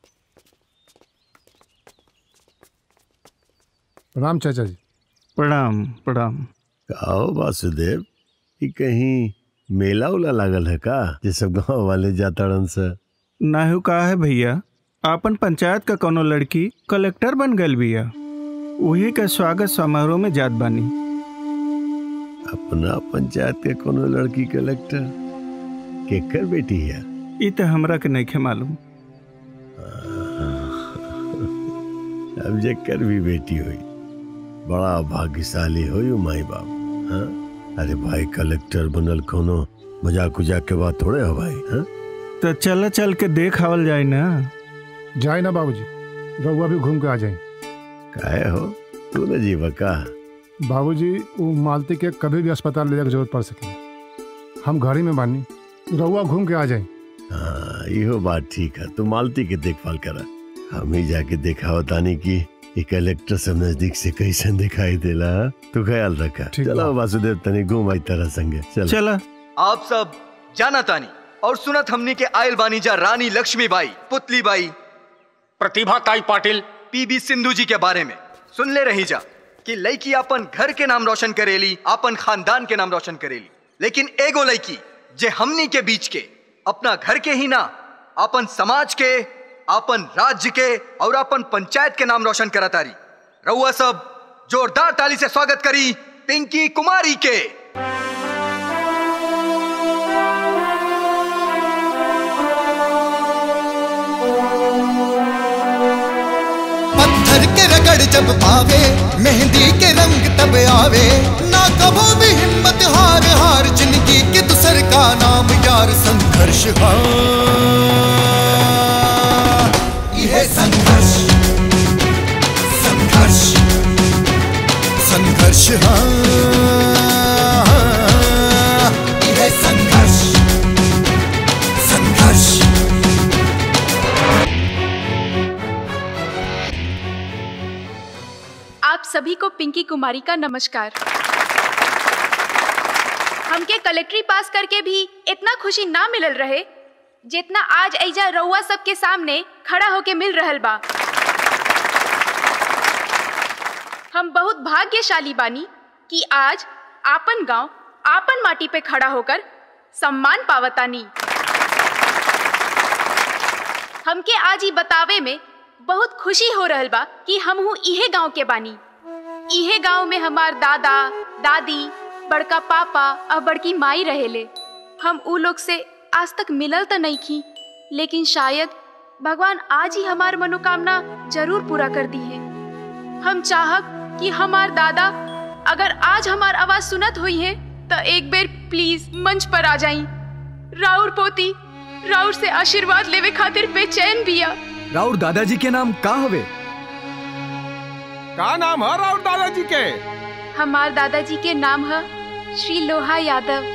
प्रणाम चाचा जी। प्रणाम प्रणाम। आओ वासुदेव, कि कहीं मेला उला लागल है का, जे सब गाँव वाले जाताड़न से? नाहू का है भैया, आपन पंचायत का कोनो लड़की कलेक्टर बन गल बिया, वही का स्वागत समारोह में जात बानी। अपना पंचायत के कोनो लड़की कलेक्टर केकर बेटी है? इ तो हमरा के नहीं मालूम। अब जेकर भी बेटी हुई बड़ा भाग्यशाली हुई माई बाप। हाँ? अरे भाई कलेक्टर बनल कोनो मजाक उजाक के बात थोड़े हो भाई। हाँ? तो चल चल के देख आवल जाए ना। जाए ना बाबूजी, रउआ भी घूम के आ जाए। काहे हो तू न जीवा का? बाबूजी वो मालती के कभी भी अस्पताल ले जाने की जरूरत पड़ सके, हम घर ही में बानी, रउआ घूम के आ जाए। हाँ यो बात ठीक है, तू मालती के देखभाल करा, हम ही जाके देखा बतानी की ये कलेक्टर सब नजदीक से कैसे दिखाई देला। तू ख्याल रखा। चलो वासुदेव तनी घूम आई तरह संगे। चला। आप सब जाना तानी और सुनत हमनी के आयल बानी जा रानी लक्ष्मीबाई, पुतली बाई, प्रतिभा ताई पाटिल, पीबी सिंधु जी के बारे में सुन ले रही जा कि लड़की अपन घर के नाम रोशन करेली, अपन खानदान के नाम रोशन करेली, लेकिन एगो लड़की जे हमनी के बीच के अपना घर के ही ना, अपन समाज के, अपन राज्य के और अपन पंचायत के नाम रोशन करत तारी। रउआ सब जोरदार ताली से स्वागत करी पिंकी कुमारी के। पत्थर के रगड़ जब पावे, मेहंदी के रंग तब आवे, ना कबो भी हिम्मत हार हार। जिंदगी के दूसर का नाम यार संघर्ष है, यह संघर्ष संघर्ष संघर्ष है, यह संघर्ष संघर्ष। आप सभी को पिंकी कुमारी का नमस्कार। हमके कलेक्ट्री पास करके भी इतना खुशी ना मिलल रहे जितना आज ऐजा रउआ सबके सामने खड़ा होके मिल रहल बा। हम बहुत भाग्यशाली बानी कि आज आपन गांव, आपन माटी पे खड़ा होकर सम्मान पावतानी। हमके आज ही बतावे में बहुत खुशी हो रहल बा कि हमहू इहे गांव के बानी। इहे गांव में हमार दादा, दादी, बड़का पापा और बड़की माई रहेले। हम उ लोग से आज तक मिलल तो नहीं की, लेकिन शायद भगवान आज ही हमार मनोकामना जरूर पूरा कर दी है। हम चाहब कि हमार दादा अगर आज हमार आवाज सुनत हुई है तो एक बार प्लीज मंच पर आ जाई राउर पोती राउर से आशीर्वाद लेवे खातिर बेचैन बिया। राउर दादाजी के नाम का हवे? का नाम है राउर दादाजी के? हमार दादाजी के नाम है श्री लोहा यादव।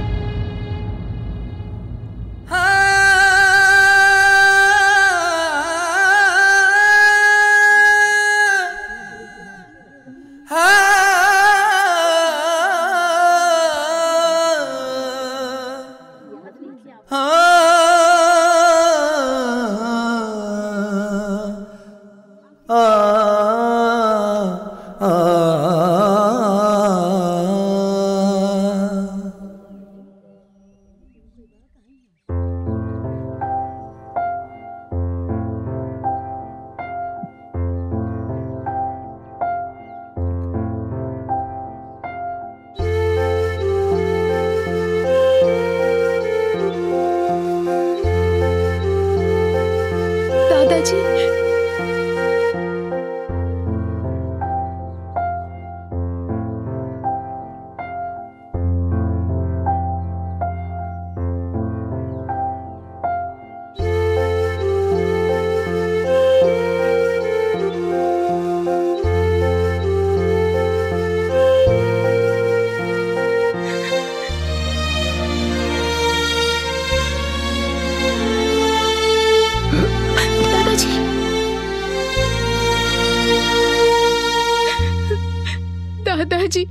दादाजी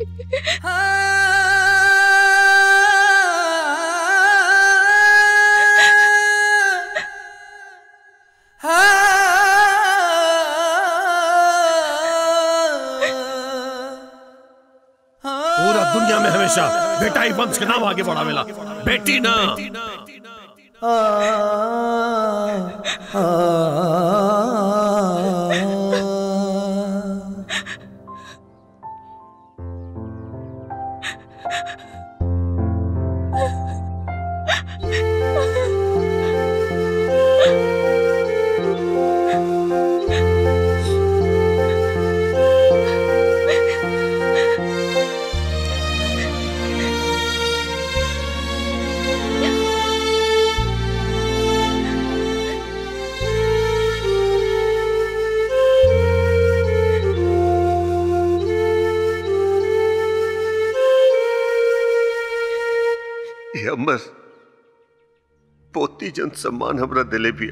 पूरा दुनिया में हमेशा बेटा ही वंश के नाम आगे बढ़ावेला, बेटी ना। अमर पोती जन सम्मान हमरा दिले भी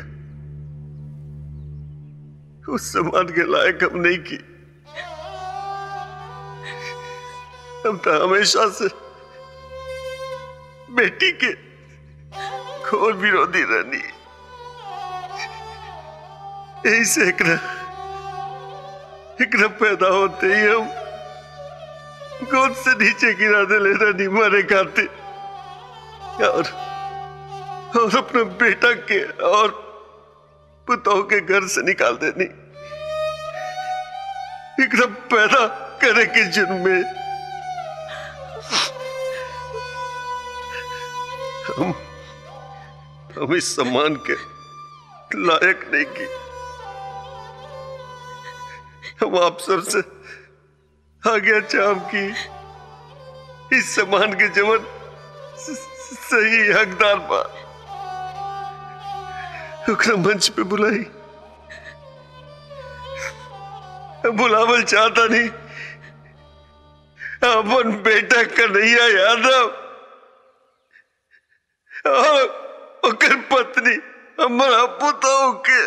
उस सम्मान के लायक हम नहीं की। हम तो हमेशा से बेटी के घोर विरोधी रहनी। यही से एकरा पैदा होते ही हम गोद से नीचे गिरा दे ले रहनी मारे खाते और अपने बेटा के और पुतों के घर से निकाल देनी। एकरा पैदा करे के जुर्म में हम इस सम्मान के लायक नहीं की। हम आप सबसे आगे चाम की इस सम्मान के जमन सही हकदार बा। ओकरा मंच पे बुलाई, बुलावल चाहता नहीं अपन बेटा कन्हैया यादव और ओकर पत्नी हमारा पुतों के।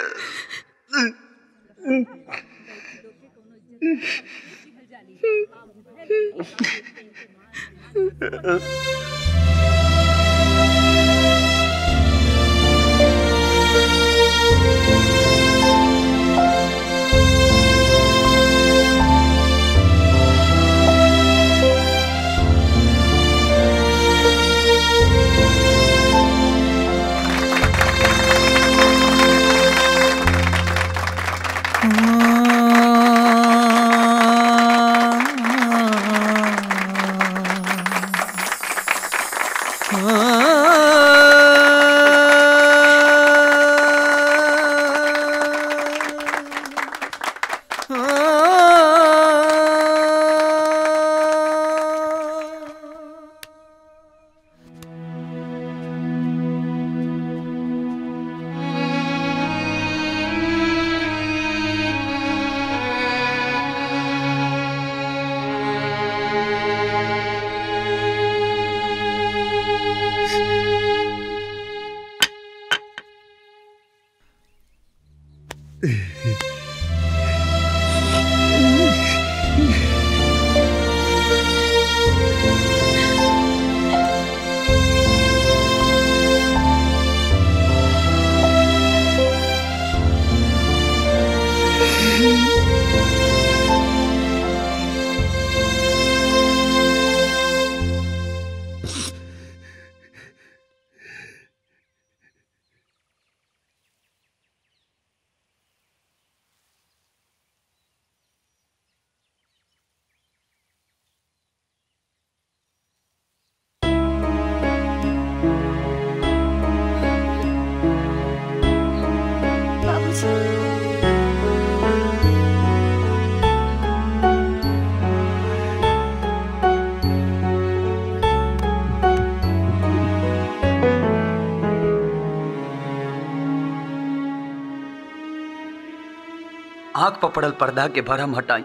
आंख पर पड़ल पर्दा के भरम हटाई,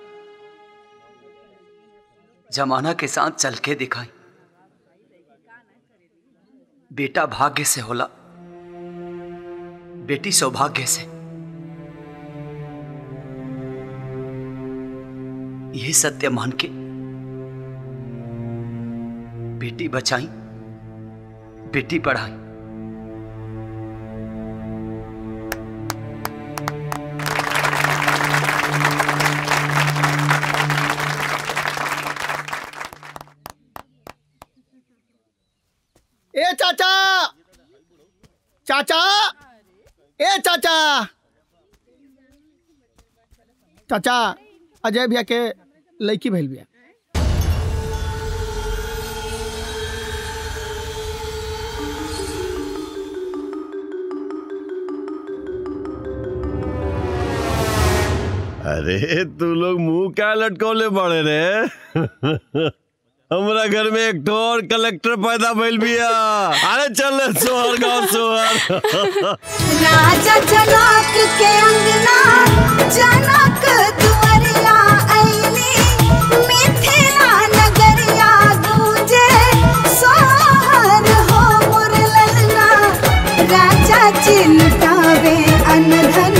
जमाना के साथ चल के दिखाई। बेटा भाग्य से होला, बेटी सौभाग्य से। यही सत्य मान के बेटी बचाई, बेटी पढ़ाई। ए चाचा, चाचा, ए चाचा, चाचा अजय भैया के लड़की भइल बिया। अरे तू लोग मुंह क्या लटकोले बड़े रे। हमरा घर में एक और कलेक्टर पैदा भइल बिया। अरे चल सोहर गाँव सोहर। राजा जनक के अंगना जनक दुआरिया आईली, मिथिला नगरिया गूंजे सोहर हो मोर ललना। राजा जी लुटावे अनधन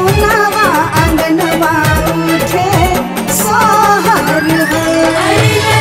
सोनावा अंगनवा उठे सोहर हो।